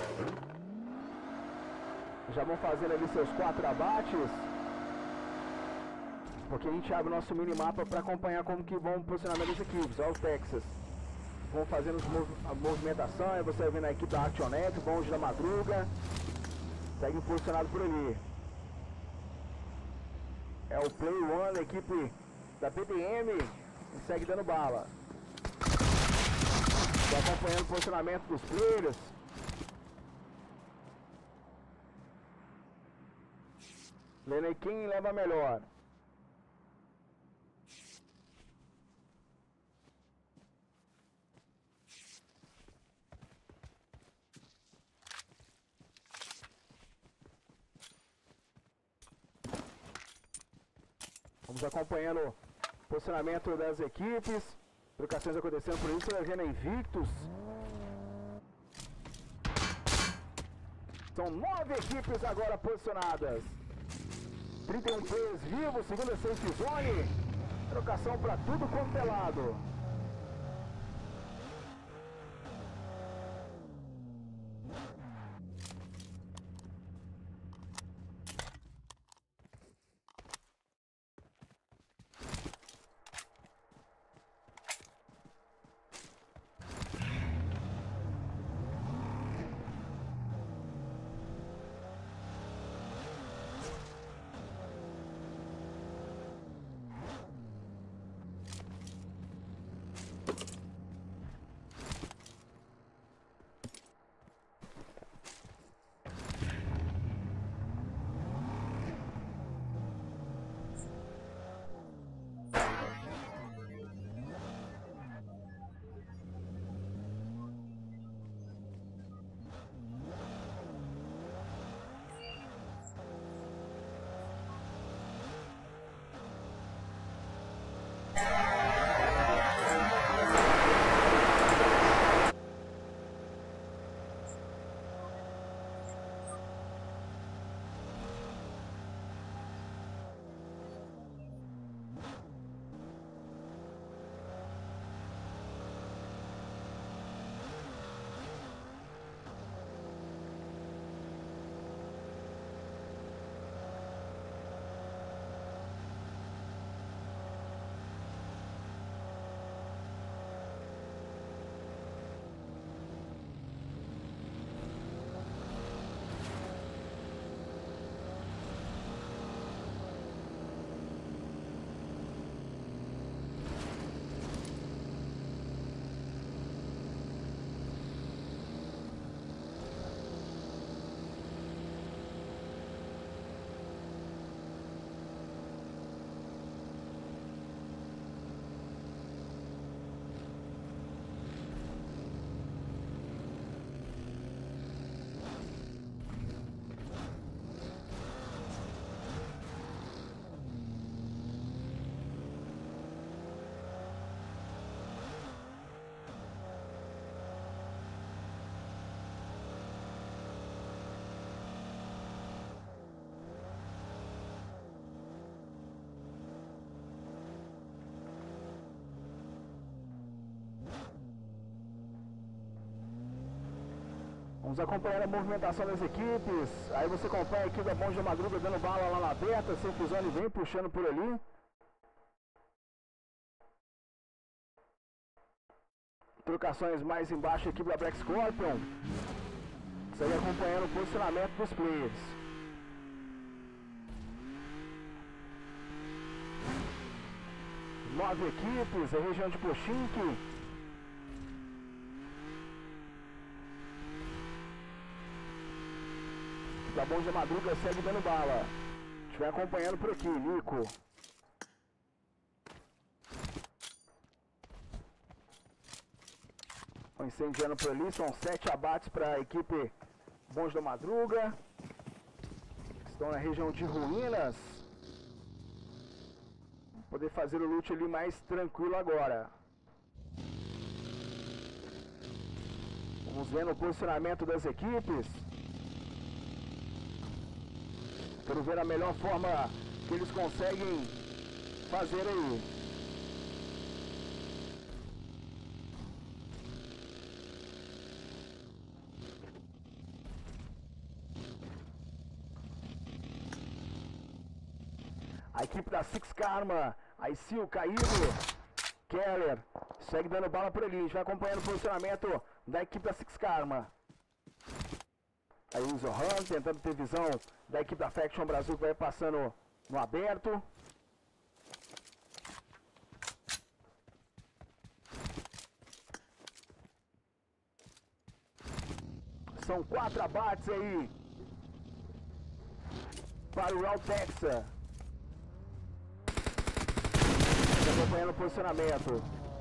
Já vão fazendo ali seus 4 abates. Porque a gente abre o nosso minimapa para acompanhar como que vão posicionar as equipes. Olha o Texas. Vão fazendo a movimentação. Aí você vai vendo a equipe da Actionet, Bonde da Madruga. Segue posicionado por ali. É o Play One, a equipe da PDM. E segue dando bala. Está acompanhando o posicionamento dos players. Vendo aí quem leva melhor. Vamos acompanhando o posicionamento das equipes. Trocações acontecendo por isso, vendo Invictus. São 9 equipes agora posicionadas. 31 players vivos, segunda safe zone. Trocação para tudo quanto é lado. Vamos acompanhar a movimentação das equipes. Aí você acompanha a equipe da Bons da Madruga dando bala lá na aberta. Sem fusão, vem puxando por ali. Trocações mais embaixo, a equipe da Black Scorpion. Segue acompanhando o posicionamento dos players. Nove equipes, a região de Pochinki. Da Bons da Madruga segue dando bala. A gente vai acompanhando por aqui, Nico. Incendiando por ali, são 7 abates para a equipe Bons da Madruga. Estão na região de ruínas. Vamos poder fazer o loot ali mais tranquilo agora. Vamos vendo o posicionamento das equipes. Quero ver a melhor forma que eles conseguem fazer aí. A equipe da Six Karma, Aisil, Caído, Keller, segue dando bala por ali. A gente vai acompanhando o posicionamento da equipe da Six Karma. Aí o Zohan tentando ter visão da equipe da Faction Brasil que vai passando no aberto. São 4 abates aí para o Raw Texas. Acompanhando o posicionamento.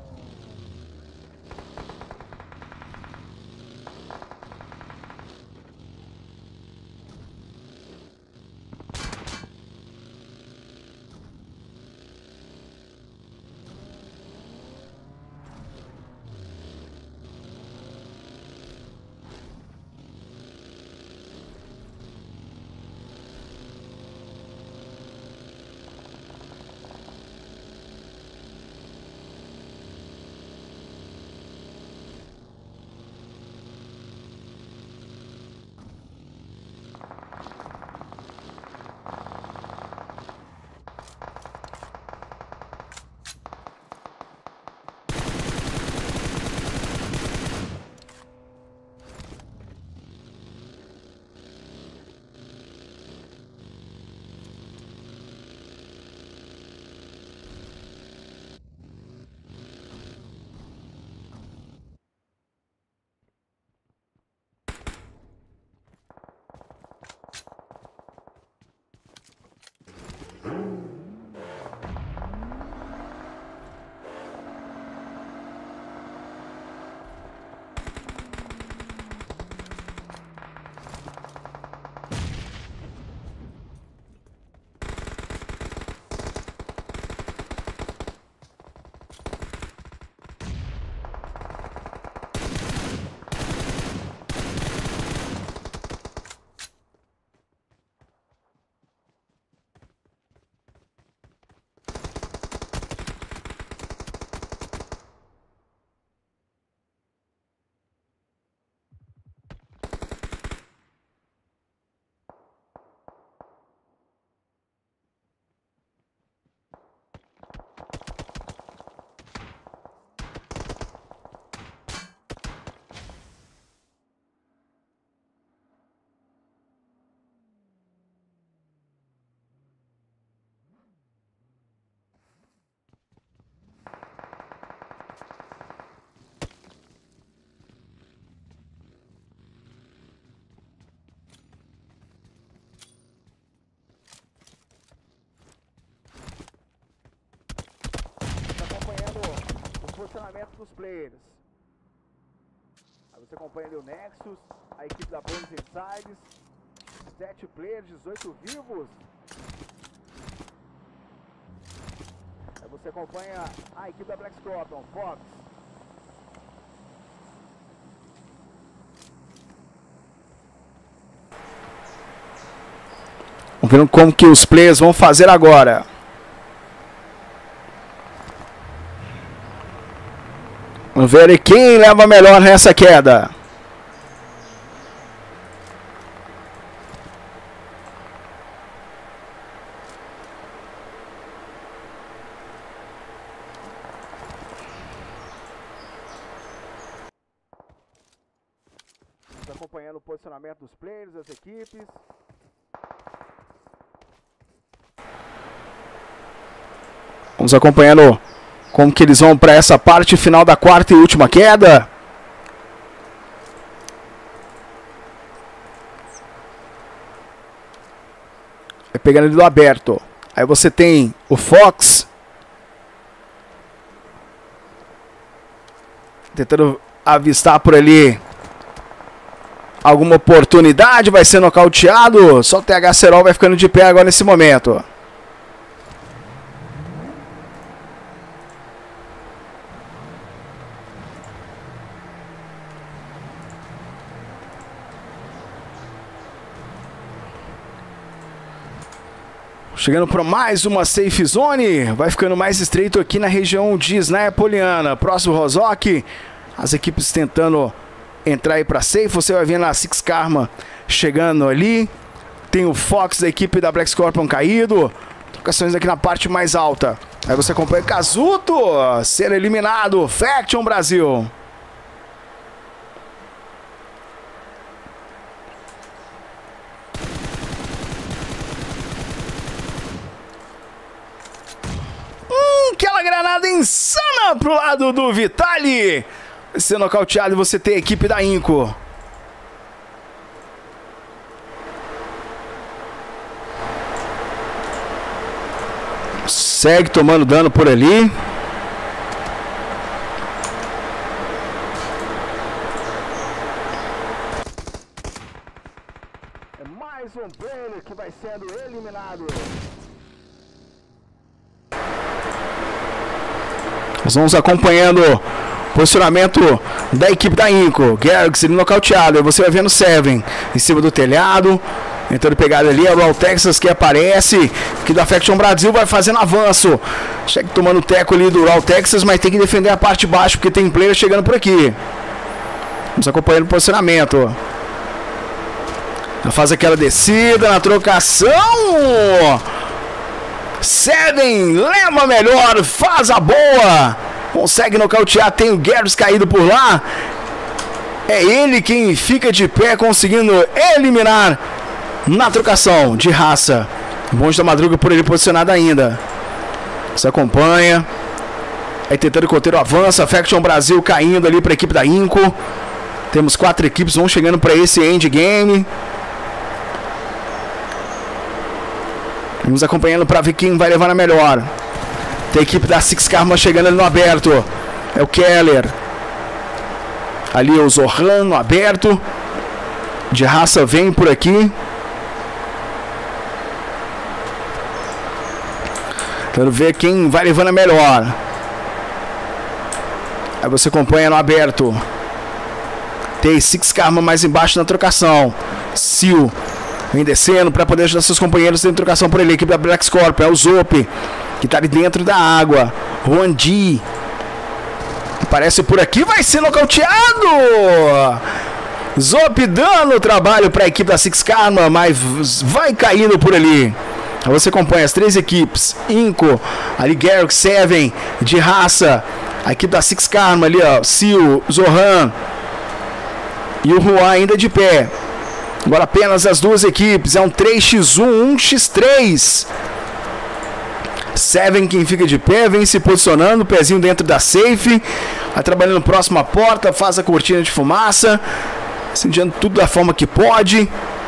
Posicionamento dos players. Aí você acompanha ali o Nexus, a equipe da Bones Insides, 7 players, 18 vivos. Aí você acompanha a equipe da Black Scorpion, Fox. Vamos ver como que os players vão fazer agora. Vamos ver quem leva melhor nessa queda. Acompanhando o posicionamento dos players, das equipes. Vamos acompanhando como que eles vão para essa parte final da quarta e última queda. É pegando ele do aberto. Aí você tem o Fox tentando avistar por ali alguma oportunidade, vai ser nocauteado. Só o TH Serol vai ficando de pé agora nesse momento. Chegando para mais uma safe zone, vai ficando mais estreito aqui na região de Snaiapoliana. Próximo Rozok, as equipes tentando entrar aí para safe. Você vai vendo a Six Karma chegando ali. Tem o Fox da equipe da Black Scorpion caído. Trocações aqui na parte mais alta. Aí você acompanha o Kazuto ser eliminado. Faction Brasil. Aquela granada insana pro lado do Vitali. Sendo nocauteado, você tem a equipe da Inco. Segue tomando dano por ali. É mais um player que vai sendo eliminado. Nós vamos acompanhando o posicionamento da equipe da Inco. Garrix sendo nocauteado. Aí você vai vendo Seven em cima do telhado. Tentando pegar ali. A Raw Texas que aparece. Que da Faction Brasil vai fazendo avanço. Chega tomando o teco ali do Raw Texas. Mas tem que defender a parte de baixo. Porque tem player chegando por aqui. Vamos acompanhando o posicionamento. Faz aquela descida na trocação. Seven leva melhor, faz a boa, consegue nocautear, tem o Garrus caído por lá. É ele quem fica de pé, conseguindo eliminar na trocação de raça. Bonde da Madruga por ele posicionado ainda. Se acompanha. Aí tentando conter o avanço, a Faction Brasil caindo ali para a equipe da Inco. Temos 4 equipes, vão chegando para esse endgame. Vamos acompanhando para ver quem vai levar a melhor. Tem a equipe da Six Karma chegando ali no aberto. É o Keller. Ali o Zohan no aberto. De raça vem por aqui. Quero ver quem vai levando a melhor. Aí você acompanha no aberto. Tem Six Karma mais embaixo na trocação. Sil vem descendo para poder ajudar seus companheiros em trocação por ele. A equipe da Black Scorpion é o Zop, que está ali dentro da água. Juan D aparece por aqui, vai ser nocauteado. Zop dando trabalho para a equipe da Six Karma, mas vai caindo por ali. Você acompanha as 3 equipes. Inco, ali Garrix, Seven, de raça. A equipe da Six Karma ali, ó. Sil, Zohan e o Juan ainda de pé. Agora apenas as 2 equipes. É um 3x1, 1x3. Seven quem fica de pé, vem se posicionando, pezinho dentro da safe. Vai trabalhando próximo à porta, faz a cortina de fumaça. Incendiando tudo da forma que pode.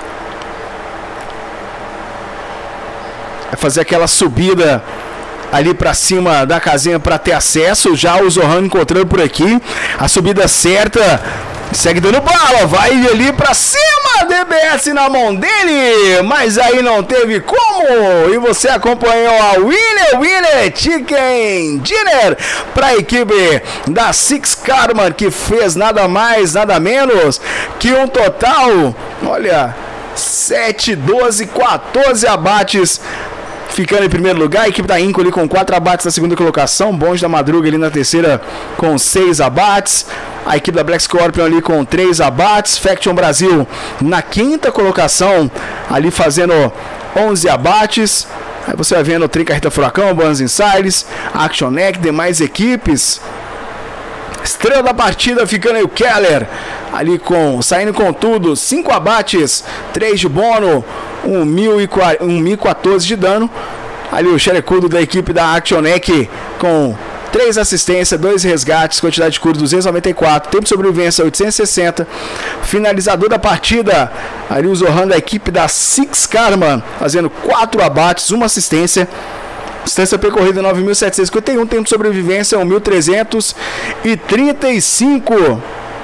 Vai fazer aquela subida ali pra cima da casinha para ter acesso. Já o Zohan encontrando por aqui. A subida certa. Segue dando bala, vai ali pra cima, DBS na mão dele, mas aí não teve como, e você acompanhou a Winner Chicken Dinner pra equipe da Six Karma, que fez nada mais, nada menos que um total, olha, 7, 12, 14 abates. Ficando em primeiro lugar, a equipe da Inco ali com 4 abates na segunda colocação. Bonde da Madruga ali na terceira com 6 abates. A equipe da Black Scorpion ali com 3 abates. Faction Brasil na quinta colocação, ali fazendo 11 abates. Aí você vai vendo o Trinca Rita Furacão, Buenos Insiders, Action Neck, demais equipes. Estrela da partida ficando aí o Keller. ali saindo com tudo, 5 abates, 3 de bônus, 1.014 de dano. Ali o xerecudo da equipe da Actionec com 3 assistências, 2 resgates, quantidade de cura 294, tempo de sobrevivência 860, finalizador da partida, ali o Zohan da equipe da Six Karma, fazendo 4 abates, 1 assistência, distância percorrida 9.751, tempo de sobrevivência 1.335.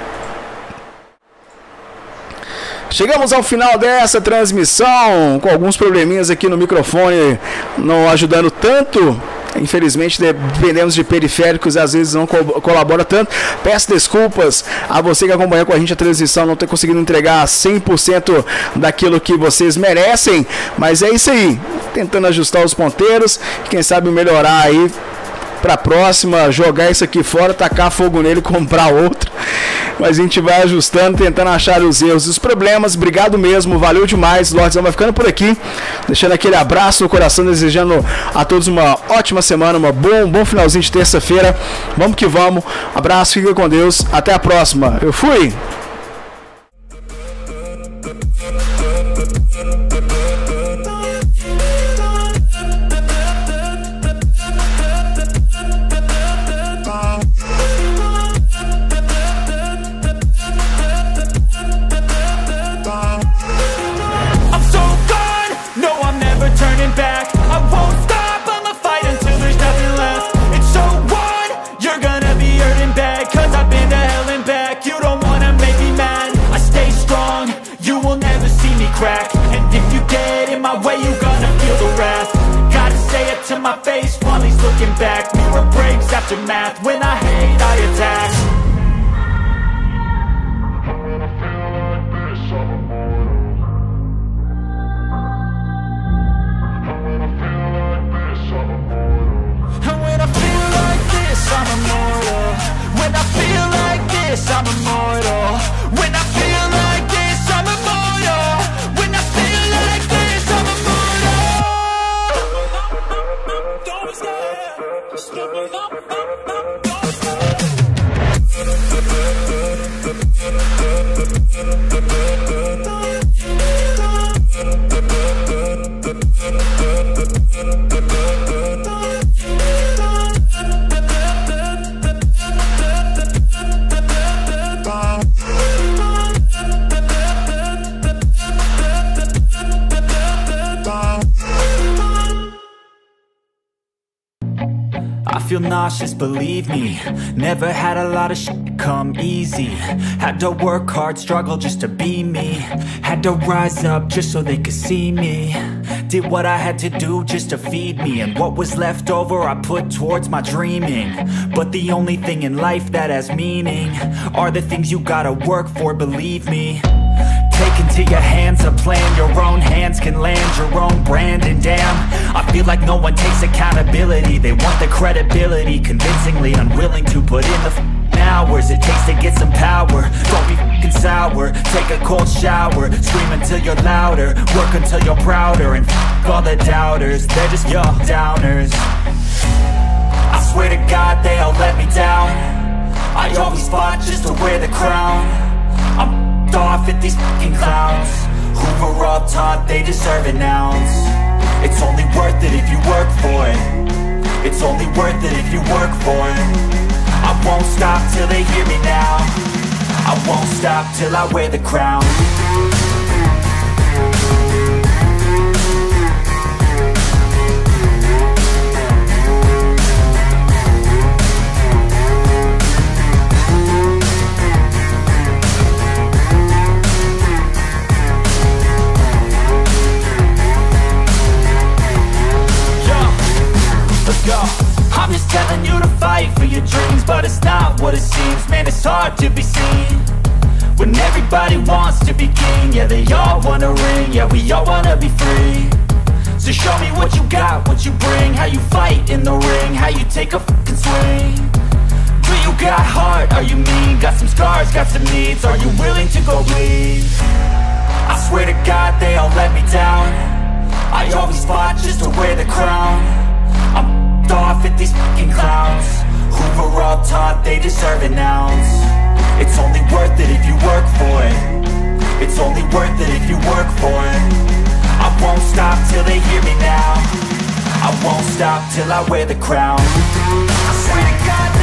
Chegamos ao final dessa transmissão, com alguns probleminhas aqui no microfone, não ajudando tanto. Infelizmente dependemos de periféricos e às vezes não colabora tanto. Peço desculpas a você que acompanhou com a gente a transmissão, não ter conseguido entregar 100% daquilo que vocês merecem, mas é isso aí, tentando ajustar os ponteiros, quem sabe melhorar aí pra próxima, jogar isso aqui fora, tacar fogo nele e comprar outro. Mas a gente vai ajustando, tentando achar os erros e os problemas. Obrigado mesmo, valeu demais. Lordzão vai ficando por aqui, deixando aquele abraço no coração, desejando a todos uma ótima semana, bom finalzinho de terça-feira. Vamos que vamos, abraço, fica com Deus, até a próxima. Eu fui! And if you get in my way, you gonna feel the wrath. Gotta say it to my face while he's looking back. Mirror breaks after math. When I hate, I attack. And when I feel like this, I'm immortal. When I feel like this, I'm immortal. When I feel like this, I'm immortal. When I feel like this, I'm immortal. Don't stop, just give me up, don't stop. I feel nauseous, believe me. Never had a lot of shit come easy. Had to work hard, struggle just to be me. Had to rise up just so they could see me. Did what I had to do just to feed me. And what was left over I put towards my dreaming. But the only thing in life that has meaning are the things you gotta work for, believe me. Take into your hands a plan. Your own hands can land your own brand. And damn, I feel like no one takes accountability. They want the credibility, convincingly unwilling to put in the hours it takes to get some power. Don't be f***ing sour. Take a cold shower. Scream until you're louder. Work until you're prouder. And f*** all the doubters, they're just your downers. I swear to God they all let me down. I always fought just to wear the crown. I'm off at these fucking clowns who were all taught they deserve an ounce. It's only worth it if you work for it. It's only worth it if you work for it. I won't stop till they hear me now. I won't stop till I wear the crown. I'm just telling you to fight for your dreams, but it's not what it seems. Man, it's hard to be seen when everybody wants to be king. Yeah, they all wanna ring, yeah, we all wanna be free. So show me what you got, what you bring, how you fight in the ring, how you take a fucking swing. Do you got heart, are you mean? Got some scars, got some needs, are you willing to go bleed? I swear to God they all let me down. I always fought just to wear the crown. I'm off at these fucking clowns who were all taught they deserve an ounce. It's only worth it if you work for it. It's only worth it if you work for it. I won't stop till they hear me now. I won't stop till I wear the crown. I swear to God